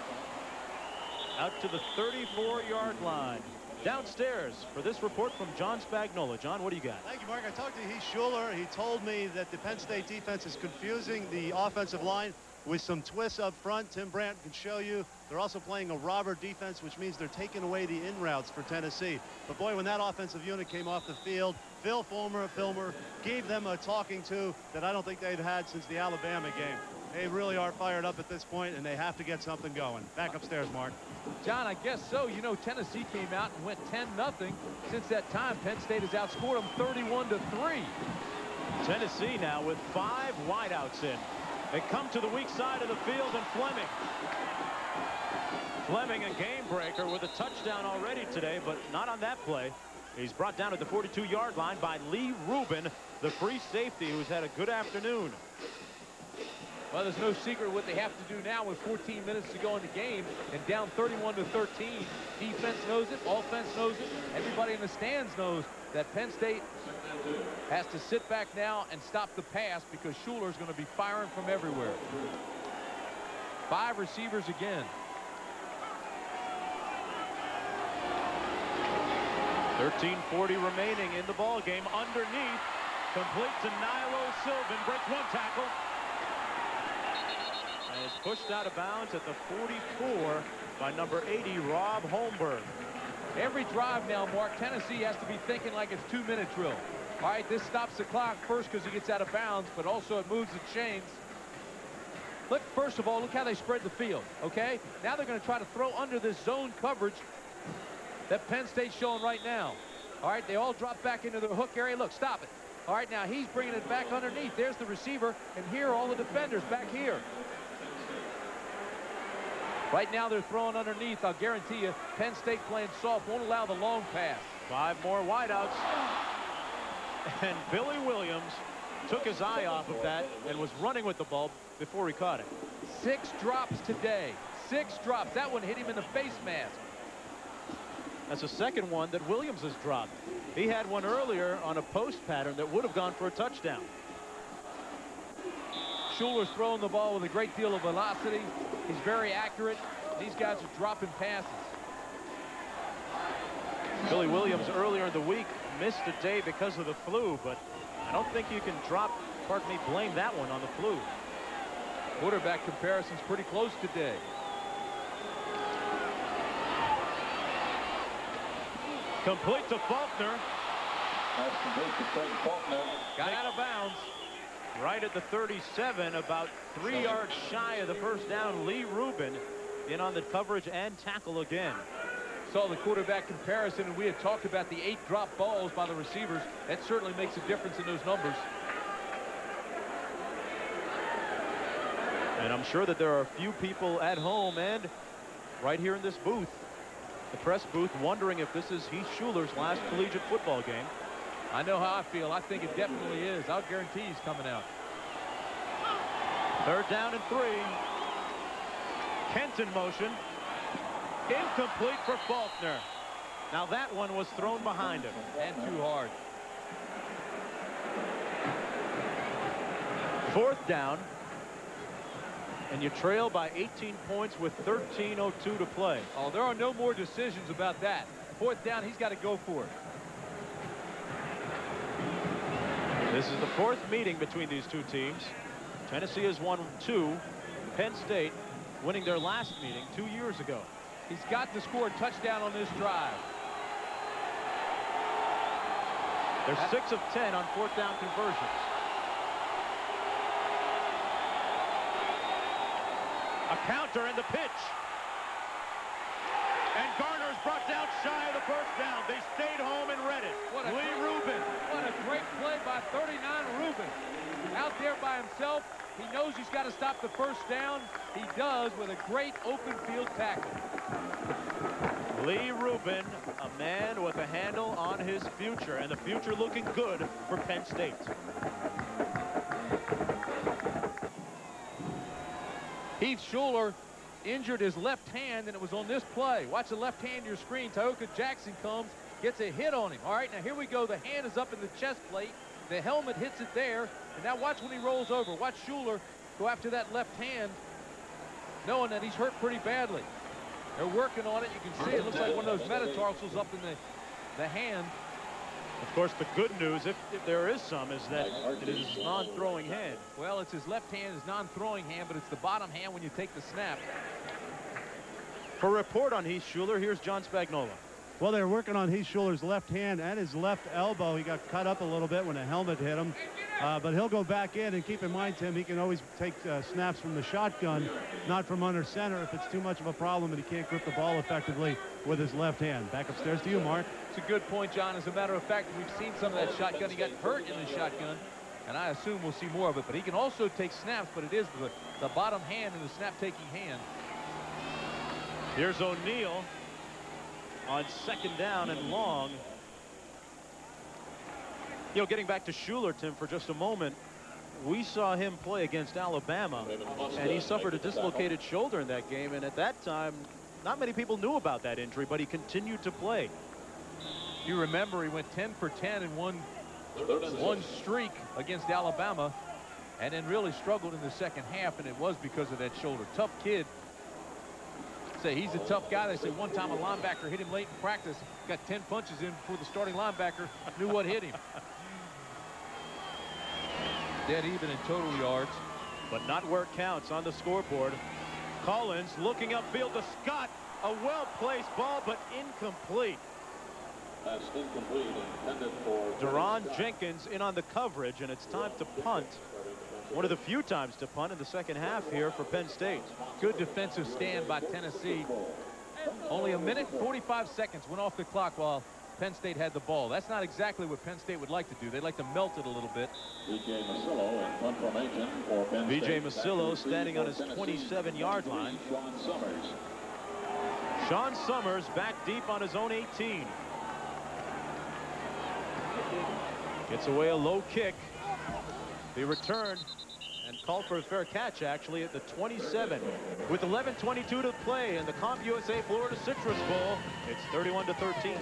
Out to the 34-yard line. Downstairs for this report from John Spagnola. John, what do you got?
Thank you, Mark. I talked to Heath Schuler. He told me that the Penn State defense is confusing the offensive line with some twists up front. Tim Brandt can show you. They're also playing a robber defense, which means they're taking away the in routes for Tennessee. But boy, when that offensive unit came off the field, Phil Fulmer gave them a talking to that I don't think they'd had since the Alabama game. They really are fired up at this point, and they have to get something going. Back upstairs, Mark.
John, I guess so. You know, Tennessee came out and went 10-0. Since that time, Penn State has outscored them 31-3.
Tennessee now with 5 wideouts in. They come to the weak side of the field, and Fleming, a game breaker with a touchdown already today, but not on that play. He's brought down at the 42-yard line by Lee Rubin, the free safety, who's had a good afternoon.
Well, there's no secret what they have to do now with 14 minutes to go in the game and down 31-13. Defense knows it. Offense knows it. Everybody in the stands knows that Penn State has to sit back now and stop the pass because Schuler's going to be firing from everywhere. 5 receivers again.
13:40 remaining in the ball game. Underneath, complete to Nilo Sylvan. Breaks 1 tackle. And is pushed out of bounds at the 44 by number 80, Rob Holmberg.
Every drive now, Mark, Tennessee has to be thinking like it's 2-minute drill. All right, this stops the clock first because he gets out of bounds, but also it moves the chains. Look, first of all, look how they spread the field, okay? Now they're going to try to throw under this zone coverage that Penn State's showing right now. All right, they all drop back into the hook area. Look, stop it. All right, now he's bringing it back underneath. There's the receiver, and here are all the defenders back here. Right now they're throwing underneath. I'll guarantee you, Penn State playing soft won't allow the long pass.
5 more wideouts. And Billy Williams took his eye off of that and was running with the ball before he caught it.
6 drops today. 6 drops. That one hit him in the face mask.
That's the second one that Williams has dropped. He had one earlier on a post pattern that would have gone for a touchdown.
Schuler's throwing the ball with a great deal of velocity. He's very accurate. These guys are dropping passes.
Billy Williams earlier in the week missed a day because of the flu, but I don't think you can blame that one on the flu.
Quarterback comparison's pretty close today.
Complete to Faulkner.
Got out of bounds.
Right at the 37, about 3 yards shy of the first down. Lee Rubin in on the coverage and tackle again.
Saw the quarterback comparison, and we had talked about the 8 drop balls by the receivers. That certainly makes a difference in those numbers.
And I'm sure that there are a few people at home and right here in this booth, the press booth, wondering if this is Heath Schuler's last collegiate football game.
I know how I feel. I think it definitely is. I'll guarantee he's coming out.
3rd down and 3. Kent in motion. Incomplete for Faulkner. Now that one was thrown behind him.
And too hard.
4th down. And you trail by 18 points with 13:02 to play.
Oh, there are no more decisions about that. 4th down, he's got to go for it.
This is the 4th meeting between these two teams. Tennessee has won 2. Penn State winning their last meeting 2 years ago.
He's got to score a touchdown on this drive.
They're 6 of 10 on 4th down conversions. A counter in the pitch. And Garner's brought down shy of the first down. They stayed home and read it. Lee Rubin.
What a great play by 39 Rubin. Out there by himself. He knows he's got to stop the first down. He does with a great open field tackle.
Lee Rubin, a man with a handle on his future, and the future looking good for Penn State.
Heath Schuler injured his left hand, and it was on this play. Watch the left hand on your screen. Tioka Jackson comes, gets a hit on him. All right, now here we go. The hand is up in the chest plate. The helmet hits it there. And now watch when he rolls over. Watch Schuler go after that left hand, knowing that he's hurt pretty badly. They're working on it. You can see it looks like one of those metatarsals up in the hand.
Of course, the good news, if there is some, is that it is his non-throwing hand.
Well, it's his left hand, his non-throwing hand, but it's the bottom hand when you take the snap.
For a report on Heath Schuler, here's John Spagnola.
Well, they're working on Heath Schuler's left hand and his left elbow. He got cut up a little bit when a helmet hit him. But he'll go back in, and keep in mind, Tim, he can always take snaps from the shotgun, not from under center if it's too much of a problem and he can't grip the ball effectively with his left hand. Back upstairs to you, Mark.
It's a good point, John. As a matter of fact, we've seen some of that shotgun. He got hurt in the shotgun, and I assume we'll see more of it. But he can also take snaps, but it is the bottom hand and the snap-taking hand.
Here's O'Neal on 2nd down and long. You know, getting back to Schuler, Tim, for just a moment, we saw him play against Alabama, and he suffered a dislocated shoulder in that game. And at that time, not many people knew about that injury, but he continued to play.
You remember he went 10 for 10 in one streak against Alabama, and then really struggled in the second half, and it was because of that shoulder. Tough kid. Say he's a tough guy. They say one time a linebacker hit him late in practice, got 10 punches in before the starting linebacker knew what hit him. Dead even in total yards,
but not where it counts on the scoreboard. Collins looking upfield to Scott. A well-placed ball, but incomplete.
That's incomplete, intended for
Deron Jenkins in on the coverage, and it's time to punt. One of the few times to punt in the second half here for Penn State.
Good defensive stand by Tennessee. Only a minute and 45 seconds went off the clock while Penn State had the ball. That's not exactly what Penn State would like to do. They'd like to melt it a little bit.
V.J. Masillo in punt formation for Penn State.
V.J. Masillo standing on his 27-yard line. Sean Summers back deep on his own 18. Gets away a low kick. He returned and called for a fair catch, actually, at the 27. With 11:22 to play in the CompUSA Florida Citrus Bowl, it's 31-13.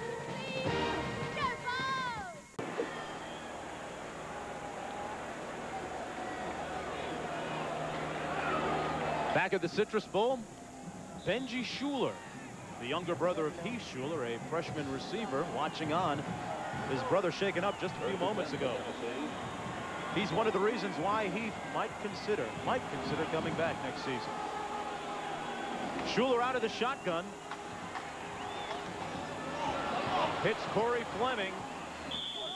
Back at the Citrus Bowl, Benji Schuler, the younger brother of Heath Schuler, a freshman receiver, watching on. His brother shaken up just a few moments ago. He's one of the reasons why Heath might consider coming back next season. Schuler out of the shotgun. Hits Corey Fleming.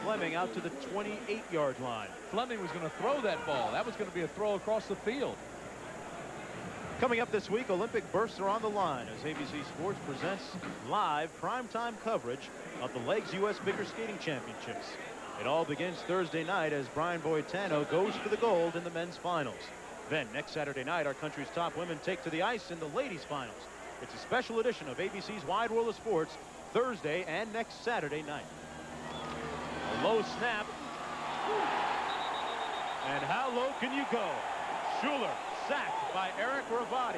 Fleming out to the 28-yard line.
Fleming was going to throw that ball. That was going to be a throw across the field.
Coming up this week, Olympic bursts are on the line as ABC Sports presents live primetime coverage of the Legs U.S. Figure Skating Championships. It all begins Thursday night as Brian Boitano goes for the gold in the men's finals. Then next Saturday night, our country's top women take to the ice in the ladies' finals. It's a special edition of ABC's Wide World of Sports Thursday and next Saturday night. A low snap. And how low can you go? Schuler sacked by Eric Ravati.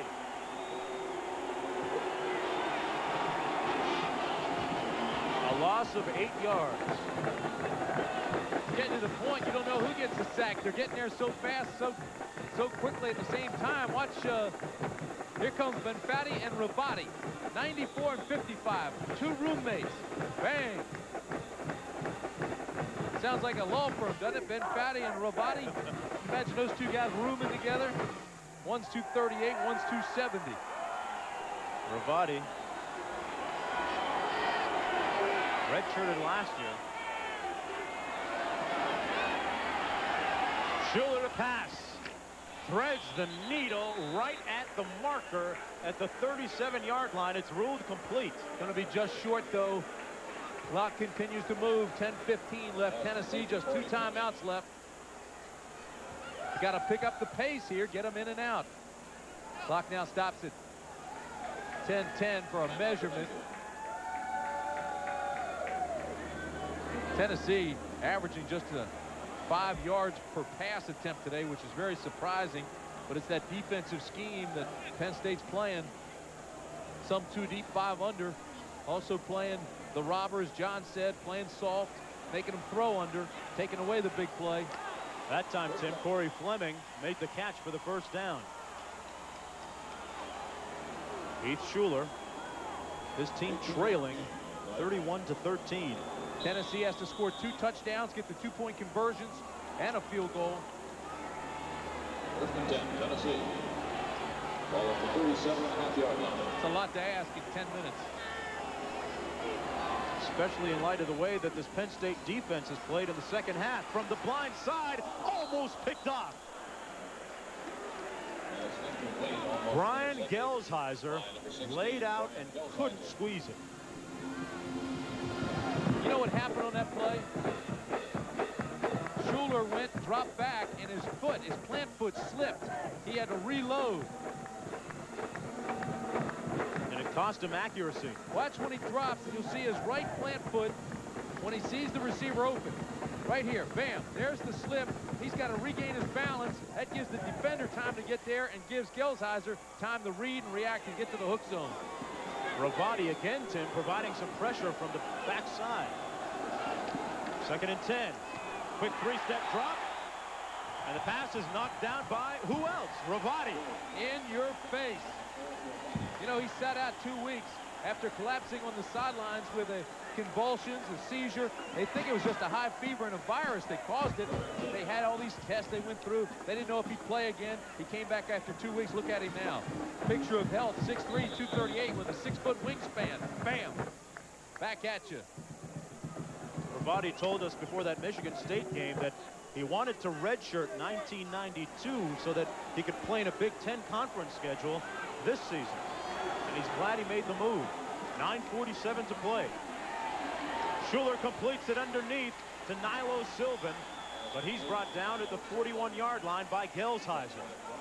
A loss of 8 yards.
Getting to the point, you don't know who gets the sack. They're getting there so fast, so quickly at the same time. Watch, here comes Benfatti and Ravati. 94 and 55, 2 roommates. Bang. Sounds like a law firm, doesn't it? Benfatti and Ravati. Imagine those two guys rooming together. One's 238, one's 270.
Ravati, redshirted last year. Schuler to pass. Threads the needle right at the marker at the 37-yard line. It's ruled complete.
Going to be just short, though. Clock continues to move. 10:15 left. Tennessee just 2 timeouts left. You got to pick up the pace here. Get them in and out. Clock now stops at 10:10 for a measurement. Tennessee averaging just 5 yards per pass attempt today, which is very surprising. But it's that defensive scheme that Penn State's playing. Some 2 deep, 5 under. Also playing the robbers, John said, playing soft, making them throw under, taking away the big play.
That time, Tim, Corey Fleming made the catch for the first down. Heath Schuler, his team trailing 31-13.
Tennessee has to score 2 touchdowns, get the 2-point conversions, and a field goal.
First and 10, Tennessee. Ball at the 37.5-yard line.
It's a lot to ask in 10 minutes.
Especially in light of the way that this Penn State defense has played in the second half. From the blind side, almost picked off. Brian Gelsheiser laid out and couldn't squeeze it.
You know what happened on that play? Schuler dropped back, and his plant foot slipped. He had to reload.
And it cost him accuracy.
Watch when he drops, and you'll see his right plant foot when he sees the receiver open. Right here, bam, there's the slip. He's got to regain his balance. That gives the defender time to get there and gives Gelsheiser time to read and react and get to the hook zone.
Ravati again, Tim, providing some pressure from the backside. 2nd and 10. Quick 3-step drop. And the pass is knocked down by who else? Ravati.
In your face. You know, he sat out 2 weeks after collapsing on the sidelines with a convulsions, a seizure. They think it was just a high fever and a virus that caused it. They had all these tests they went through. They didn't know if he'd play again. He came back after 2 weeks. Look at him now. Picture of health, 6'3", 238 with a 6-foot wingspan. Bam. Back at you.
Ravati told us before that Michigan State game that he wanted to redshirt 1992 so that he could play in a Big Ten conference schedule this season. And he's glad he made the move. 9:47 to play. Schuler completes it underneath to Nilo Sylvan, but he's brought down at the 41-yard line by Gelsheiser.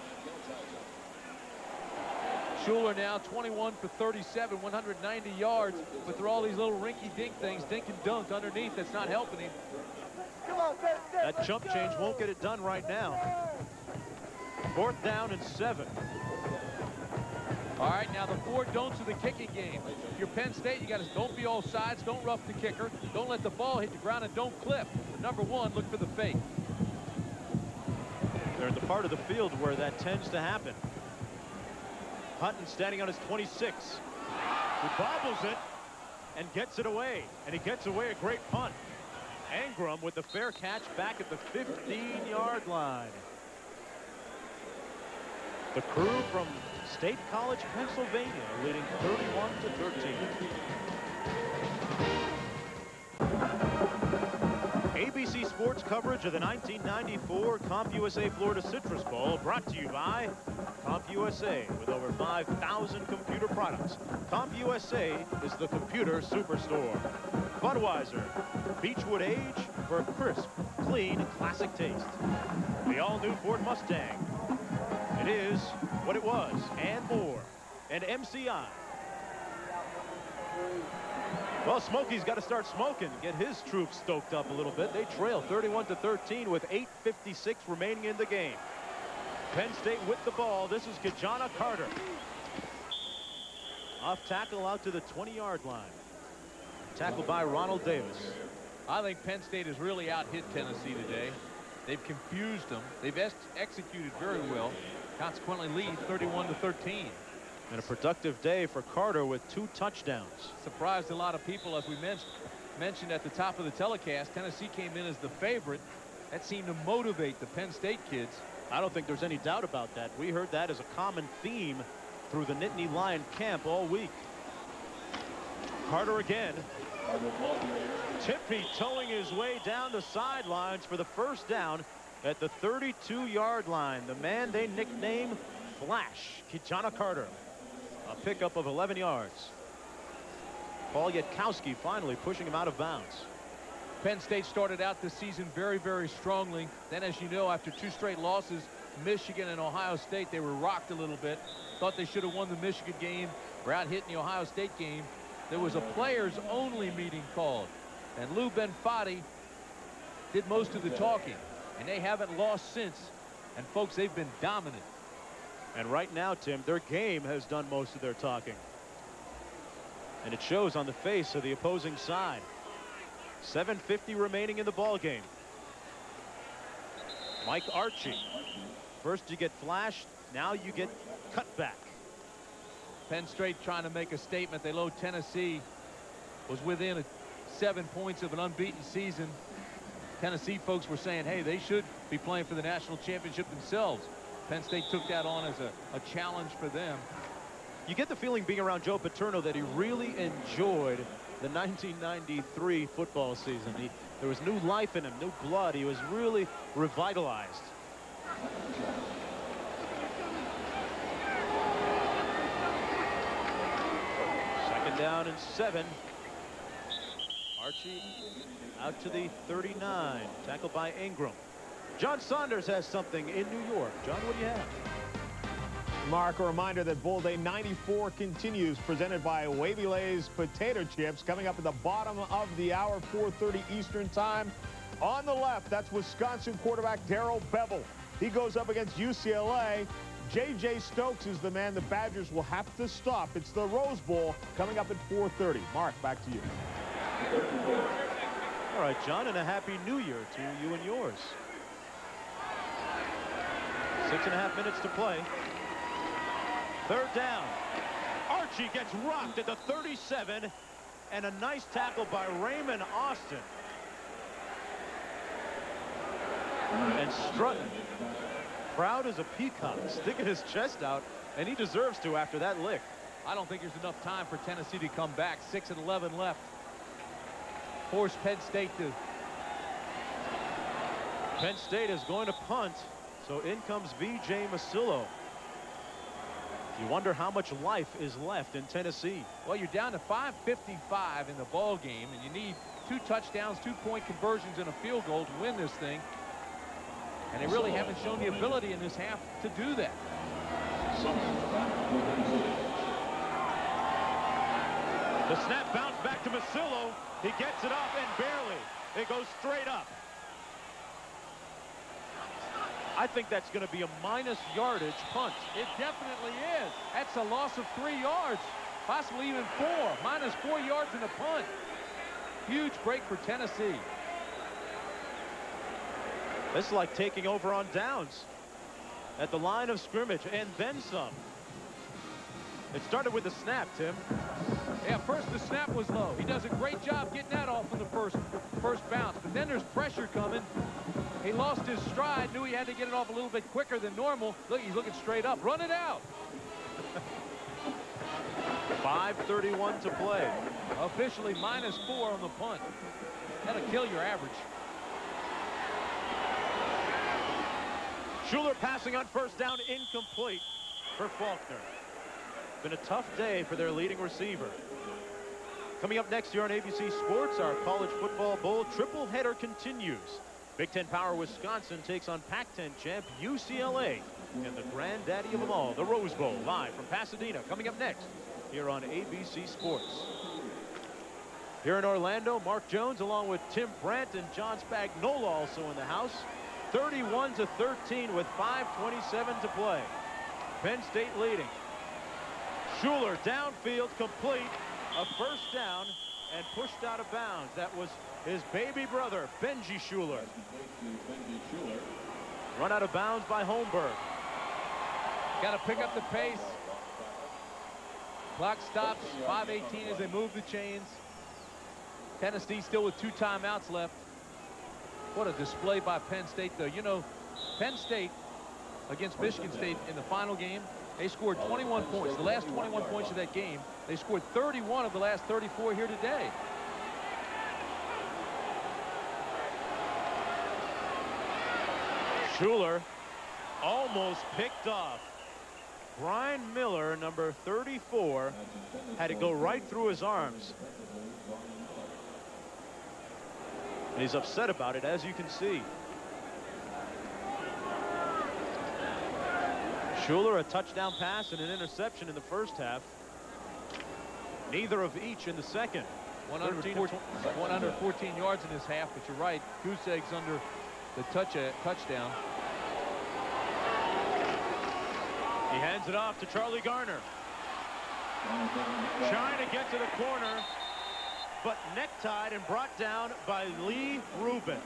Schuler now 21 for 37, 190 yards, but there are all these little rinky-dink things, dink and dunk underneath that's not helping him.
That jump change won't get it done right now. 4th down and 7.
All right, now the 4 don'ts of the kicking game. If you're Penn State, you got to don't be all sides, don't rough the kicker, don't let the ball hit the ground, and don't clip. But number 1, look for the fake.
They're in the part of the field where that tends to happen. Hutton standing on his 26. He bobbles it and gets it away. And he gets away a great punt. Ingram with the fair catch back at the 15-yard line. The crew from State College, Pennsylvania, leading 31-13. sports coverage of the 1994 CompUSA Florida Citrus Bowl, brought to you by CompUSA. With over 5,000 computer products, CompUSA is the computer superstore. Budweiser, Beechwood Age for crisp, clean, classic taste. The all-new Ford Mustang. It is what it was and more. And MCI. Well, Smokey's got to start smoking, get his troops stoked up a little bit. They trail 31-13 with 8:56 remaining in the game. Penn State with the ball. This is Kijana Carter. Off tackle out to the 20-yard line. Tackled by Ronald Davis.
I think Penn State has really out-hit Tennessee today. They've confused them. They've executed very well. Consequently, lead 31-13.
And a productive day for Carter with 2 touchdowns.
Surprised a lot of people, as we mentioned at the top of the telecast. Tennessee came in as the favorite. That seemed to motivate the Penn State kids.
I don't think there's any doubt about that. We heard that as a common theme through the Nittany Lion camp all week. Carter again. Tippy towing his way down the sidelines for the first down at the 32-yard line. The man they nickname Flash, Kijana Carter. A pickup of 11 yards. Paul Yatkowski finally pushing him out of bounds.
Penn State started out this season very, very strongly. Then, as you know, after 2 straight losses, Michigan and Ohio State, they were rocked a little bit. Thought they should have won the Michigan game. Were out hitting the Ohio State game. There was a players-only meeting called. And Lou Benfatti did most of the talking. And they haven't lost since. And, folks, they've been dominant.
And right now, Tim, their game has done most of their talking. And it shows on the face of the opposing side. 7:50 remaining in the ball game. Mike Archie. First you get flashed, now you get cut back.
Penn State trying to make a statement. They know Tennessee was within 7 points of an unbeaten season. Tennessee folks were saying, hey, they should be playing for the national championship themselves. Penn State took that on as a challenge for them.
You get the feeling being around Joe Paterno that he really enjoyed the 1993 football season. There was new life in him, new blood. He was really revitalized. Second down and 7. Archie out to the 39, tackled by Ingram. John Saunders has something in New York. John, what do you have?
Mark, a reminder that Bowl Day 94 continues, presented by Wavy Lay's Potato Chips, coming up at the bottom of the hour, 4:30 Eastern Time. On the left, that's Wisconsin quarterback Darrell Bevell. He goes up against UCLA. J.J. Stokes is the man the Badgers will have to stop. It's the Rose Bowl coming up at 4:30. Mark, back to you.
All right, John, and a Happy New Year to you and yours. 6.5 minutes to play. Third down. Archie gets rocked at the 37, and a nice tackle by Raymond Austin. And Strutton, proud as a peacock, sticking his chest out, and he deserves to after that lick.
I don't think there's enough time for Tennessee to come back. 6:11 left. Force Penn State to.
Penn State is going to punt, so in comes V.J. Masillo. You wonder how much life is left in Tennessee.
Well, you're down to 5:55 in the ball game, and you need 2 touchdowns, 2-point conversions, and a field goal to win this thing. And they really haven't shown the ability in this half to do that.
The snap bounced back to Masillo. He gets it up and barely. It goes straight up. I think that's going to be a minus yardage punt.
It definitely is. That's a loss of 3 yards, possibly even 4. Minus 4 yards in a punt. Huge break for Tennessee.
This is like taking over on downs at the line of scrimmage and then some. It started with the snap, Tim.
Yeah, first the snap was low. He does a great job getting that off in the first bounce. But then there's pressure coming. He lost his stride, knew he had to get it off a little bit quicker than normal. Look, he's looking straight up. Run it out.
5:31 to play.
Officially minus 4 on the punt. That'll kill your average.
Schuler passing on first down, incomplete for Faulkner. Been a tough day for their leading receiver. Coming up next year on ABC Sports, our college football bowl triple header continues. Big Ten Power Wisconsin takes on Pac-10 champ UCLA and the granddaddy of them all, the Rose Bowl, live from Pasadena. Coming up next here on ABC Sports. Here in Orlando, Mark Jones along with Tim Brandt and John Spagnola also in the house. 31-13 with 5:27 to play. Penn State leading. Schuler downfield, complete, a first down, and pushed out of bounds. That was his baby brother, Benji Schuler. Run out of bounds by Holmberg.
Got to pick up the pace. Clock stops, 5:18 as they move the chains. Tennessee still with 2 timeouts left. What a display by Penn State, though. You know, Penn State against Michigan State in the final game, they scored 21 points. The last 21 points of that game, they scored 31 of the last 34 here today.
Schuler almost picked off. Brian Miller, number 34, had to go right through his arms. And he's upset about it, as you can see. Schuler, a touchdown pass and an interception in the first half. Neither of each in the second.
114 yards in this half, but you're right. Goose eggs under the touchdown.
He hands it off to Charlie Garner. Trying to get to the corner, but necktied and brought down by Lee Rubin.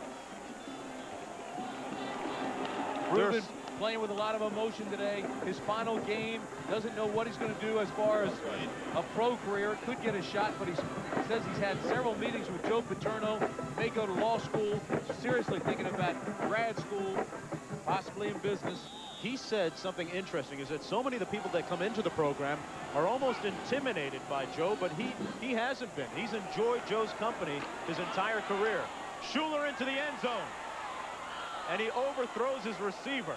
Rubin playing with a lot of emotion today. His final game, doesn't know what he's going to do as far as a pro career. Could get a shot, but he says he's had several meetings with Joe Paterno. May go to law school. Seriously thinking about grad school, possibly in business.
He said something interesting, is that so many of the people that come into the program are almost intimidated by Joe, but he hasn't been. He's enjoyed Joe's company his entire career. Schuler into the end zone, and he overthrows his receiver.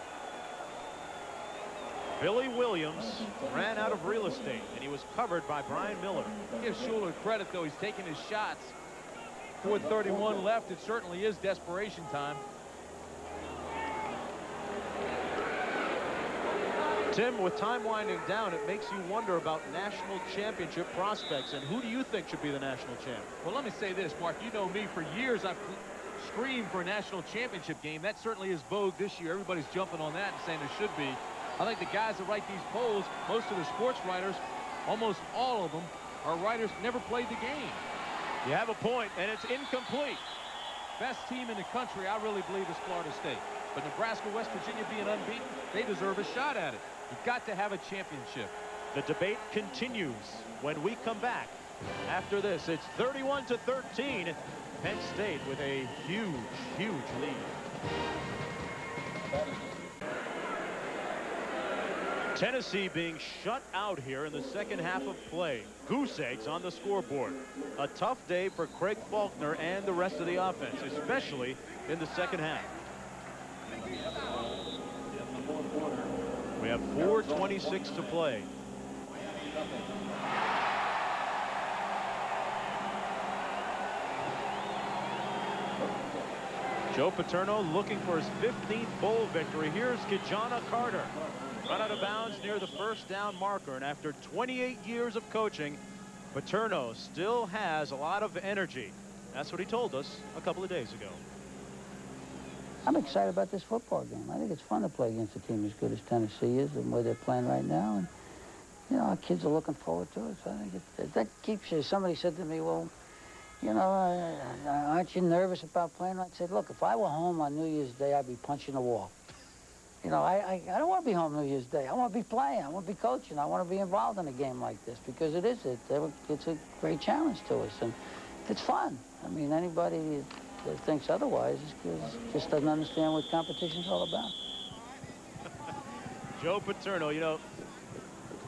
Billy Williams ran out of real estate, and he was covered by Brian Miller.
Give Schuler credit, though. He's taking his shots. 4:31 left. It certainly is desperation time.
Tim, with time winding down, it makes you wonder about national championship prospects. And who do you think should be the national champ?
Well, let me say this, Mark. You know me. For years, I've screamed for a national championship game. That certainly is vogue this year. Everybody's jumping on that and saying there should be. I think the guys that write these polls, most of the sports writers, almost all of them, are writers who never played the game.
You have a point, and it's incomplete.
Best team in the country, I really believe, is Florida State. But Nebraska, West Virginia being unbeaten, they deserve a shot at it. You've got to have a championship.
The debate continues when we come back. After this, it's 31-13. Penn State with a huge, huge lead. Tennessee being shut out here in the second half of play. Goose eggs on the scoreboard. A tough day for Craig Faulkner and the rest of the offense, especially in the second half. We have 4:26 to play. Joe Paterno looking for his 15th bowl victory. Here's Kijana Carter. Run out of bounds near the first down marker. And after 28 years of coaching, Paterno still has a lot of energy. That's what he told us a couple of days ago.
I'm excited about this football game. I think it's fun to play against a team as good as Tennessee is and where they're playing right now. And, you know, our kids are looking forward to it. So I think that keeps you. Somebody said to me, well, you know, aren't you nervous about playing? I said, look, if I were home on New Year's Day, I'd be punching the wall. You know, I don't want to be home New Year's Day. I want to be playing. I want to be coaching. I want to be involved in a game like this because it's a great challenge to us. And it's fun. I mean, anybody that thinks otherwise just doesn't understand what competition's all about.
Joe Paterno, you know,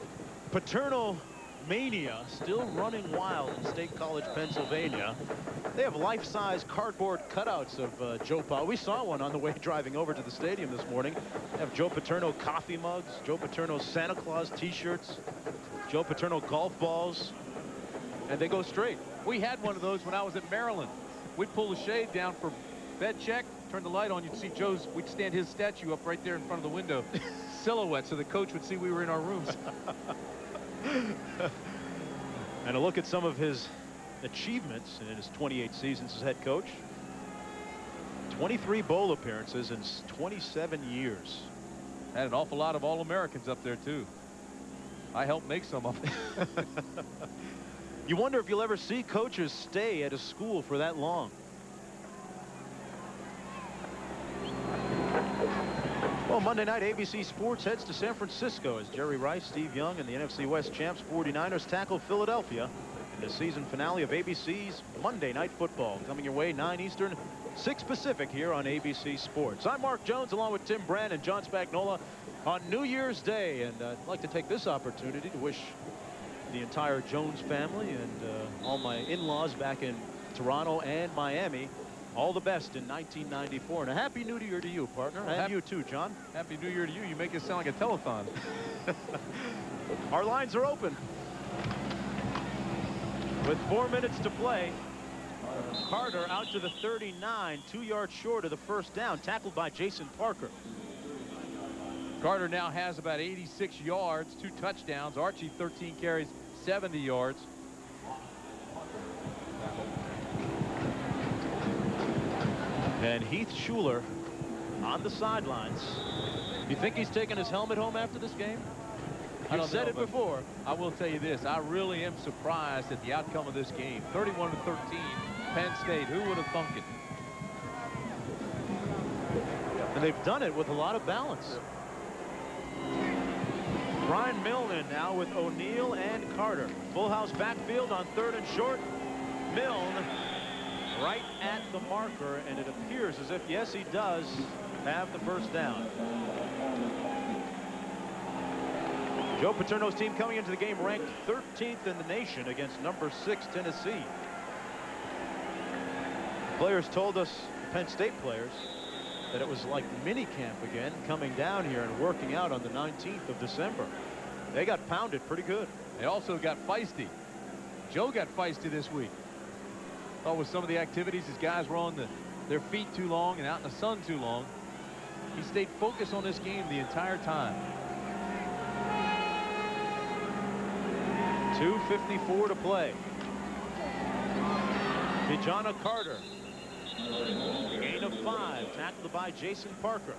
Paterno mania still running wild in State College, Pennsylvania. They have life-size cardboard cutouts of Joe Paterno. We saw one on the way driving over to the stadium this morning. They have Joe Paterno coffee mugs, Joe Paterno Santa Claus T-shirts, Joe Paterno golf balls, and they go straight.
We had one of those when I was at Maryland. We'd pull the shade down for bed check, turn the light on, you'd see Joe's, we'd stand his statue up right there in front of the window, silhouette, so the coach would see we were in our rooms.
And a look at some of his achievements in his 28 seasons as head coach. 23 bowl appearances in 27 years.
Had an awful lot of All-Americans up there, too. I helped make some of them.
You wonder if you'll ever see coaches stay at a school for that long. Well, Monday night, ABC Sports heads to San Francisco as Jerry Rice, Steve Young, and the NFC West champs 49ers tackle Philadelphia in the season finale of ABC's Monday Night Football. Coming your way, 9 Eastern, 6 Pacific here on ABC Sports. I'm Mark Jones along with Tim Brand and John Spagnola on New Year's Day. And I'd like to take this opportunity to wish the entire Jones family and all my in-laws back in Toronto and Miami all the best in 1994. And a Happy New Year to you, partner. And you too, John.
Happy New Year to you. You make it sound like a telethon.
Our lines are open. With 4 minutes to play, Carter out to the 39, 2 yards short of the first down, tackled by Jason Parker.
Carter now has about 86 yards, 2 touchdowns. Archie, 13 carries, 70 yards.
And Heath Schuler on the sidelines. You think he's taking his helmet home after this game? You've said it before.
I will tell you this. I really am surprised at the outcome of this game. 31-13, Penn State. Who would have thunk it?
And they've done it with a lot of balance. Brian Milne now with O'Neal and Carter. Full house backfield on 3rd and short. Milne right at the marker, and it appears as if, yes, he does have the first down. Joe Paterno's team coming into the game ranked 13th in the nation against number 6 Tennessee. Players told us, Penn State players, that it was like mini camp again, coming down here and working out on the 19th of December. They got pounded pretty good.
They also got feisty. Joe got feisty this week. Thought with some of the activities, his guys were on their feet too long and out in the sun too long. He stayed focused on this game the entire time.
2:54 to play. Kijana Carter. Gain of 5, tackled by Jason Parker.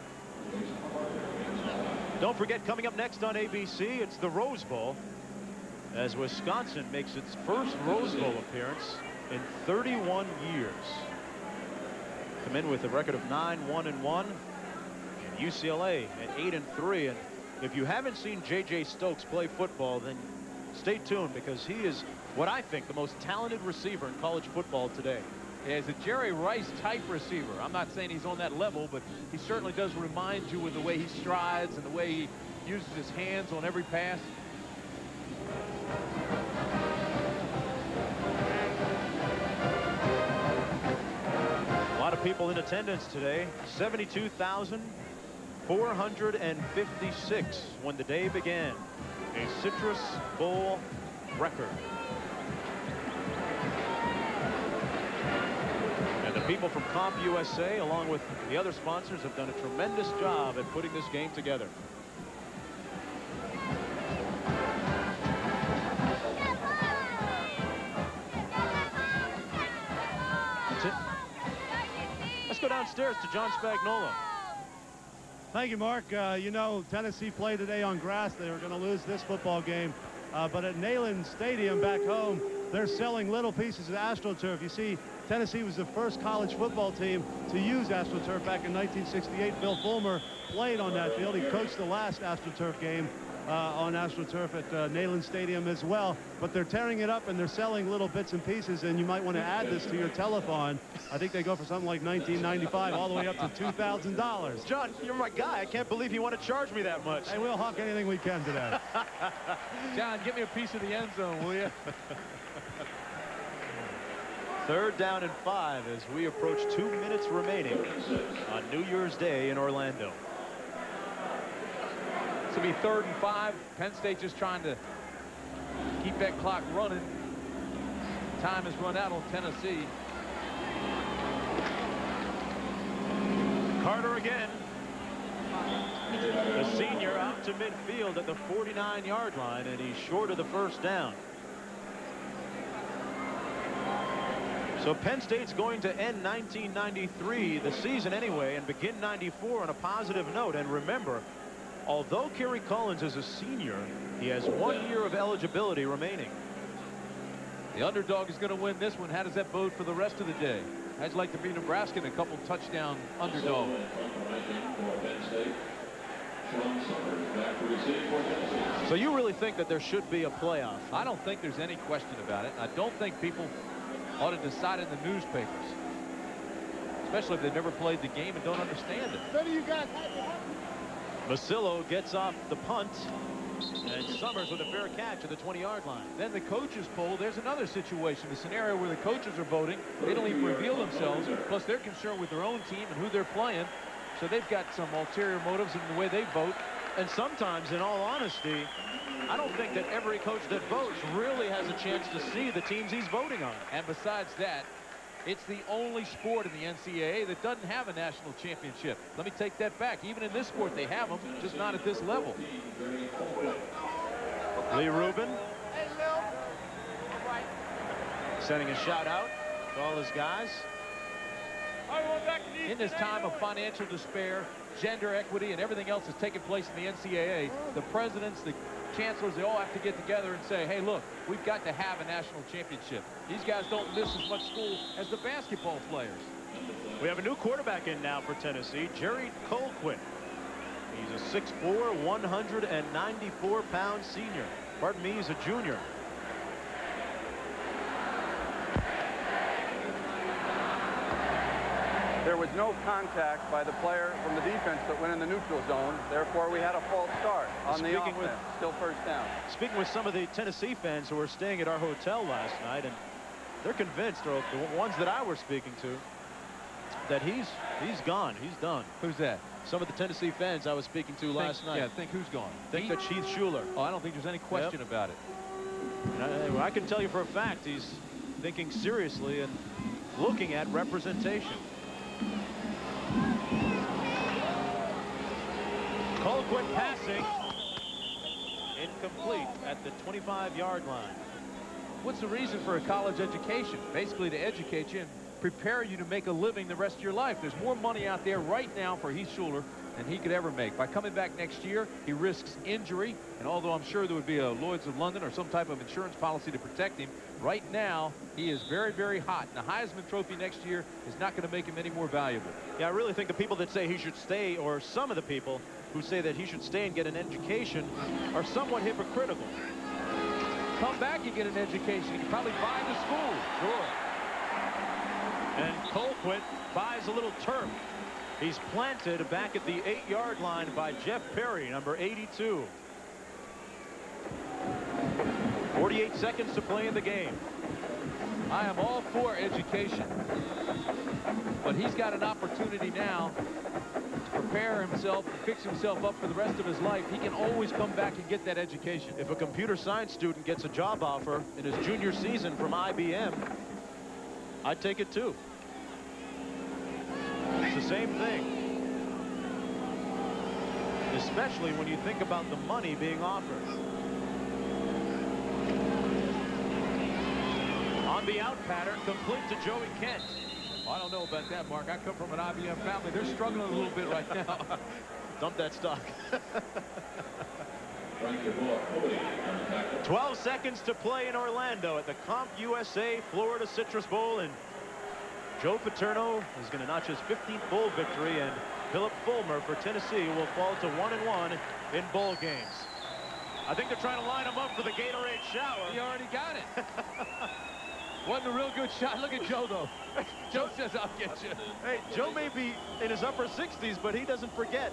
Don't forget, coming up next on ABC, it's the Rose Bowl, as Wisconsin makes its first Rose Bowl appearance in 31 years. Come in with a record of 9-1-1, and UCLA at 8-3. And if you haven't seen J.J. Stokes play football, then stay tuned, because he is what I think the most talented receiver in college football today.
As a Jerry Rice type receiver. I'm not saying he's on that level, but he certainly does remind you with the way he strides and the way he uses his hands on every pass.
A lot of people in attendance today. 72,456 when the day began. A Citrus Bowl record. And the people from Comp USA, along with the other sponsors, have done a tremendous job at putting this game together. Let's go downstairs to John Spagnola.
Thank you, Mark. You know, Tennessee played today on grass. They were going to lose this football game. But at Neyland Stadium back home, they're selling little pieces of AstroTurf. You see, Tennessee was the first college football team to use AstroTurf back in 1968. Bill Fulmer played on that field. He coached the last AstroTurf game on AstroTurf at Neyland Stadium as well. But they're tearing it up and they're selling little bits and pieces, and you might want to add this to your telethon. I think they go for something like $19.95 all the way up to $2,000.
John, you're my guy. I can't believe you want to charge me that much.
Hey, we'll hawk anything we can today.
John, give me a piece of the end zone, will you?
3rd down and 5 as we approach 2 minutes remaining on New Year's Day in Orlando.
It's going to be 3rd and 5. Penn State just trying to keep that clock running. Time has run out on Tennessee.
Carter again. The senior out to midfield at the 49-yard line, and he's short of the 1st down. So Penn State's going to end 1993, the season anyway, and begin 94 on a positive note. And remember, although Kerry Collins is a senior, he has 1 year of eligibility remaining.
The underdog is going to win this one. How does that bode for the rest of the day? I'd like to be Nebraska and a couple touchdown underdog.
So you really think that there should be a playoff?
I don't think there's any question about it. I don't think people ought to decide in the newspapers, especially if they've never played the game and don't understand it.
Masillo gets off the punt, and Summers with a fair catch at the 20-yard line.
Then the coaches poll, there's another situation, the scenario where the coaches are voting. They don't even reveal themselves, plus they're concerned with their own team and who they're playing. So they've got some ulterior motives in the way they vote.
And sometimes, in all honesty, I don't think that every coach that votes really has a chance to see the teams he's voting on.
And besides that, it's the only sport in the NCAA that doesn't have a national championship. Let me take that back. Even in this sport, they have them, just not at this level.
Lee Rubin sending a shout out to all his guys.
In this time of financial despair, gender equity, and everything else that's taking place in the NCAA, the presidents, the chancellors, they all have to get together and say, hey, look, we've got to have a national championship. These guys don't miss as much school as the basketball players.
We have a new quarterback in now for Tennessee, Jerry Colquitt. He's a 6'4", 194-pound senior. Pardon me, he's a junior.
There was no contact by the player from the defense that went in the neutral zone. Therefore, we had a false start on the offense. Still 1st down.
Speaking with some of the Tennessee fans who were staying at our hotel last night, and they're convinced, or the ones that I were speaking to, that he's gone. He's done.
Who's that?
Some of the Tennessee fans I was speaking to last night.
Yeah, think who's gone?
Think that Heath Schuler.
Oh, I don't think there's any question about it.
And I can tell you for a fact he's thinking seriously and looking at representation. Colquitt passing. Incomplete at the 25-yard line.
What's the reason for a college education? Basically to educate you and prepare you to make a living the rest of your life. There's more money out there right now for Heath Schuler than he could ever make. By coming back next year, he risks injury, and although I'm sure there would be a Lloyd's of London or some type of insurance policy to protect him, right now he is very, very hot. And the Heisman Trophy next year is not going to make him any more valuable.
Yeah, I really think the people that say he should stay, or some of the people who say that he should stay and get an education, are somewhat hypocritical.
Come back and get an education. You can probably buy the school.
Sure. And Colquitt buys a little turf. He's planted back at the 8-yard line by Jeff Perry, number 82. 48 seconds to play in the game.
I am all for education, but he's got an opportunity now to prepare himself, to fix himself up for the rest of his life. He can always come back and get that education.
If a computer science student gets a job offer in his junior season from IBM, I'd take it too. It's the same thing. Especially when you think about the money being offered. On the out pattern, complete to Joey Kent.
Well, I don't know about that, Mark. I come from an IBM family. They're struggling a little bit right now.
Dump that stock. 12 seconds to play in Orlando at the Comp USA Florida Citrus Bowl, and Joe Paterno is going to notch his 15th bowl victory, and Philip Fulmer for Tennessee will fall to 1-1 in bowl games. I think they're trying to line him up for the Gatorade shower.
He already got it. Wasn't a real good shot. Look at Joe, though. Joe says, I'll get you.
Hey, Joe may be in his upper 60s, but he doesn't forget.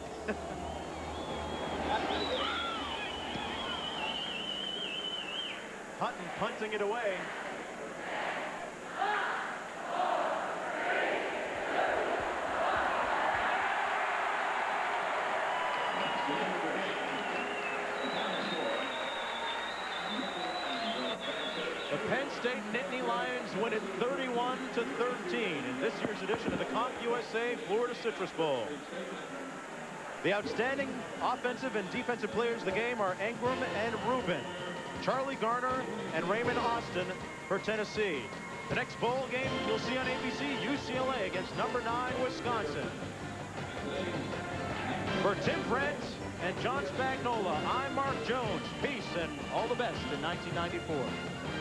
Hutton punting it away. Penn State Nittany Lions win it 31-13 in this year's edition of the Comp USA Florida Citrus Bowl. The outstanding offensive and defensive players of the game are Ingram and Rubin, Charlie Garner and Raymond Austin for Tennessee. The next bowl game you'll see on ABC, UCLA against number 9 Wisconsin. For Tim Brent and John Spagnola, I'm Mark Jones. Peace and all the best in 1994.